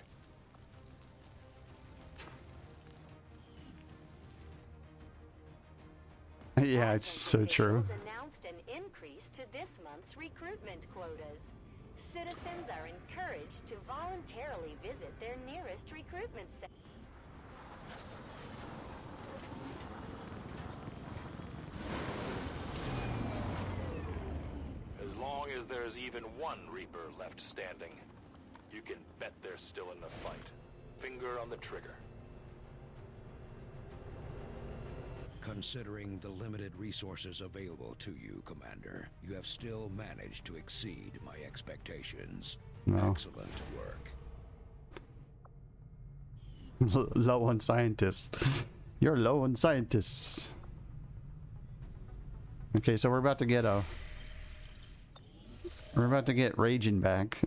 [SPEAKER 1] Yeah, it's so true.
[SPEAKER 16] Announced an increase to this month's recruitment quotas. Citizens are encouraged to voluntarily visit their nearest recruitment center.
[SPEAKER 10] As long as there's even one Reaper left standing, you can bet they're still in the fight. Finger on the trigger.
[SPEAKER 7] Considering the limited resources available to you, Commander, you have still managed to exceed my expectations.
[SPEAKER 1] No.
[SPEAKER 7] Excellent work.
[SPEAKER 1] Low on scientists. You're low on scientists. Okay, so we're about to get Raging back.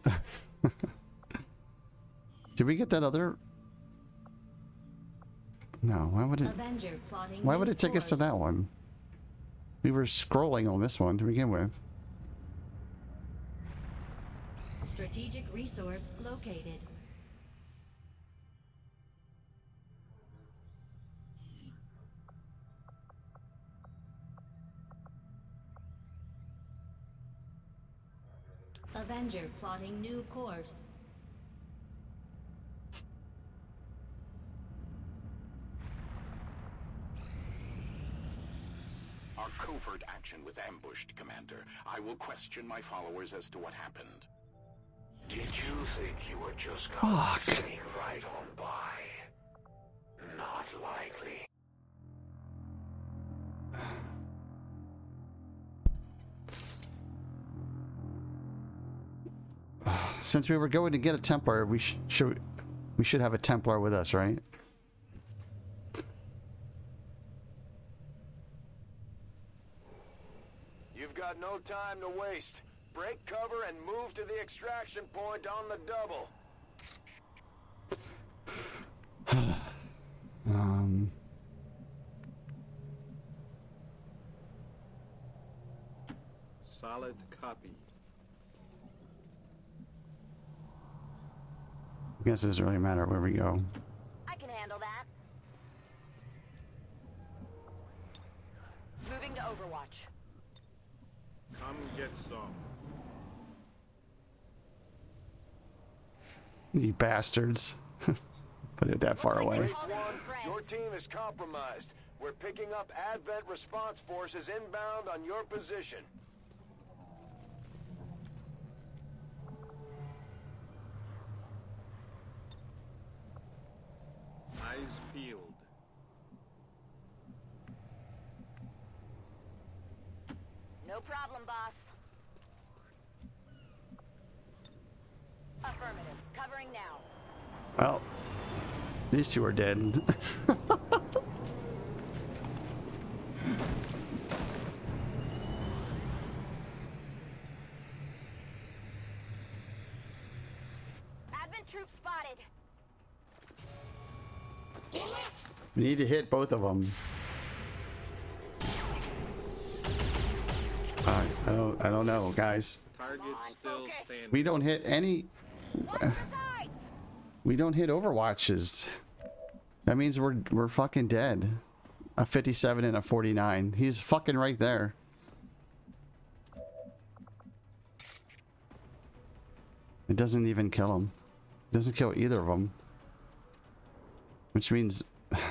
[SPEAKER 1] Did we get that other? No, why would it take us to that one? We were scrolling on this one to begin with.
[SPEAKER 4] Strategic resource located. Avenger plotting new course.
[SPEAKER 12] Our covert action was ambushed, Commander. I will question my followers as to what happened.
[SPEAKER 8] Did you think you were just going to sneak right on by? Not likely.
[SPEAKER 1] Since we were going to get a Templar, we should have a Templar with us, right?
[SPEAKER 5] You've got no time to waste. Break cover and move to the extraction point on the double.
[SPEAKER 14] Solid copy.
[SPEAKER 1] I guess it doesn't really matter where we go.
[SPEAKER 16] I can handle that. Moving to Overwatch.
[SPEAKER 14] Come get some.
[SPEAKER 1] You bastards. Put it that far away.
[SPEAKER 5] Break one, your team is compromised. We're picking up Advent response forces inbound on your position.
[SPEAKER 14] Eyes peeled.
[SPEAKER 16] No problem, boss. Affirmative. Covering now.
[SPEAKER 1] Well, these two are dead.
[SPEAKER 16] Advent troops spotted.
[SPEAKER 1] We need to hit both of them. I don't know, guys.
[SPEAKER 14] Target still standing.
[SPEAKER 1] We don't hit any. We don't hit Overwatches. That means we're fucking dead. A 57 and a 49. He's fucking right there. It doesn't even kill him. It doesn't kill either of them. Which means...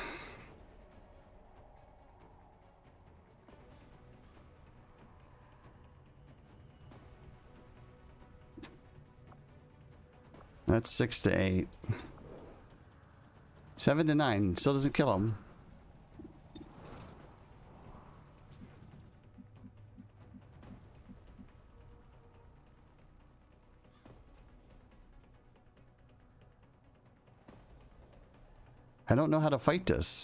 [SPEAKER 1] That's 6 to 8. 7 to 9. Still doesn't kill him. I don't know how to fight this.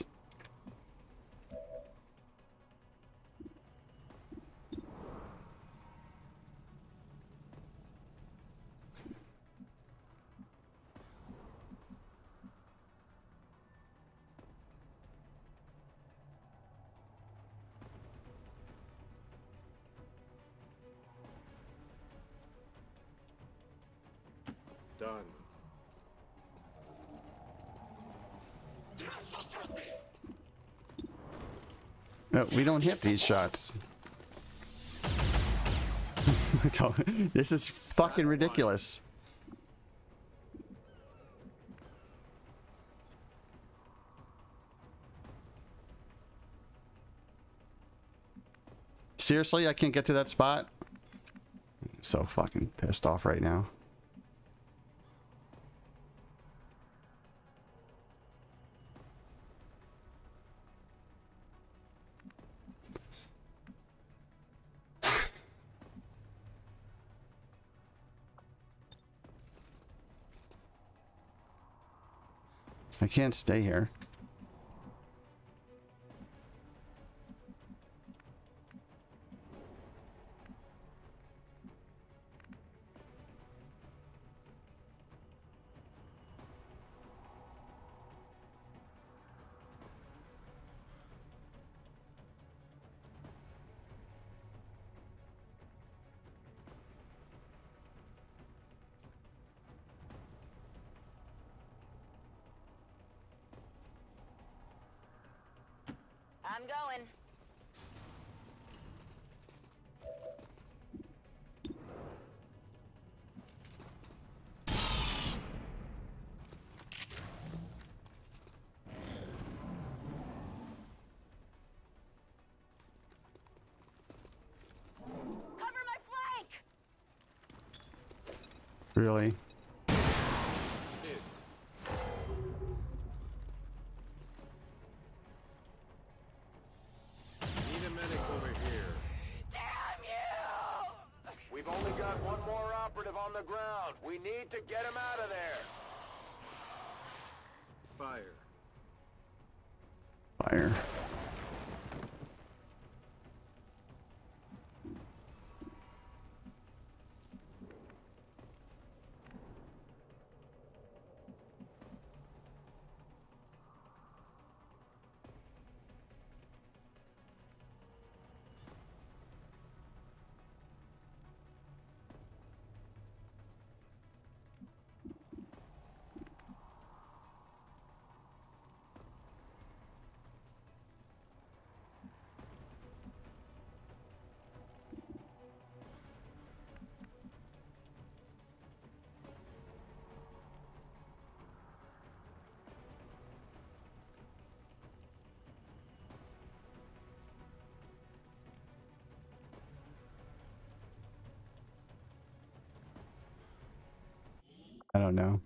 [SPEAKER 14] done.
[SPEAKER 1] No, we don't hit these shots. This is fucking ridiculous. Seriously, I can't get to that spot? I'm so fucking pissed off right now. I can't stay here.
[SPEAKER 13] I'm going. Cover my flank!
[SPEAKER 1] Really?
[SPEAKER 10] We've only got one more operative on the ground. We need to get him out of there.
[SPEAKER 14] Fire.
[SPEAKER 1] Fire. I don't know.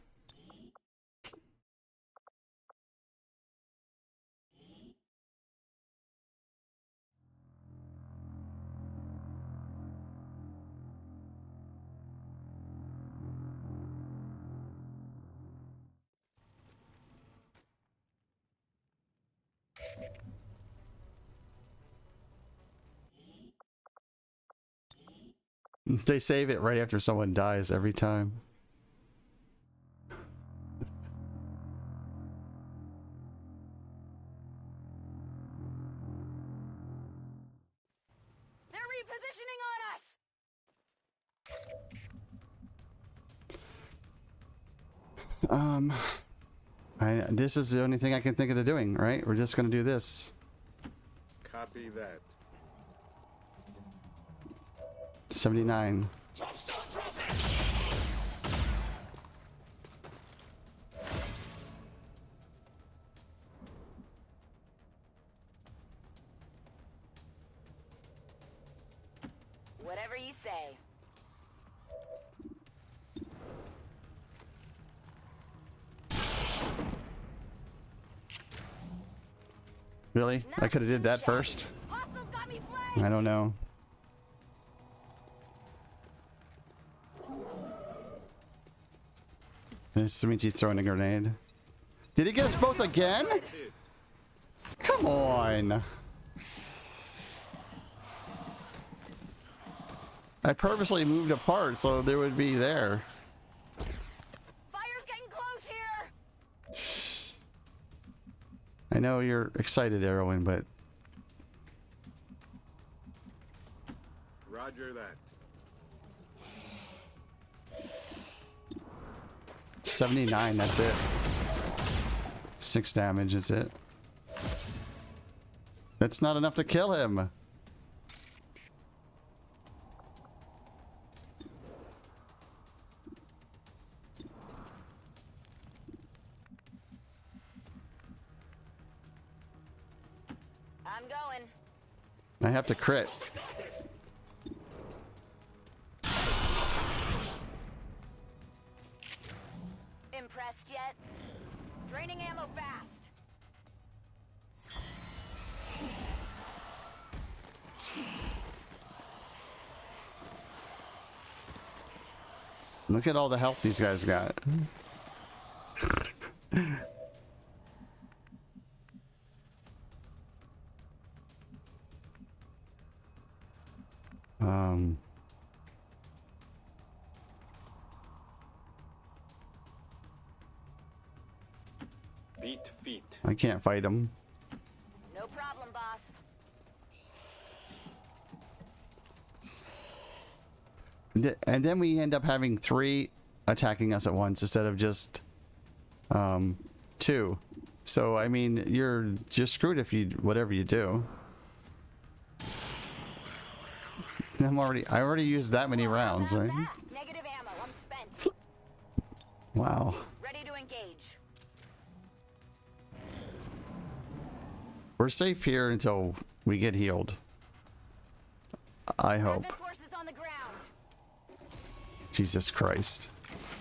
[SPEAKER 1] They save it right after someone dies every time.
[SPEAKER 13] They're repositioning on us!
[SPEAKER 1] This is the only thing I can think of doing, right? We're just gonna do this.
[SPEAKER 14] Copy that.
[SPEAKER 1] 79.
[SPEAKER 13] Whatever you say.
[SPEAKER 1] Really? I could have did that first. I don't know. This means he's throwing a grenade. Did he get us both again? Come on. I purposely moved apart so they would be there.
[SPEAKER 13] Fire's getting close here!
[SPEAKER 1] I know you're excited, Erwin, but...
[SPEAKER 14] Roger that.
[SPEAKER 1] 79, that's it. 6 damage, that's it. That's not enough to kill him.
[SPEAKER 13] I'm going.
[SPEAKER 1] I have to crit.
[SPEAKER 13] Impressed yet? Draining ammo fast.
[SPEAKER 1] Look at all the health these guys got.
[SPEAKER 14] Beat feet.
[SPEAKER 1] I can't fight him.
[SPEAKER 13] No problem, boss.
[SPEAKER 1] And then we end up having 3 attacking us at once instead of just 2. So I mean, you're screwed if you whatever you do. I already used that many rounds, right?
[SPEAKER 13] Negative ammo. I'm spent.
[SPEAKER 1] Wow.
[SPEAKER 13] Ready to engage.
[SPEAKER 1] We're safe here until we get healed. I hope.
[SPEAKER 13] Forces on the ground.
[SPEAKER 1] Jesus Christ.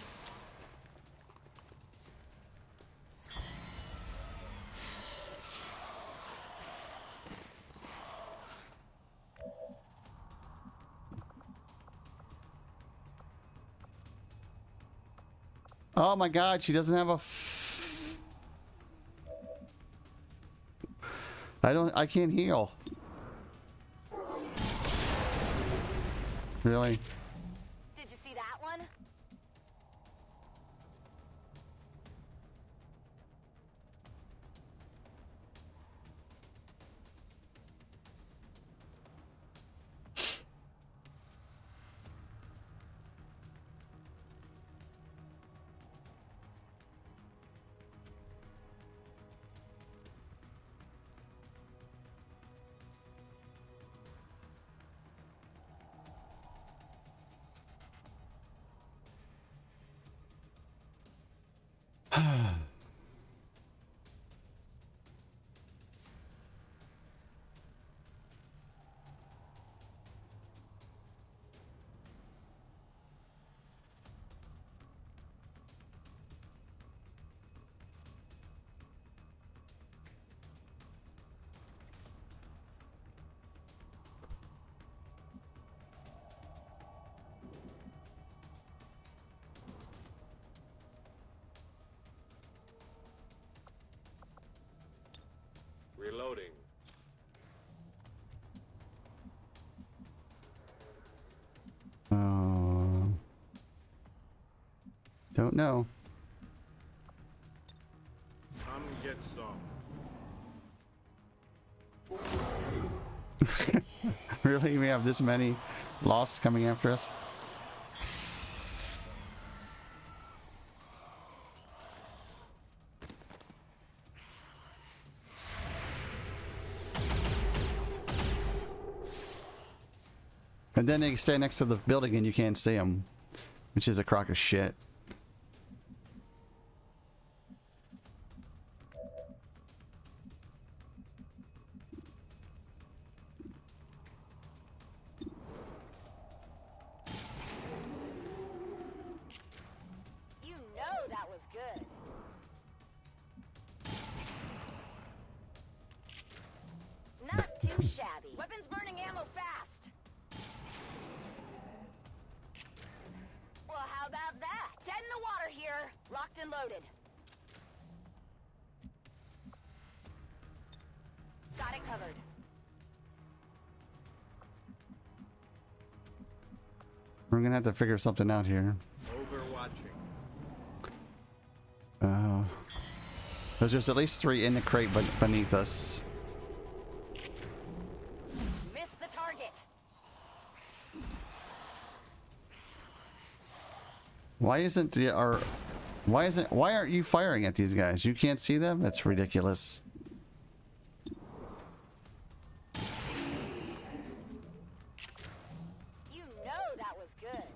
[SPEAKER 1] Oh my God, she doesn't have a I can't heal. Really?
[SPEAKER 13] Did you see that one?
[SPEAKER 14] Reloading.
[SPEAKER 1] Don't know.
[SPEAKER 14] Come get some.
[SPEAKER 1] Really? We have this many lost coming after us? And then they stay next to the building and you can't see them, which is a crock of shit.
[SPEAKER 13] You know that was good. Not too shabby. Weapons burning ammo fast. Well, how about that? Dead in the water here. Locked and loaded. Got it covered.
[SPEAKER 1] We're gonna have to figure something out here.
[SPEAKER 14] Overwatching.
[SPEAKER 1] There's at least 3 in the crate beneath us.
[SPEAKER 13] Missed the target.
[SPEAKER 1] Why isn't our Why aren't you firing at these guys? You can't see them? That's ridiculous.
[SPEAKER 16] You know that was good.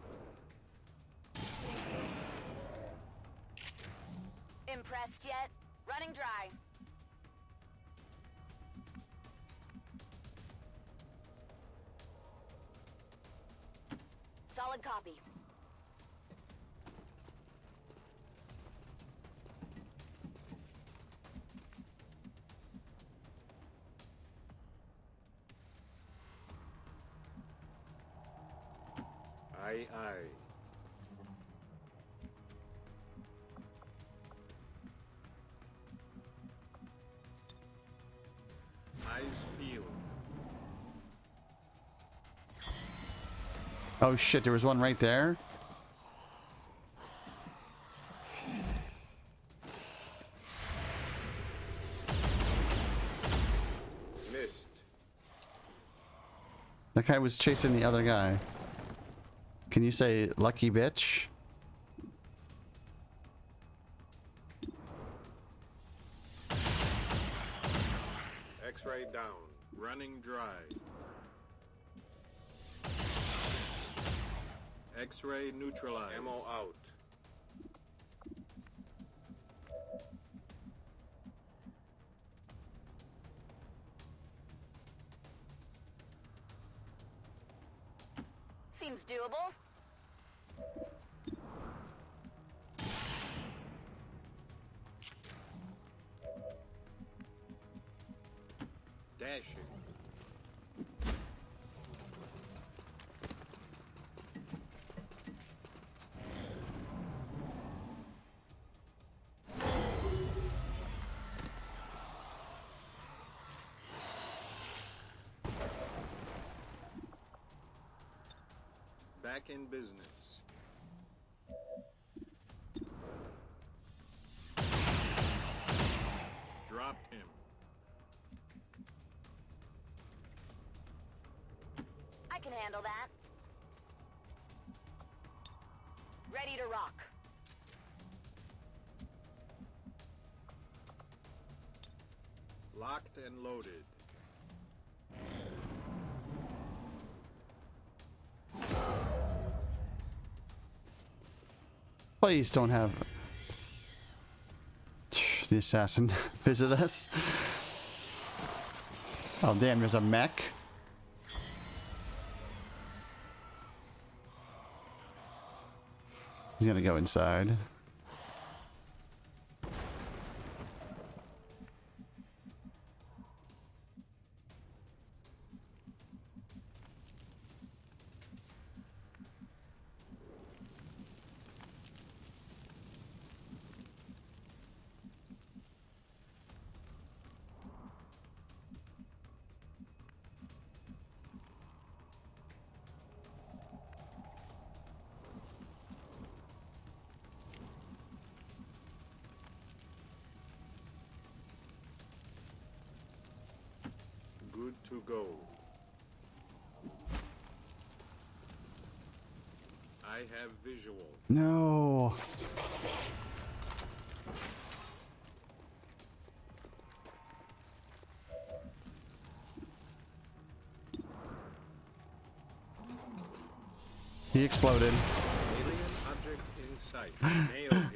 [SPEAKER 16] Impressed yet? Running dry. Solid copy.
[SPEAKER 14] Aye, aye. Eyes field.
[SPEAKER 1] Oh shit, there was one right there.
[SPEAKER 14] Missed.
[SPEAKER 1] That guy was chasing the other guy. Can you say lucky bitch?
[SPEAKER 14] X-ray down. Running dry. X-ray neutralized. Ammo out.
[SPEAKER 16] Seems doable.
[SPEAKER 14] Dashing. Back in business. Dropped him.
[SPEAKER 16] I can handle that. Ready to rock.
[SPEAKER 14] Locked and loaded.
[SPEAKER 1] Please don't have the assassin visit us. Oh damn, there's a mech. He's gonna go inside.
[SPEAKER 14] Good to go. I have visual.
[SPEAKER 1] No. He exploded.
[SPEAKER 14] Alien object in sight. Nailed him.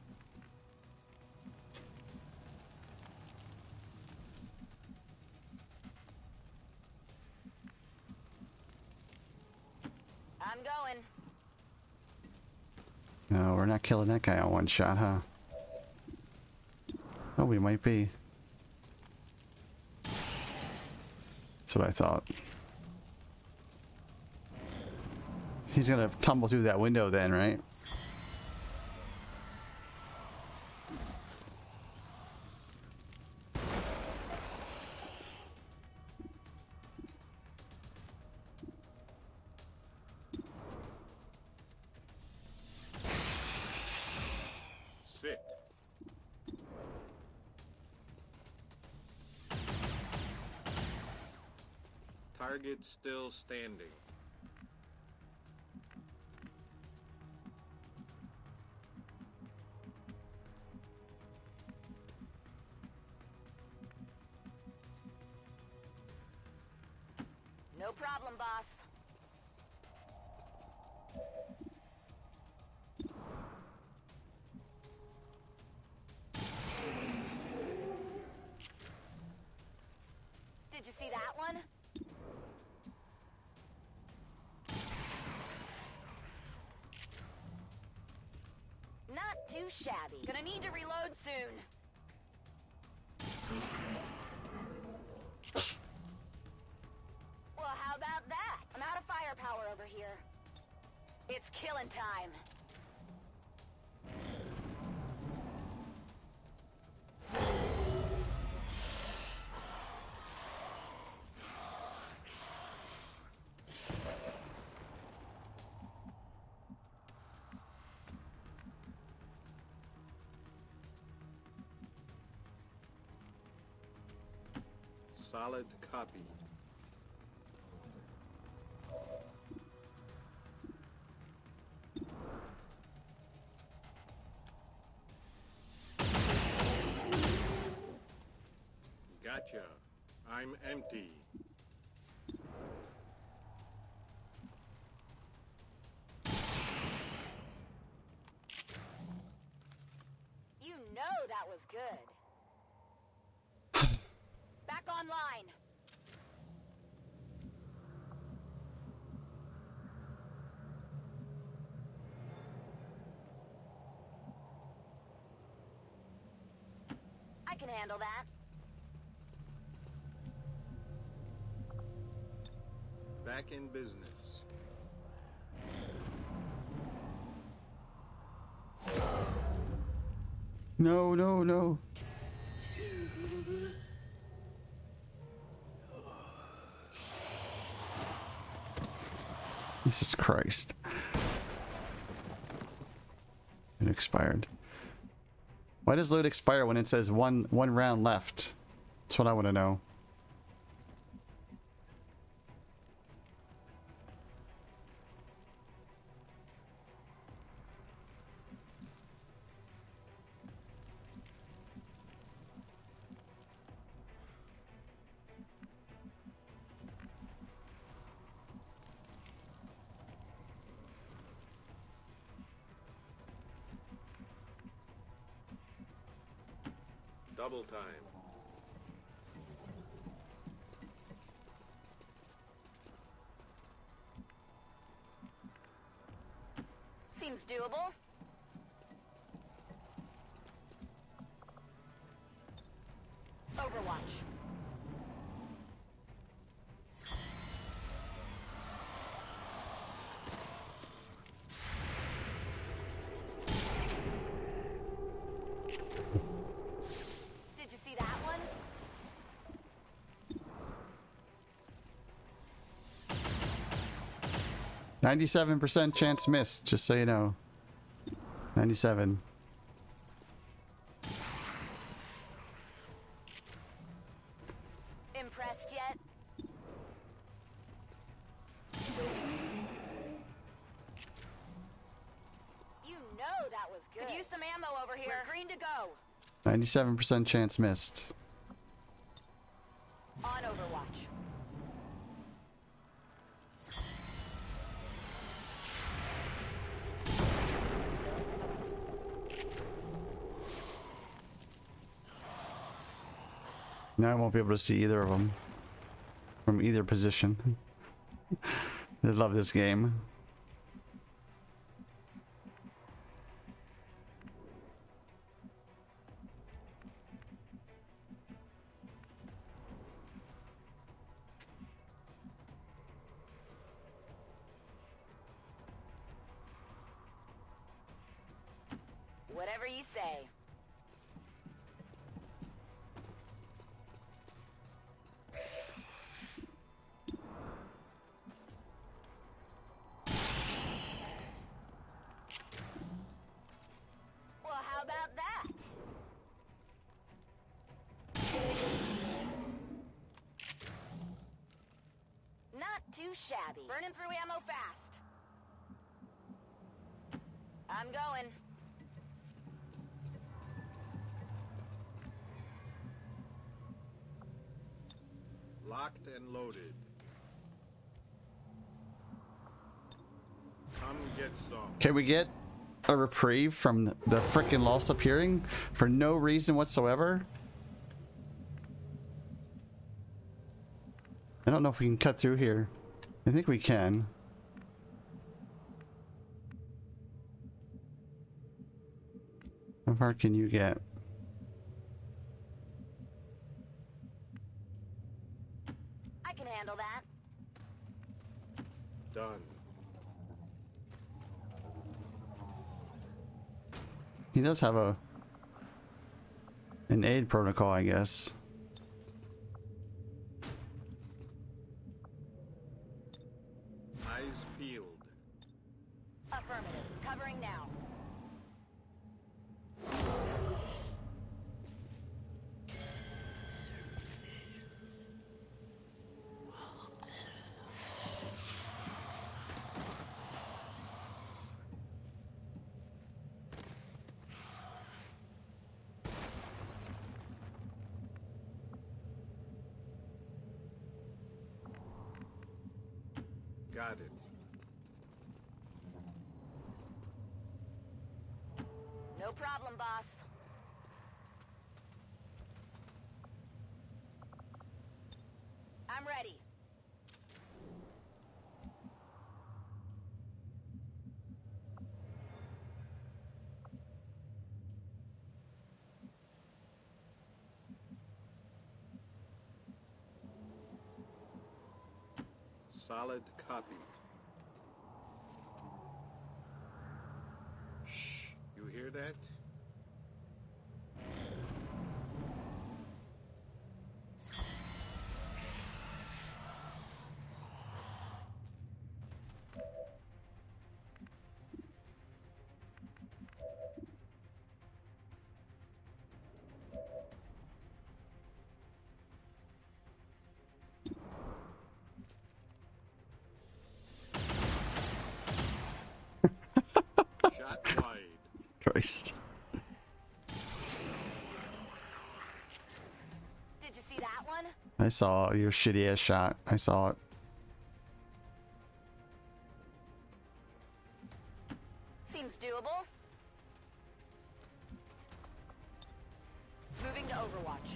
[SPEAKER 16] I'm going.
[SPEAKER 1] No, we're not killing that guy on one shot, huh? Oh, we might be. That's what I thought. He's gonna tumble through that window then, right?
[SPEAKER 14] Sit. Target still standing.
[SPEAKER 13] No problem, boss. Did you see that one? Not too shabby. Gonna need to reload soon. Well, how about that? I'm out of firepower over here. It's killing time.
[SPEAKER 14] Solid copy. Gotcha. I'm empty.
[SPEAKER 13] You know that was good. Back online. I can handle that.
[SPEAKER 14] Back in business.
[SPEAKER 1] No, no, no. Jesus Christ. It expired. Why does loot expire when it says one round left? That's what I want to know.
[SPEAKER 14] Double time.
[SPEAKER 13] Seems doable. Overwatch. Did you see that one?
[SPEAKER 1] 97% chance missed, just so you know. 97.
[SPEAKER 13] Impressed yet? You know that was good. Could use some ammo over here. We're green to go.
[SPEAKER 1] 97% chance missed.
[SPEAKER 13] On Overwatch.
[SPEAKER 1] Now I won't be able to see either of them from either position. I love this game.
[SPEAKER 13] Whatever you say. Well, how about that? Not too shabby. Burning through ammo fast. I'm going.
[SPEAKER 14] Locked and loaded. Come get some.
[SPEAKER 1] Can we get a reprieve from the frickin' loss appearing for no reason whatsoever? I don't know if we can cut through here. I think we can. How far can you get?
[SPEAKER 16] I can handle that.
[SPEAKER 14] Done.
[SPEAKER 1] He does have an aid protocol, I guess.
[SPEAKER 14] Eyes peeled.
[SPEAKER 16] Affirmative. Covering now.
[SPEAKER 14] Got it.
[SPEAKER 16] No problem, boss. I'm ready.
[SPEAKER 14] Solid copy. Shh. You hear that? Shot wide.
[SPEAKER 1] Christ.
[SPEAKER 16] Did you see that one?
[SPEAKER 1] I saw your shitty ass shot. I saw it.
[SPEAKER 16] Seems doable. Moving to Overwatch.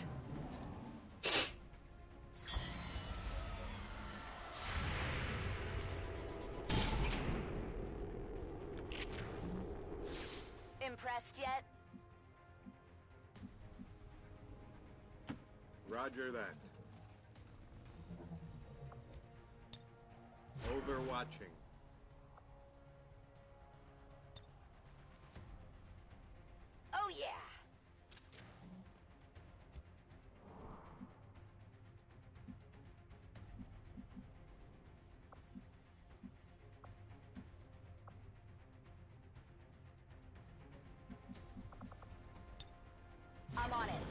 [SPEAKER 16] Impressed yet?
[SPEAKER 14] Roger that. Overwatching.
[SPEAKER 16] Oh yeah. I'm on it.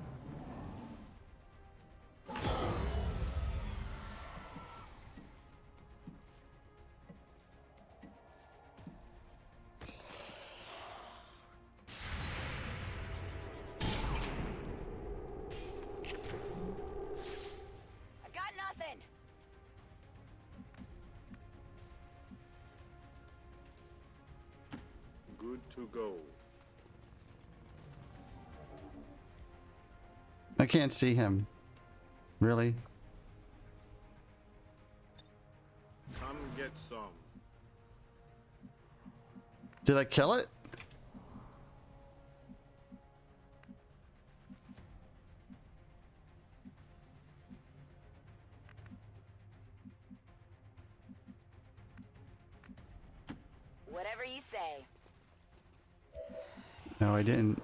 [SPEAKER 16] I got nothing.
[SPEAKER 14] Good to go.
[SPEAKER 1] I can't see him. Really?
[SPEAKER 14] Come get some.
[SPEAKER 1] Did I kill it?
[SPEAKER 16] Whatever you say.
[SPEAKER 1] No, I didn't.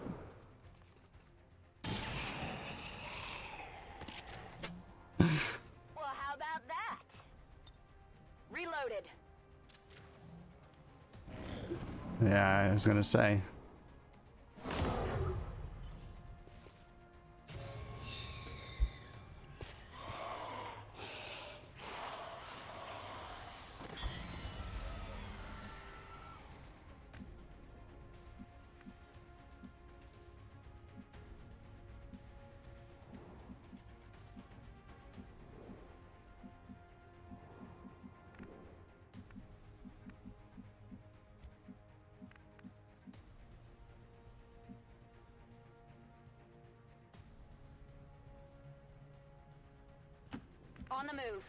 [SPEAKER 16] Well, how about that? Reloaded.
[SPEAKER 1] Yeah, I was gonna say.
[SPEAKER 13] On the move.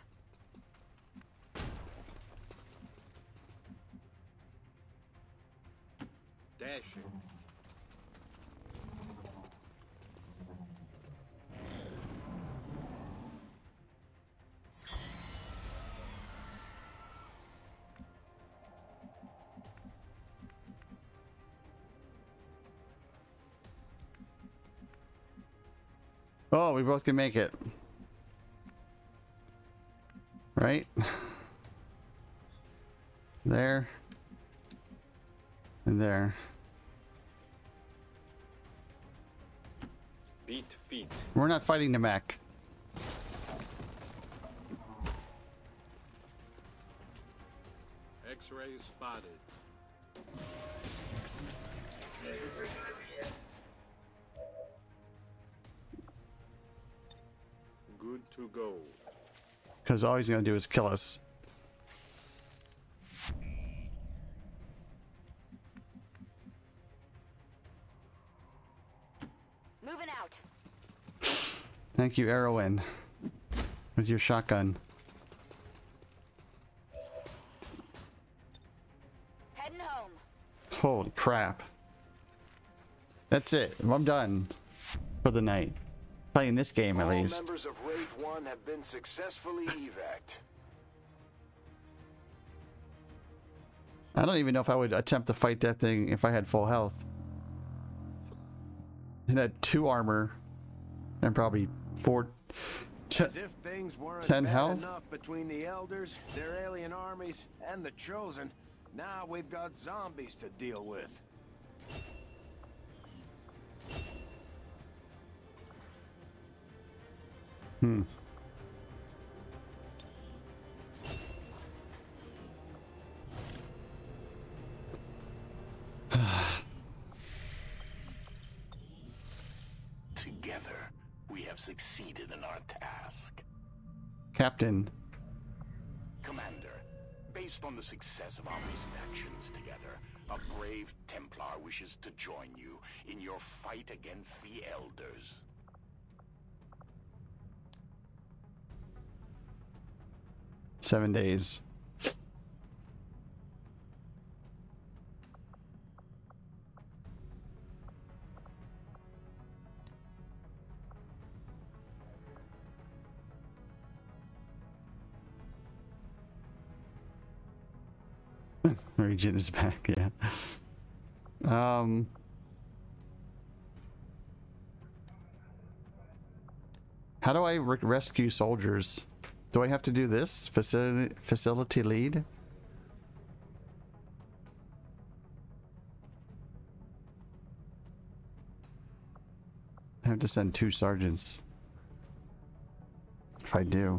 [SPEAKER 14] Dashing.
[SPEAKER 1] Oh, we both can make it. Right? There. And there.
[SPEAKER 6] Beat feet.
[SPEAKER 1] We're not fighting the mech.
[SPEAKER 14] X-ray spotted. Good to go.
[SPEAKER 1] Because all he's going to do is kill us.
[SPEAKER 13] Moving out.
[SPEAKER 1] Thank you, Arrowin, with your shotgun.
[SPEAKER 13] Heading home.
[SPEAKER 1] Holy crap. That's it. I'm done for the night. Playing this game, at least.
[SPEAKER 9] All members of Raid 1 have been successfully evac'd.
[SPEAKER 1] I don't even know if I would attempt to fight that thing if I had full health. It had 2 armor and probably 10
[SPEAKER 5] As if things weren't
[SPEAKER 1] 10
[SPEAKER 5] bad
[SPEAKER 1] health.
[SPEAKER 5] enough between the elders, their alien armies, and the chosen. Now we've got zombies to deal with.
[SPEAKER 12] Together, we have succeeded in our task.
[SPEAKER 1] Captain.
[SPEAKER 12] Commander, based on the success of our recent actions together, a brave Templar wishes to join you in your fight against the Elders.
[SPEAKER 1] Seven days. Region is back, yeah. How do I rescue soldiers? Do I have to do this? Facility lead? I have to send 2 sergeants. If I do.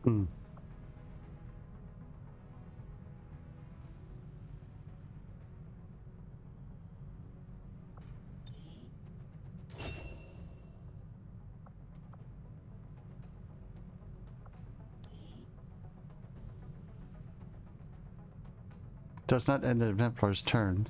[SPEAKER 1] Hmm. Does not end the Templar's turn.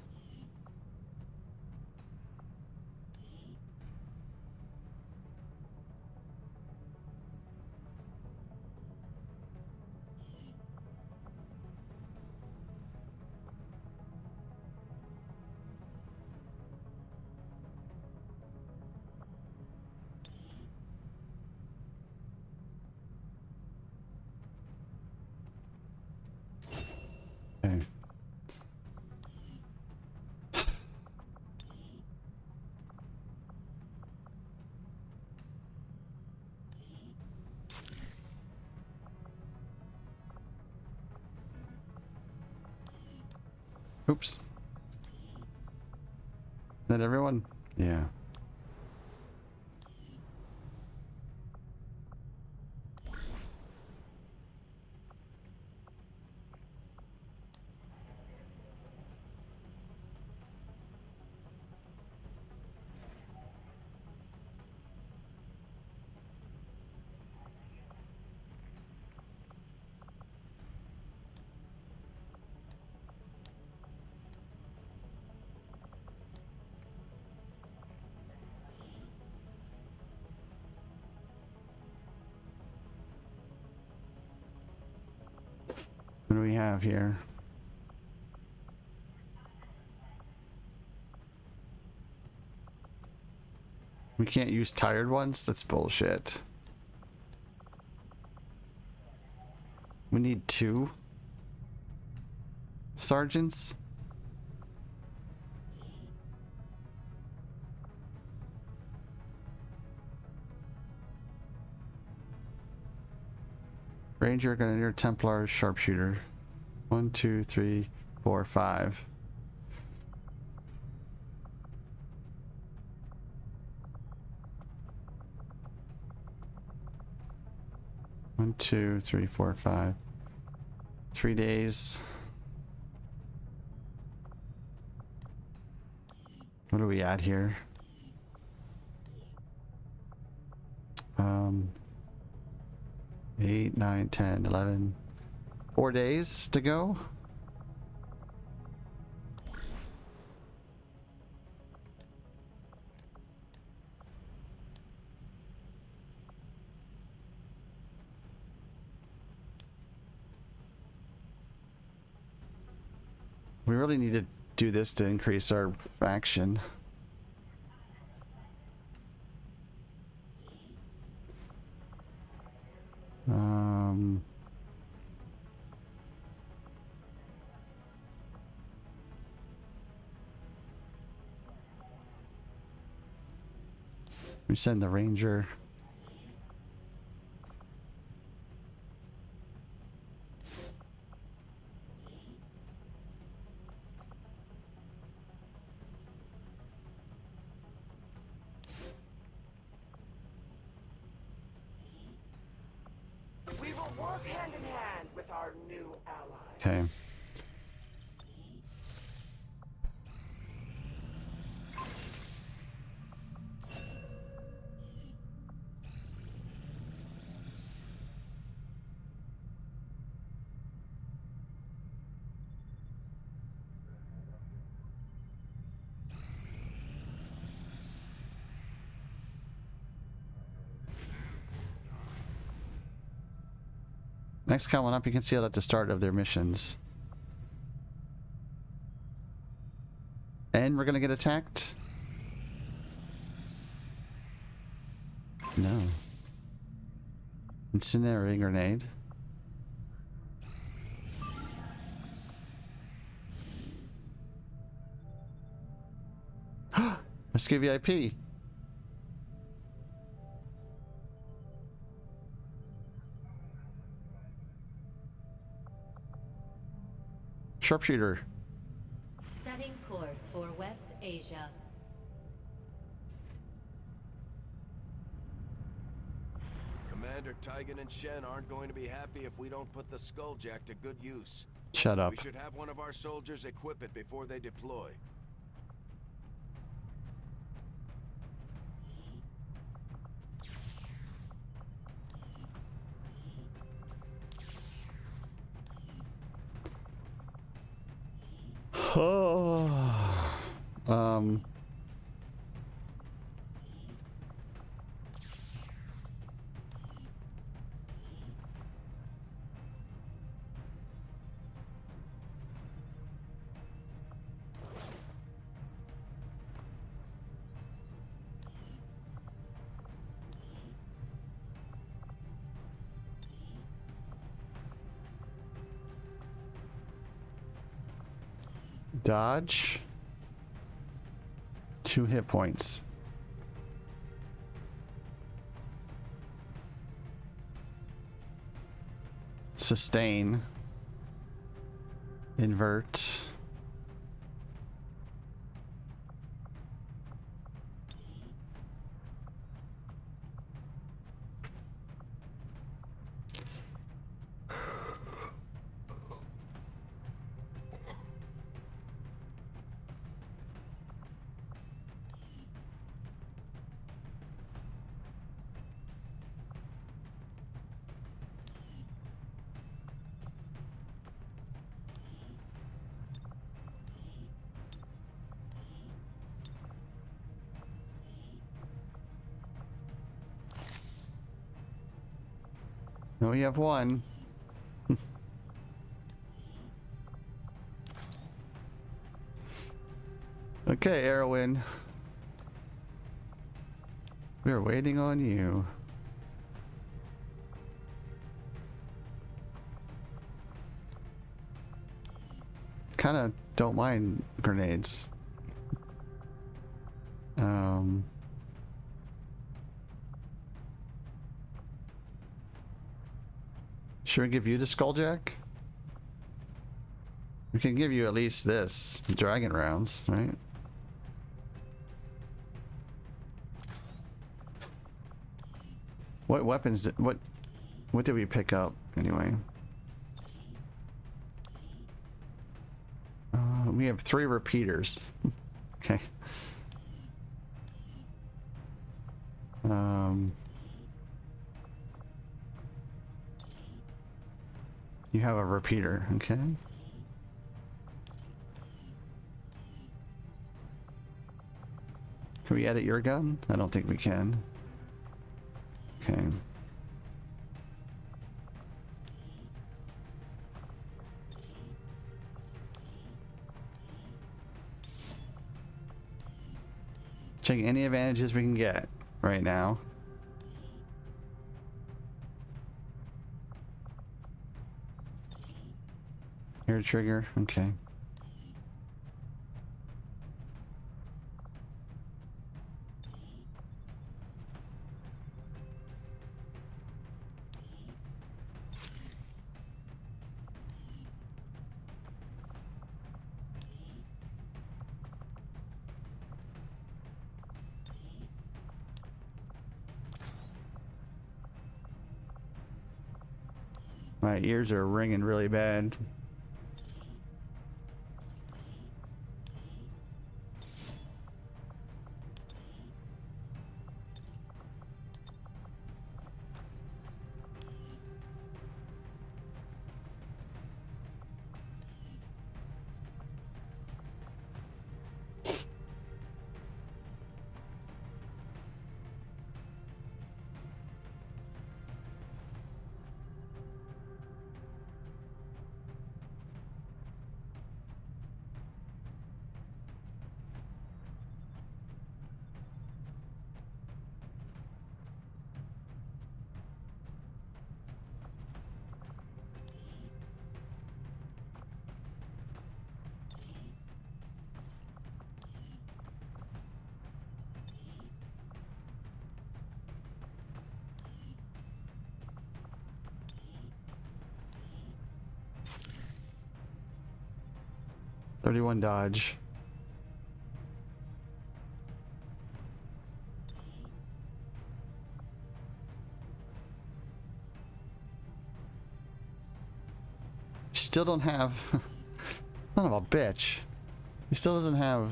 [SPEAKER 1] Okay. Oops. That everyone? Yeah. What do we have here? We can't use tired ones? That's bullshit. We need 2 sergeants? Ranger, Grenadier, Templar, Sharpshooter. 1, 2, 3, 4, 5. One, 2, 3, 4, 5. 3 days. What are we at here? 8, 9, 10, 11. 4 days to go. We really need to do this to increase our faction. We send the Ranger.
[SPEAKER 8] We will work hand in hand with our new allies.
[SPEAKER 1] Okay. Next coming up, you can see it at the start of their missions. And we're gonna get attacked? No. Incinerating grenade. Rescue VIP. Sharpshooter.
[SPEAKER 4] Setting course for West Asia.
[SPEAKER 5] Commander Tygan and Shen aren't going to be happy if we don't put the Skulljack to good use.
[SPEAKER 1] Shut up.
[SPEAKER 5] We should have one of our soldiers equip it before they deploy.
[SPEAKER 1] Oh. Dodge. 2 hit points. Sustain. Invert. No, we have one. Okay, Erwin. We're waiting on you. Kind of don't mind grenades. Should we give you the Skulljack? We can give you at least this dragon rounds, right? What weapons did, what did we pick up anyway? We have 3 repeaters. Okay. You have a repeater, okay? Can we edit your gun? I don't think we can. Okay. Taking any advantages we can get right now. Air trigger, okay. My ears are ringing really bad. .31 dodge. still don't have... Son of a bitch. He still doesn't have...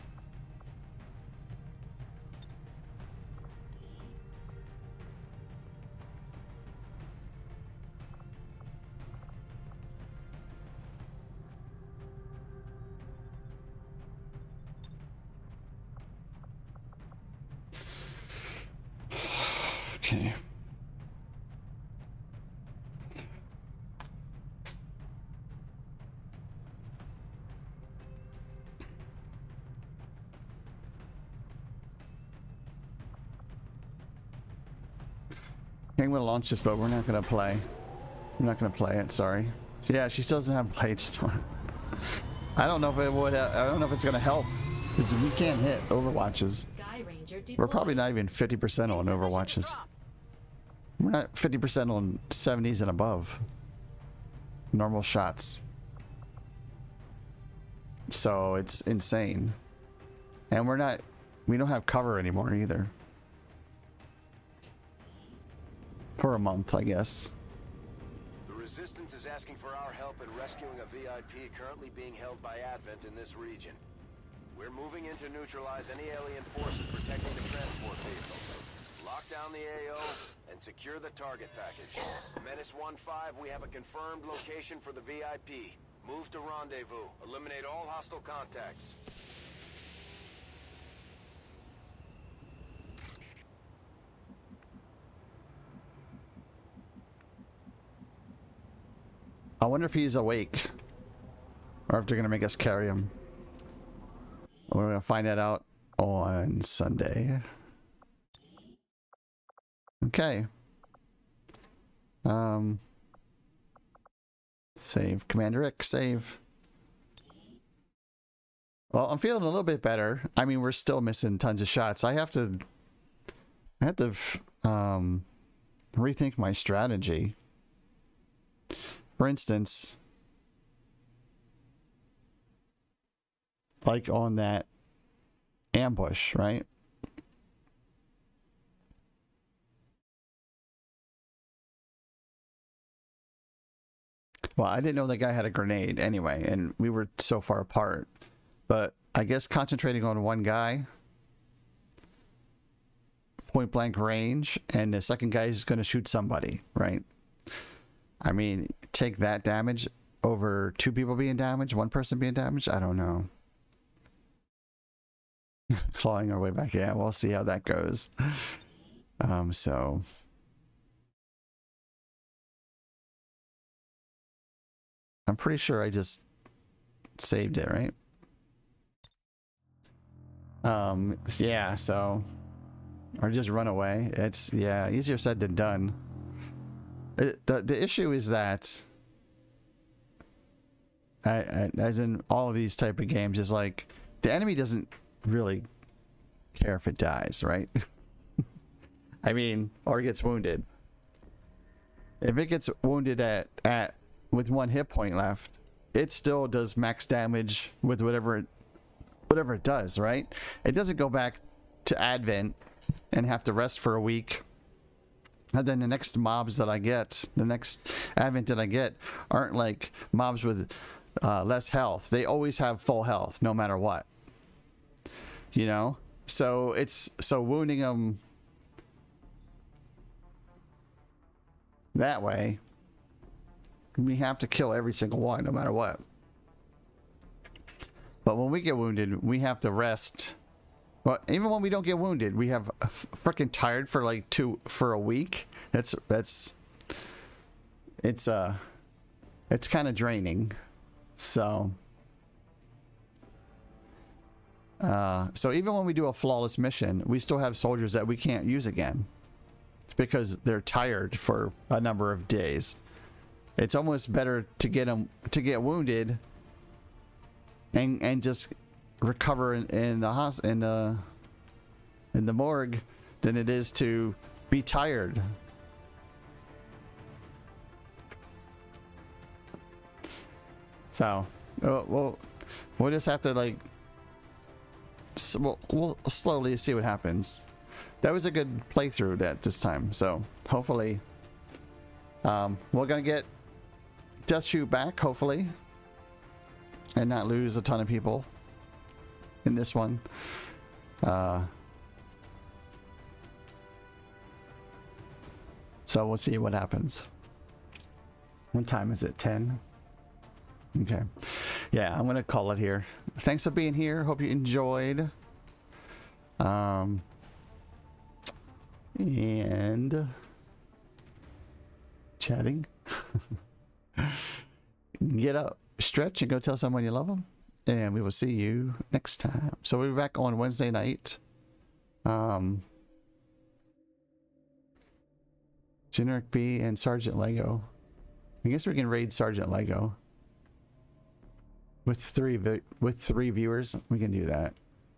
[SPEAKER 1] Okay. I'm gonna launch this, but we're not gonna play. I'm not gonna play it. Sorry. Yeah, she still doesn't have Blade Storm. I don't know if it would. I don't know if it's gonna help because we can't hit Overwatches. We're probably not even 50% on Overwatches. We're not 50% on 70s and above. Normal shots. So it's insane. And we don't have cover anymore either. For a month, I guess.
[SPEAKER 9] The Resistance is asking for our help in rescuing a VIP currently being held by Advent in this region. We're moving in to neutralize any alien forces protecting the transport vehicle. Lock down the AO and secure the target package. Menace 1-5, we have a confirmed location for the VIP. Move to rendezvous. Eliminate all hostile contacts.
[SPEAKER 1] I wonder if he's awake. Or if they're gonna make us carry him. We're gonna find that out on Sunday. Okay. Save. Commander X, save. Well, I'm feeling a little bit better. I mean, we're still missing tons of shots. I have to rethink my strategy. For instance, like on that ambush, right? Well, I didn't know that guy had a grenade anyway, and we were so far apart. But I guess concentrating on one guy, point blank range, and the second guy is going to shoot somebody, right? I mean, take that damage over two people being damaged, one person being damaged? I don't know. Clawing our way back. Yeah, we'll see how that goes. So... I'm pretty sure I just saved it, right? Yeah, so... Or just run away. It's, yeah, easier said than done. The issue is that... as in all of these type of games, is like... The enemy doesn't really care if it dies, right? I mean, or gets wounded. If it gets wounded with one hit point left, it still does max damage with whatever it does, right? It doesn't go back to Advent and have to rest for a week. And then the next mobs that I get, the next Advent that I get, aren't like mobs with less health. They always have full health, no matter what. You know? So wounding them that way, we have to kill every single one, no matter what. But when we get wounded, we have to rest. Well, even when we don't get wounded, we have freaking tired for like for a week. It's kind of draining. So even when we do a flawless mission, we still have soldiers that we can't use again because they're tired for a number of days. It's almost better to get wounded and just recover in the morgue than it is to be tired. So we'll just have to like we'll slowly see what happens. That was a good playthrough at this time, so hopefully we're gonna get just shoot back, hopefully, and not lose a ton of people in this one. So we'll see what happens. What time is it? 10? Okay. Yeah, I'm gonna call it here. Thanks for being here. Hope you enjoyed. And chatting. Get up, stretch, and go tell someone you love them. And we will see you next time. So we'll be back on Wednesday night. Generic B and Sergeant Lego. I guess we can raid Sergeant Lego with three viewers. We can do that.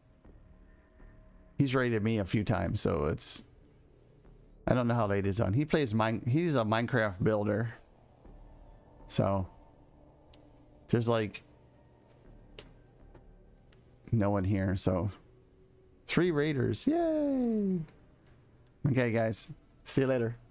[SPEAKER 1] He's raided me a few times, so it's. I don't know how late it's on. He plays he's a Minecraft builder. So there's like no one here, so 3 raiders. Yay! Okay, guys. See you later.